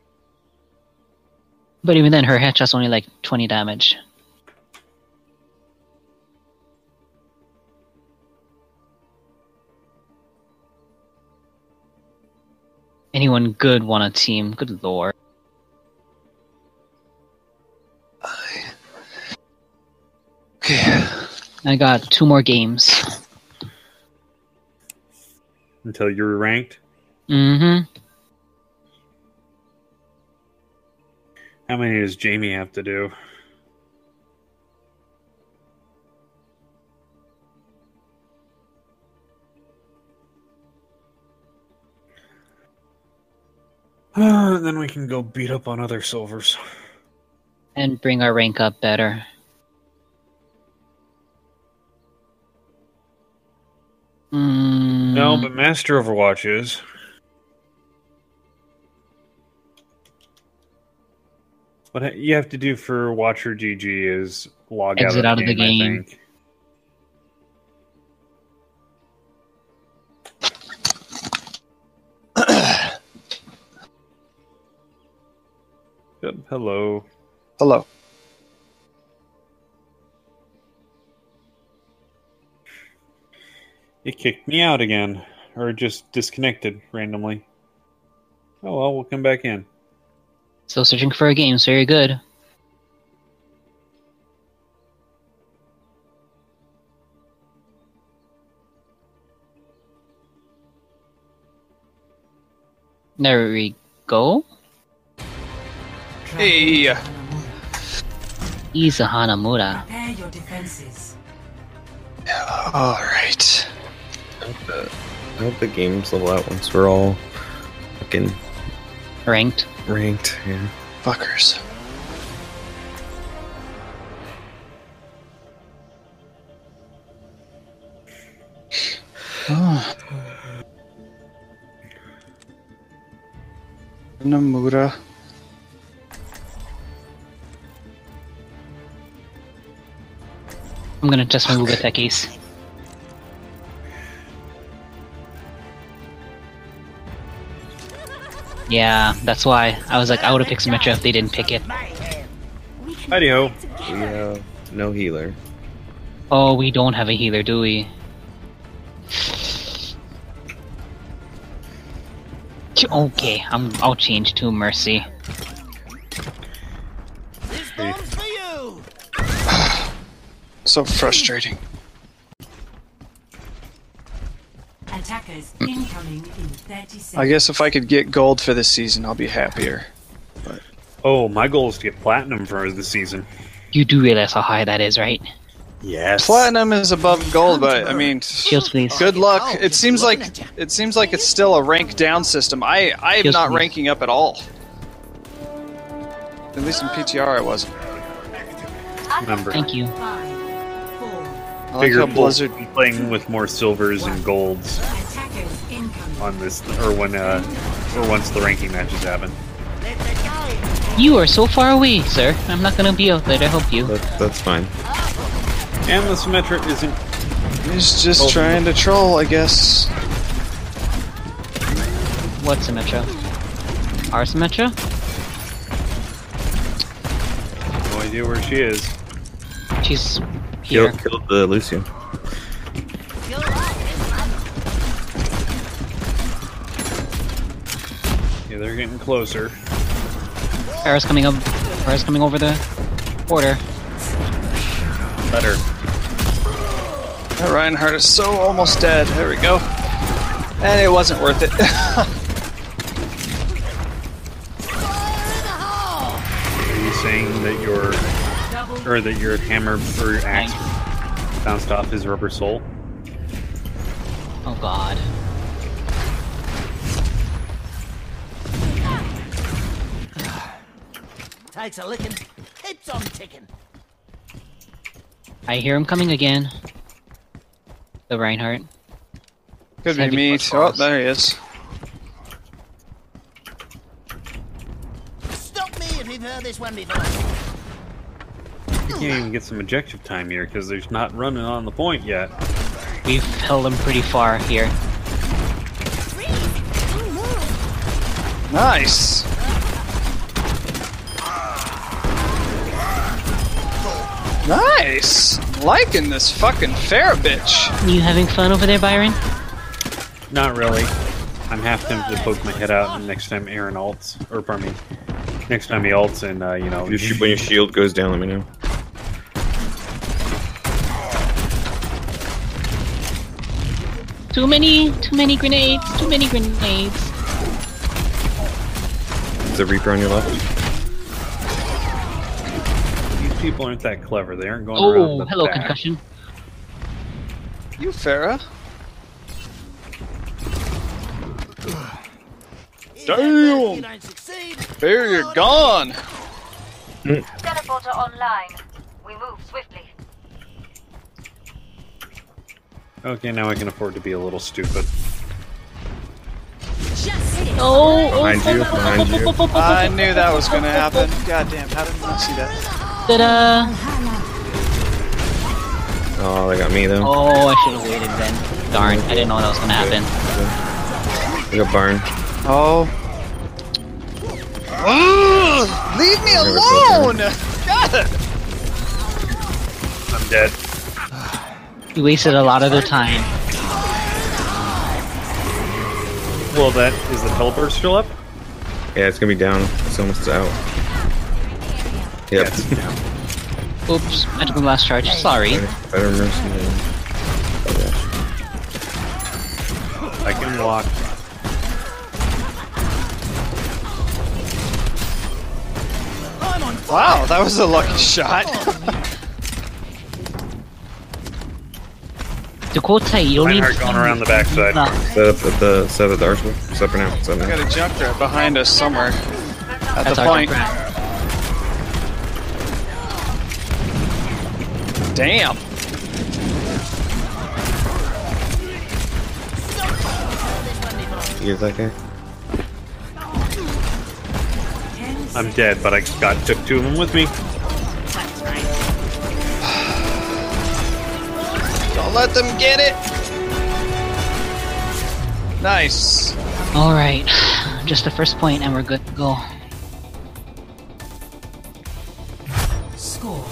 S4: But even then, her headshot's only like 20 damage. Anyone good want a team? Good lord.
S1: Okay.
S4: I got 2 more games.
S3: Until you're ranked?
S4: Mm-hmm.
S3: How many does Jamie have to do? And then we can go beat up on other silvers.
S4: And bring our rank up better.
S3: No, but Master Overwatch is. What you have to do for Watcher GG is log
S4: Exit
S3: out of the game. I think. Yep, hello.
S1: Hello.
S3: It kicked me out again. Or just disconnected randomly. Oh well, we'll come back in.
S4: Still searching for a game, so you're good. There we go.
S1: Hey!
S4: Isa Hanamura.
S9: Prepare your defenses.
S1: Alright.
S2: I hope the games level out once we're all fucking
S4: Ranked.
S2: Yeah.
S1: Fuckers. Oh. Namura.
S4: I'm gonna test my Muga techies. Yeah, that's why. I was like, I would've picked Symmetra if they didn't pick it.
S3: Hi-ho.
S2: We have no healer.
S4: Oh, we don't have a healer, do we? Okay, I'll change to Mercy.
S10: This bomb's for you.
S1: So frustrating.
S9: Attackers incoming in 30 seconds.
S1: I guess if I could get gold for this season, I'll be happier. But
S3: Oh, my goal is to get platinum for the season.
S4: You do realize how high that is, right?
S3: Yes.
S1: platinum is above gold, but I mean,
S4: Shields, please.
S1: good luck. It seems like it's still a rank down system. I am
S4: Shields,
S1: not
S4: please.
S1: ranking up at all. At least in PTR, I wasn't.
S3: Remember.
S4: Thank you.
S9: 5, 4.
S1: I like
S3: Figure
S1: how Blizzard.
S3: we'll be playing with more silvers and golds
S9: Attackers incoming.
S3: on this, or when, or once the ranking matches happen.
S4: You are so far away, sir. I'm not gonna be out there to help you.
S2: That's fine.
S3: And the Symmetra isn't.
S1: He's just trying to troll, I guess.
S4: What Symmetra? Our Symmetra?
S3: No idea where she is.
S4: She's here.
S2: Killed the Lucio.
S3: Yeah, they're getting closer.
S4: Farrah's coming up. Farrah's coming over the border.
S3: Better.
S1: That Reinhardt is so almost dead. There we go. And it wasn't worth it.
S3: Are you saying that your hammer or your axe bounced off his rubber sole?
S4: Oh god.
S10: Takes a licking, keeps on ticking.
S4: I hear him coming again. The Reinhardt.
S1: Could be
S4: Heavy
S1: me.
S4: footfalls.
S1: Oh, there he is.
S10: Stop me if you've heard this one before.
S3: You can't even get some objective time here because there's not running on the point yet.
S4: We've held him pretty far here.
S1: Nice. Nice. Liking this fucking fair bitch.
S4: You having fun over there, Byron?
S3: Not really. I'm half tempted to poke my head out and next time Aaron ults, or pardon me, next time he ults and you know.
S2: When your shield goes down, let me know.
S4: Too many grenades, too many grenades.
S2: Is there a Reaper on your left?
S3: These people aren't that clever. They aren't going around
S4: Oh,
S3: the
S4: hello,
S3: back.
S4: concussion.
S1: You Farah. Damn!
S10: You don't succeed.
S1: There you're gone.
S12: Teleporter online. We move swiftly.
S3: Okay, now I can afford to be a little stupid.
S2: Behind you, behind you.
S1: I knew that was gonna happen. God damn, how did I not see that?
S4: Ta-da!
S2: Oh, they got me though.
S4: Oh, I should have waited then. Darn, I didn't know that was gonna happen.
S2: We got Barn.
S1: Oh. Ugh, leave me alone! God!
S3: I'm dead.
S4: You wasted a lot of their time.
S3: Well, that is the teleport still up?
S2: Yeah, it's gonna be down. It's almost out. Yep.
S3: Yes, down.
S4: Oops, I took the last charge. Sorry.
S2: Better mercy than.
S3: I can walk.
S1: Wow, that was a lucky shot.
S4: To quote Tay, you don't need
S3: Reinhardt going around the backside.
S4: No.
S2: Set up at the arsenal. Set up now. Set
S1: We
S2: up
S1: got
S2: now.
S1: a Junkrat behind us somewhere. At
S4: That's
S1: the
S4: our
S1: point.
S4: Junkrat.
S1: Damn.
S2: You guys okay?
S3: I'm dead, but I took two of them with me.
S1: Don't let them get it. Nice.
S4: Alright, just the first point and we're good to go.
S9: Score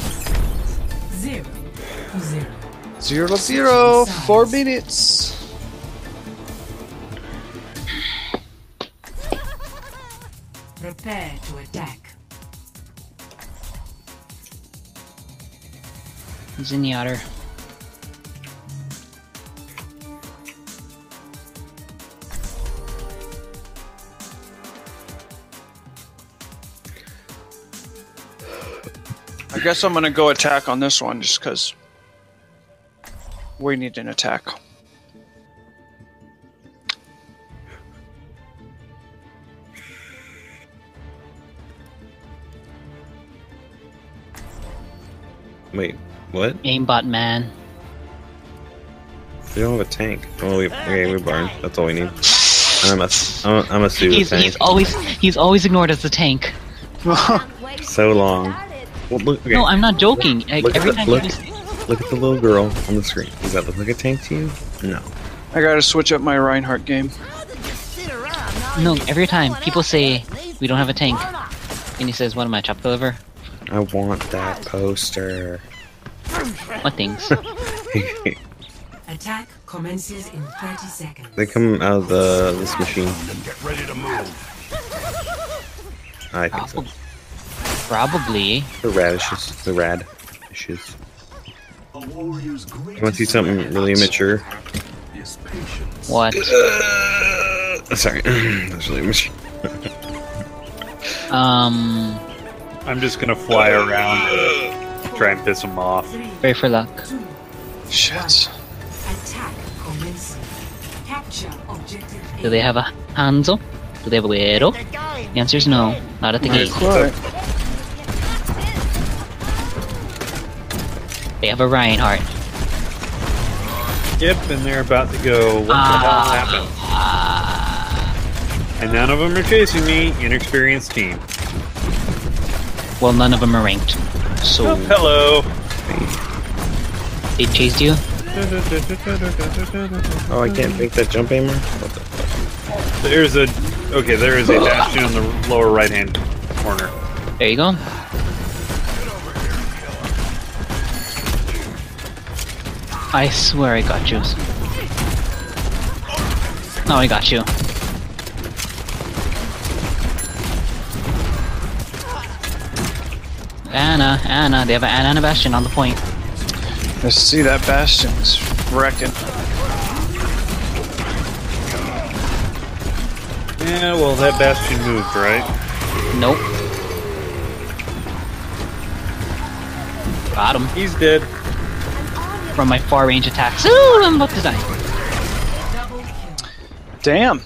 S9: 0-0.
S1: 0-0. 4 minutes.
S9: Prepare to attack.
S4: Zenyatta.
S1: I guess I'm gonna go attack on this one just because we need an attack.
S2: Wait, what?
S4: Aimbot man.
S2: We don't have a tank. Oh, we Barn. That's all we need. I'm a pseudo tank.
S4: He's always ignored as a tank.
S2: So long. Well, look, okay.
S4: No, I'm not joking. Like,
S2: Look at
S4: every
S2: the-
S4: time
S2: look-
S4: you just...
S2: Look at the little girl on the screen. Does that look like a tank to you? No.
S1: I gotta switch up my Reinhardt game.
S4: No, every time people say we don't have a tank, and he says, "What am I, chop the liver?"
S2: I want that poster.
S4: What things?
S9: Attack commences in 30 seconds.
S2: They come out of this machine.
S6: Get ready to move.
S2: I think so.
S4: Probably.
S2: The radishes. The radishes.
S6: A warrior's
S2: You want to
S6: greatest
S2: see something really immature?
S6: is patience.
S4: What?
S2: Sorry. That's really immature.
S3: I'm just gonna fly around and try and piss them off.
S4: Pray for luck.
S1: Shit.
S9: Attack commencing. Capture objective
S4: Do they have a Hanzo? Do they have a Widow? The answer is no. Not at the gate. They have a Reinhardt.
S3: Yep, and they're about to go. What the hell happened? And none of them are chasing me. Inexperienced team.
S4: Well, none of them are ranked. So.
S3: Oh, hello.
S4: They chased you?
S2: Oh, I can't make that jump aimer? What the fuck?
S3: There is a bastion in the lower right hand corner.
S4: There you go. I swear I got you. No, I got you. Anna, they have an Anna and a Bastion on the point.
S1: I see that Bastion's wrecking.
S3: Yeah, well, that Bastion moved, right?
S4: Nope. Got him.
S3: He's dead.
S4: From my far range attacks. Ooh, I'm about to die.
S1: Damn.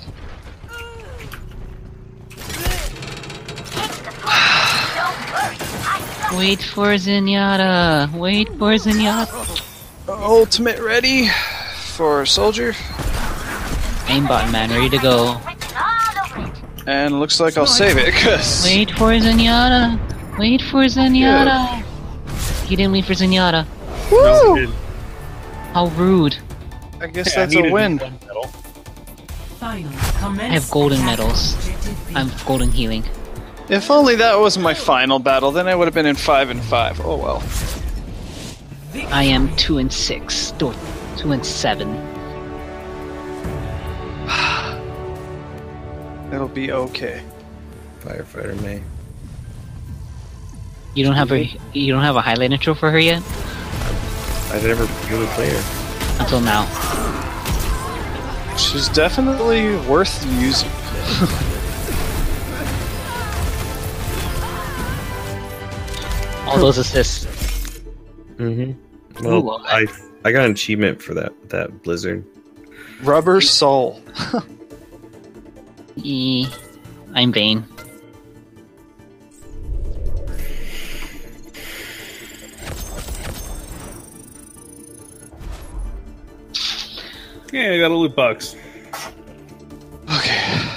S4: Wait for Zenyatta. Wait for Zenyatta.
S1: Ultimate ready for soldier.
S4: Aimbot man, ready to go.
S1: And looks like I'll save it, cause...
S4: Wait for Zenyatta. Wait for Zenyatta. He didn't wait for Zenyatta.
S1: Woo!
S4: How rude.
S1: I guess that's a win.
S4: I have golden medals. I'm golden healing.
S1: If only that was my final battle, then I would have been in 5 and 5. Oh well.
S4: I am 2 and 6. 2 and 7.
S1: It'll be okay.
S2: Firefighter May.
S4: You don't have a highlight intro for her yet?
S2: I've never really played her.
S4: Until now.
S1: She's definitely worth using.
S4: All those assists.
S2: Mm-hmm. Well,
S4: Ooh,
S2: I got an achievement for that blizzard.
S1: Rubber Soul.
S4: I'm Vayne.
S3: Yeah, I got a loot box.
S1: Okay.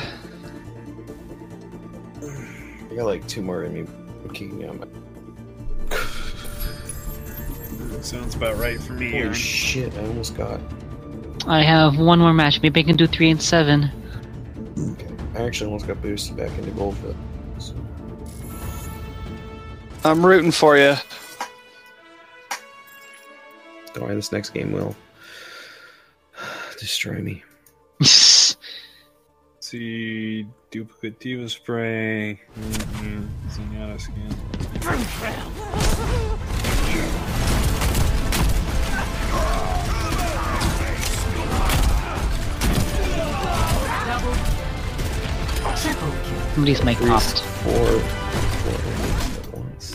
S2: I got like 2 more in me kicking me on my...
S3: Sounds about right for me.
S2: Holy shit, I almost got...
S4: I have 1 more match. Maybe I can do 3 and 7.
S2: Okay. I actually almost got boosted back into gold for that. So.
S1: I'm rooting for you.
S2: Don't worry, this next game will destroy me.
S3: See, duplicate Diva spray. Zenyatta skin.
S4: Somebody's mic popped.
S2: 4 at once.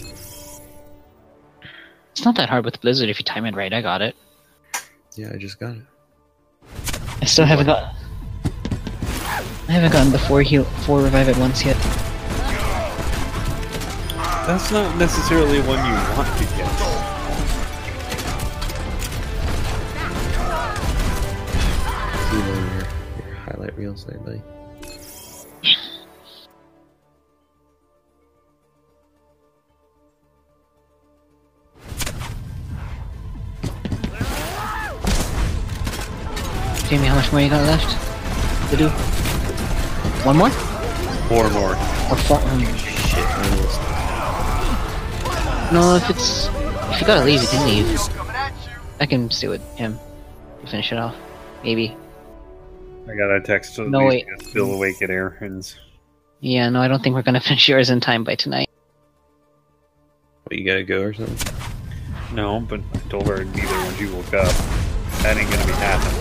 S4: It's not that hard with Blizzard if you time it right. I got it.
S2: Yeah, I just got it.
S4: I still haven't got. I haven't gotten the 4 revive at once yet.
S3: That's not necessarily one you want to get.
S2: See your highlight reels there, buddy.
S4: Jamie, how much more you got left to do? 1 more?
S3: 4 more.
S4: Or 4?
S2: Shit,
S4: No, if you gotta leave, you can leave. I can stay with him to finish it off. Maybe.
S3: I got a text to
S4: No, wait.
S3: Still awake at Aaron's.
S4: Yeah, no, I don't think we're gonna finish yours in time by tonight.
S2: What, you gotta go or something?
S3: No, but I told her I'd be there when she woke up. That ain't gonna be happening.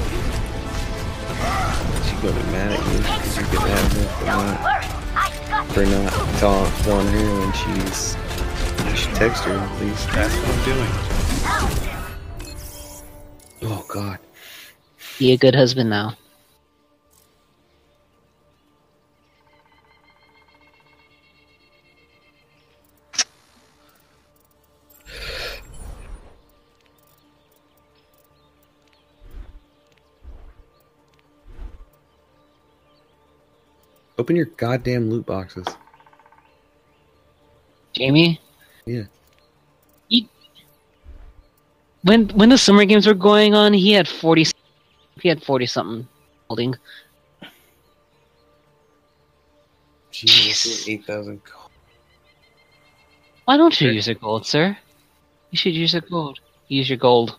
S2: She's gonna be mad at me because you get mad at her for not telling her when she's... You should text her at least.
S3: That's what I'm doing.
S2: Oh god.
S4: Be a good husband now.
S2: Open your goddamn loot boxes.
S4: Jamie?
S2: Yeah.
S4: When the summer games were going on, he had 40 something holding.
S2: Jesus, 8,000 gold.
S4: Why don't you use your gold, sir? You should use your gold. Use your gold.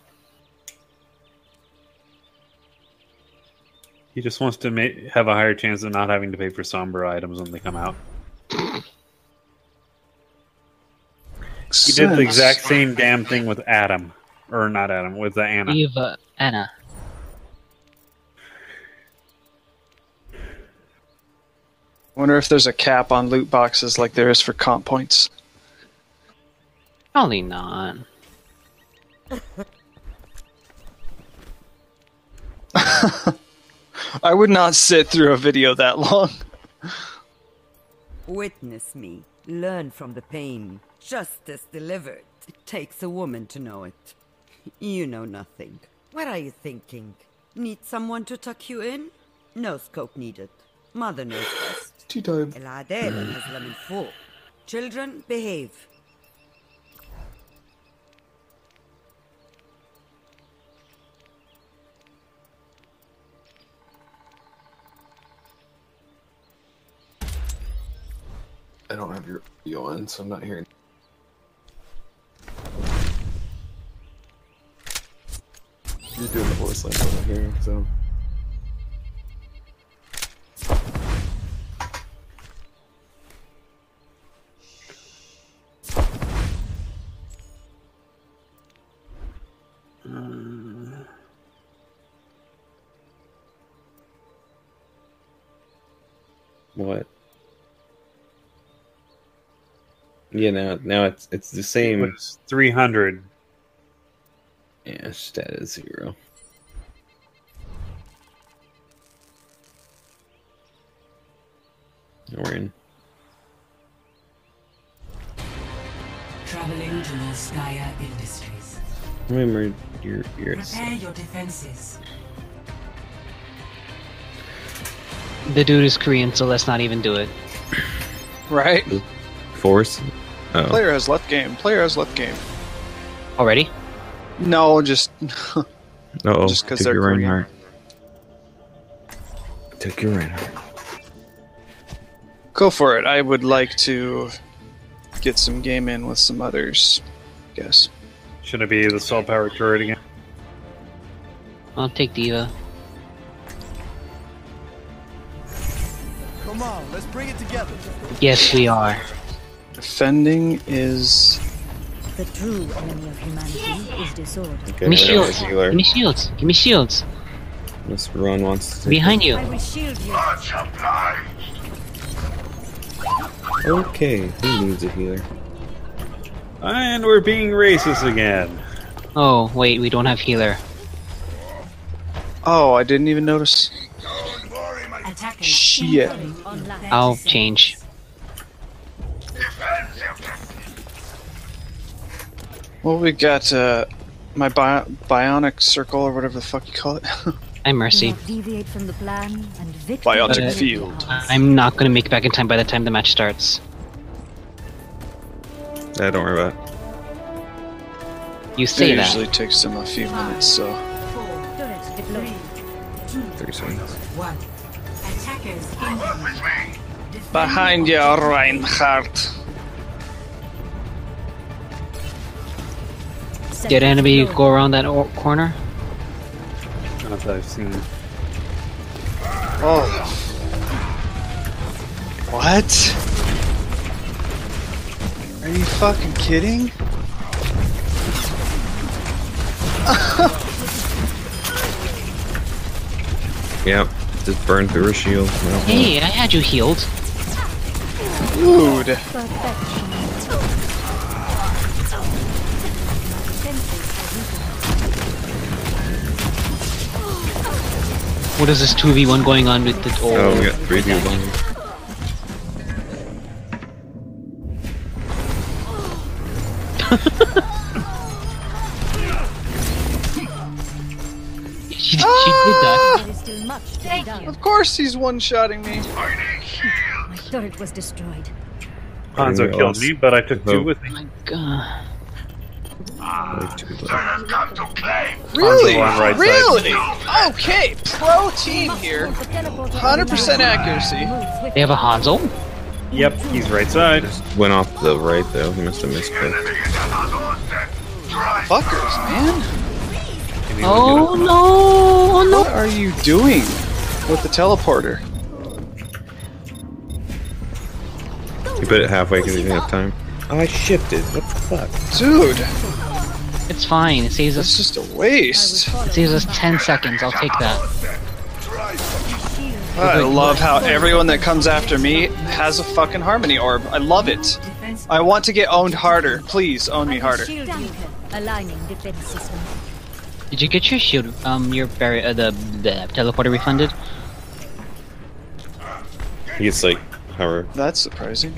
S3: He just wants to have a higher chance of not having to pay for somber items when they come out. He did the exact same damn thing with Adam. Or not Adam, with Anna.
S4: Eva, Anna.
S1: Wonder if there's a cap on loot boxes like there is for comp points.
S4: Probably not.
S1: I would not sit through a video that long.
S11: Witness me. Learn from the pain. Justice delivered. It takes a woman to know it. You know nothing. What are you thinking? Need someone to tuck you in? No scope needed. Mother knows best.
S2: Tea time.
S11: El Adela has lemon full. Children, behave.
S2: I don't have your video on, so I'm not hearing. You're doing the voice line over here, so. What? Yeah, now it's the same.
S3: It's 300.
S2: Yeah, stat is 0. We're in.
S9: Traveling to Noskaya Industries.
S2: Remember your
S9: Prepare your defenses.
S4: The dude is Korean, so let's not even do it.
S1: Right?
S2: Force. Oh.
S1: Player has left game. Player has left game.
S4: Already?
S1: No, just
S2: Uh-oh.
S1: just because
S2: Took
S1: they're
S2: your
S1: Korean.
S2: Reinhardt. Took your Reinhardt.
S1: Go for it. I would like to get some game in with some others. Guess.
S3: Should it be the Soul Power turret again?
S4: I'll take Diva.
S6: Come on, let's bring it together.
S4: Yes, we are.
S1: Defending is.
S7: The true enemy of humanity is disorder.
S2: Okay,
S4: Give me shields.
S2: healer.
S4: Give me shields. Give me shields.
S2: This Ron wants to.
S4: Behind you.
S7: I will shield you.
S2: Okay, who needs a healer?
S3: And we're being racist again.
S4: Oh, wait, we don't have healer.
S1: Oh, I didn't even notice.
S9: Attackers
S1: Shit.
S7: Online.
S4: I'll change.
S1: Well, we got my bionic circle or whatever the fuck you call it.
S4: I'm
S7: Do
S4: Mercy.
S7: not deviate from the plan and victory.
S1: Biotic
S4: Uh,
S1: field.
S4: I'm not gonna make it back in time by the time the match starts.
S2: Don't worry about it.
S4: You
S1: It
S4: say that.
S1: usually takes them a few minutes, so.
S7: Turret deployed.
S2: 30 seconds.
S9: 1. Attackers incoming.
S1: Behind you, Reinhardt.
S4: Did anybody go around that corner?
S3: Not that I've seen.
S1: Oh. What? Are you fucking kidding?
S2: Yep, just burn through her shield. No.
S4: Hey, I had you healed.
S1: Dude.
S4: What is this 2v1 going on with the...
S2: Oh, we got 3 people.
S4: She did that.
S7: There is still much to be done.
S1: Of course he's one-shotting me.
S7: Turret was destroyed.
S3: Hanzo killed me, but I took 2 with me.
S4: Oh my god.
S1: Really?
S3: On right
S1: Really? Okay, pro team here. 100% accuracy.
S4: They have a Hanzo?
S3: Yep, he's right side.
S2: Went off the right though. He must have missed it.
S1: Fuckers, man.
S4: Oh no!
S1: What are you doing with the teleporter?
S2: You put it halfway because you didn't have time. Oh, I shifted. What the fuck?
S1: Dude,
S4: It's fine. It saves
S1: it's
S4: us.
S1: just a waste.
S4: It saves us 10 seconds. I'll take that.
S1: I love how everyone that comes after me has a fucking harmony orb. I love it. I want to get owned harder. Please own me harder.
S7: Aligning defense system.
S4: Did you get your shield? Your the teleporter refunded?
S2: He gets like, however.
S1: That's surprising.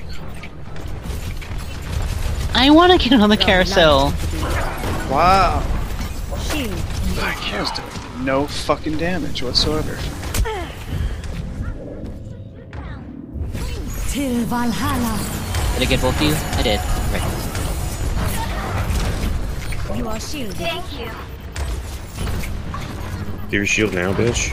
S4: I want to get on the carousel.
S1: Wow.
S7: Shield.
S1: My car's doing no fucking damage whatsoever.
S7: Till Valhalla.
S4: Did I get both of you? I did. Right.
S7: You are shielded.
S12: Thank you.
S2: Do your shield now, bitch.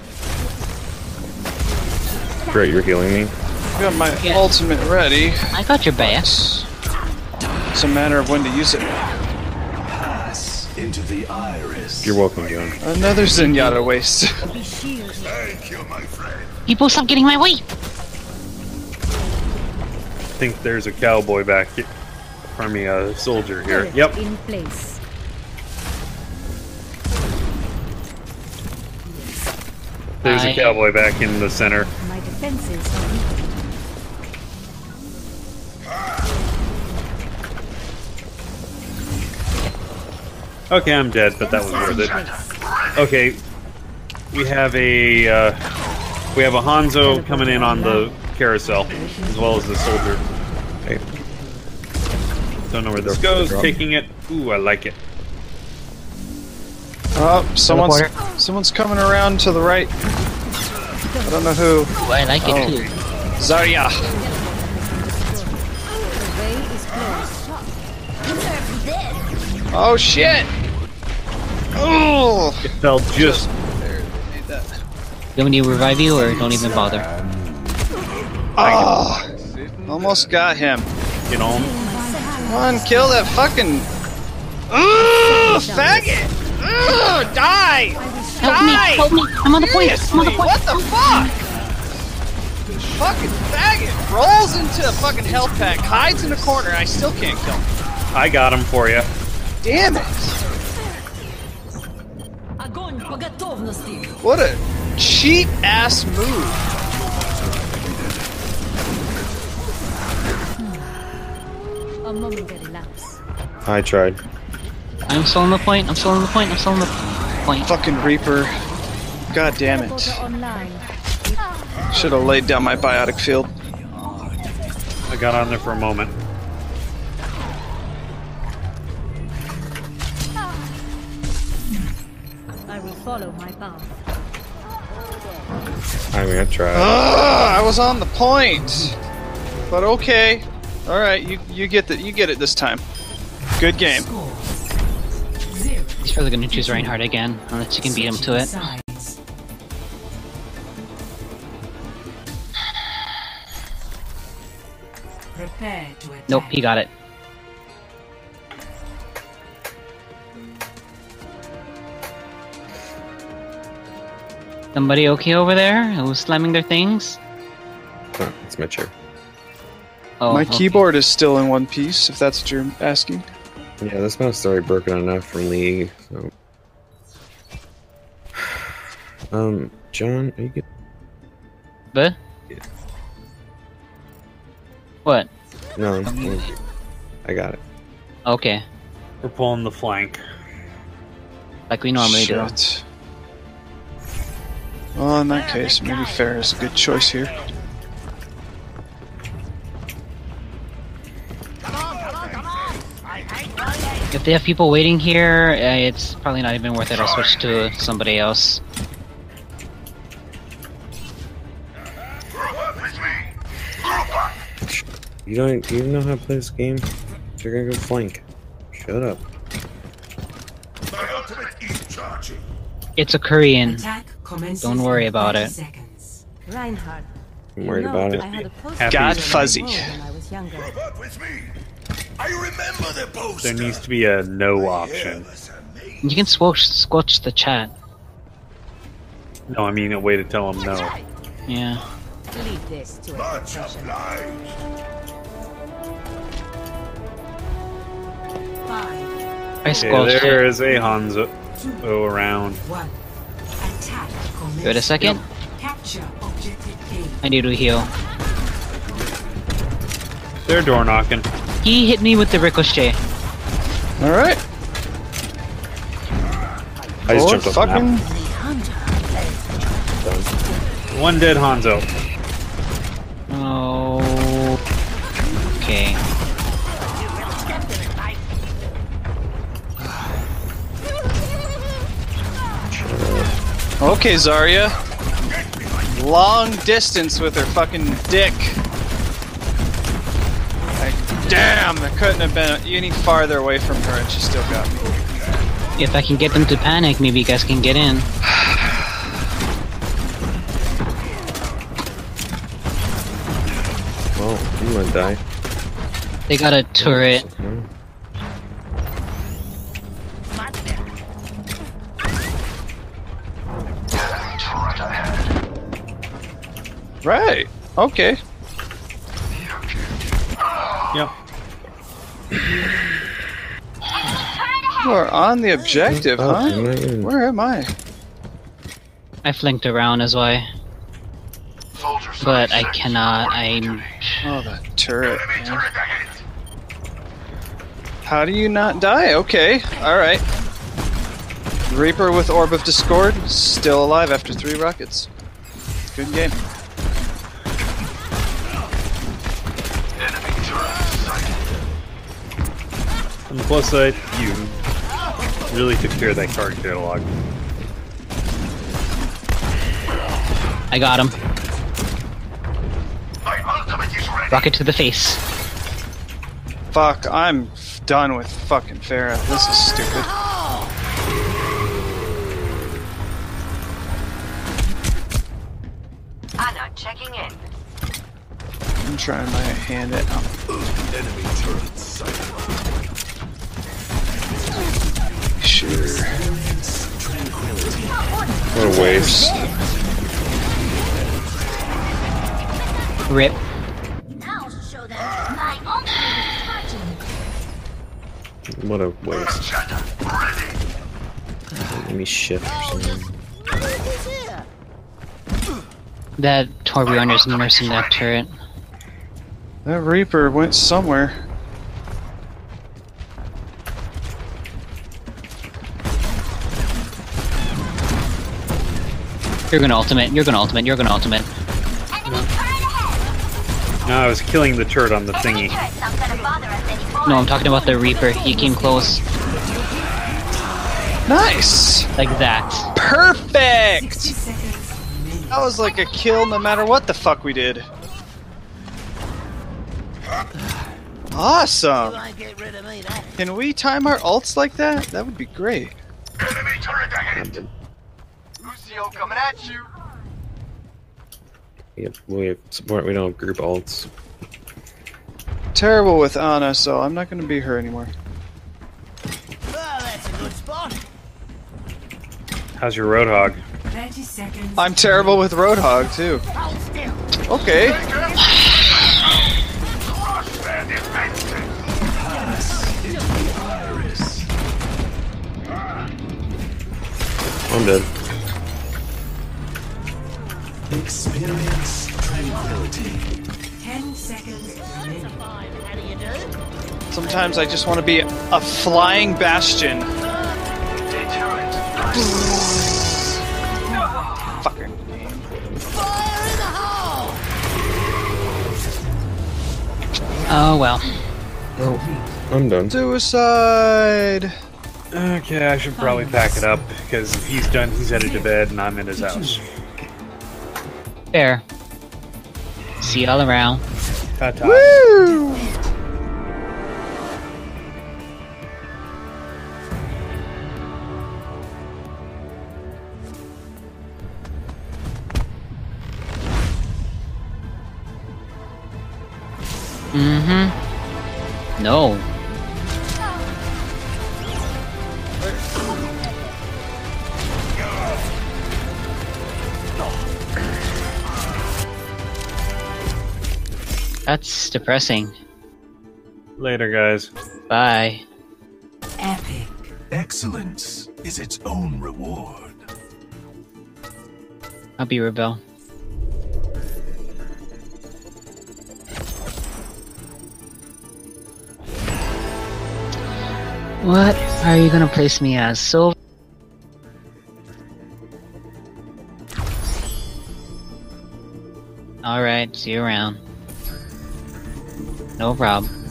S2: Great, you're healing me.
S1: Got my ultimate ready.
S4: I got your back.
S1: It's a matter of when to use it.
S6: Pass into the iris.
S2: You're welcome, John.
S1: Another Zenyatta waste.
S7: Be shielded.
S6: Thank you, my friend.
S4: People, stop getting my way!
S3: I think there's a cowboy back here. I mean, a soldier here.
S7: Turret
S3: Yep.
S7: in place.
S3: There's a cowboy back in the center.
S7: My defenses are weak.
S3: Okay, I'm dead, but that was worth it. Okay, we have a Hanzo coming in on the carousel, as well as the soldier.
S2: Hey.
S3: Don't know where this goes. Taking it. Ooh, I like it.
S1: Oh, someone's coming around to the right. I don't know who.
S4: Ooh, I like it too.
S1: Zarya.
S7: The way is closed.
S1: Oh shit! Oh!
S3: It fell just.
S1: There, they made that.
S4: You want me to revive you or don't even bother?
S1: Oh! Almost got him.
S3: Get on.
S1: Come on, kill that fucking. Ugh! Faggot! Ugh! Die!
S4: Help me!
S1: Die!
S4: Help me! I'm on the point! I'm on the
S1: Seriously,
S4: point!
S1: what the fuck? Fucking faggot rolls into a fucking health pack, hides in a corner, I still can't kill him.
S3: I got him for you.
S1: Damn it!
S9: Огонь по готовности.
S1: What a cheap ass move.
S7: A momentary lapse.
S2: I tried.
S4: I'm still on the point. I'm still on the point. I'm still on the point.
S1: Fucking Reaper. God damn it.
S7: Teleporter online.
S1: Should have laid down my biotic field.
S3: I got on there for a moment.
S7: I will follow my path.
S2: I mean, I tried.
S1: I was on the point. But okay. All right, you get it this time. Good game.
S4: He's probably gonna choose Reinhardt again, unless you can beat him to it.
S9: Prepare to attack.
S4: Nope, he got it. Somebody okay over there? Who's slamming their things?
S2: Oh, it's my chair.
S4: Oh,
S1: My
S4: okay.
S1: keyboard is still in one piece, if that's what you're asking.
S2: Yeah, this mouse is already broken enough from League, so. John, are you good?
S4: But?
S2: Yeah.
S4: What?
S2: No, I got it.
S4: Okay.
S3: We're pulling the flank.
S4: Like we normally do.
S1: Shit. Well, in that case, maybe Fair is a good choice here.
S4: If they have people waiting here, it's probably not even worth it. I'll switch to somebody else.
S2: You don't even know how to play this game? You're gonna go flank. Shut up.
S6: My ultimate is charging.
S4: It's a Korean.
S9: Attack commences
S4: Don't worry
S9: in
S4: about
S9: 30
S4: it.
S9: seconds.
S7: Reinhardt.
S2: I'm worried about it.
S7: I had a poster
S3: Happy.
S1: God
S7: on my
S1: fuzzy.
S7: wall when I was younger.
S6: Report with me. I remember the poster.
S3: There needs to be a no option.
S4: You can squelch the chat.
S3: No, I mean a way to tell them no.
S4: Yeah.
S7: Leave this to a
S6: Much
S7: professional.
S6: obliged.
S9: 5,
S4: I
S3: Okay,
S4: squelched
S3: there
S4: it.
S3: is a Hanzo around.
S9: 1. Attack commences.
S4: Wait a second.
S9: Capture objective A.
S4: I need to heal.
S3: They're door knocking.
S4: He hit me with the ricochet.
S1: Alright.
S2: I just
S1: Or
S2: jumped off the
S1: fucking.
S2: map.
S3: One dead Hanzo.
S4: Oh. Okay.
S1: Okay, Zarya. Long distance with her fucking dick. Like, damn, it couldn't have been any farther away from her and she still got me.
S4: If I can get them to panic, maybe you guys can get in.
S2: Well, I'm gonna die.
S4: They got a turret.
S1: Right. Okay.
S3: Yep.
S1: You are on the objective,
S2: Oh,
S1: huh?
S2: am I in-
S1: Where am I?
S4: I flanked around as why. But I cannot. I'm.
S1: Oh, the turret. Man. How do you not die? Okay. Alright. Reaper with Orb of Discord. Still alive after 3 rockets. Good game.
S3: On the plus side, you really took care of that card catalog.
S4: I got him. Rocket to the face.
S1: Fuck, I'm done with fucking Pharah. This is stupid.
S12: Anna checking in.
S1: I'm trying my hand at.
S6: Enemy turret sighted.
S1: Sure.
S2: What a waste.
S4: Rip.
S7: I'll show them my ultimate is
S2: What a waste. Let me shift or something.
S4: That Torbjorn is nursing that turret.
S1: That Reaper went somewhere.
S4: You're gonna ultimate. You're gonna ultimate. You're gonna ultimate.
S3: No, I was killing the turret on the thingy.
S4: No, I'm talking about the Reaper. He came close.
S1: Nice!
S4: Like that.
S1: Perfect! That was like a kill no matter what the fuck we did. Awesome! Can we time our ults like that? That would be great.
S6: Enemy turret ahead.
S10: Lucio coming at you.
S2: We have support, we don't have group ults.
S1: Terrible with Ana, so I'm not gonna be her anymore.
S10: Well, that's a good spot.
S3: How's your Roadhog?
S9: 30 seconds.
S1: I'm terrible with Roadhog too.
S10: Hold still.
S1: Okay.
S6: Crush their defenses.
S2: I'm dead.
S6: Experience tranquility.
S9: 10 seconds remaining.
S10: How do you do?
S1: Sometimes I just want to be a flying bastion. Fucking.
S10: Fire in the hole!
S4: Oh well.
S2: Oh, I'm done.
S1: Suicide!
S3: Okay, I should probably pack it up because if he's done, he's headed to bed, and I'm in his house.
S4: Fair. See y'all around.
S3: Ta-ta.
S1: Woo!
S4: Mm-hmm. No. That's depressing.
S3: Later, guys.
S4: Bye.
S9: Epic.
S6: Excellence is its own reward.
S4: I'll be Rebel. What are you gonna place me as? So alright, see you around. No problem.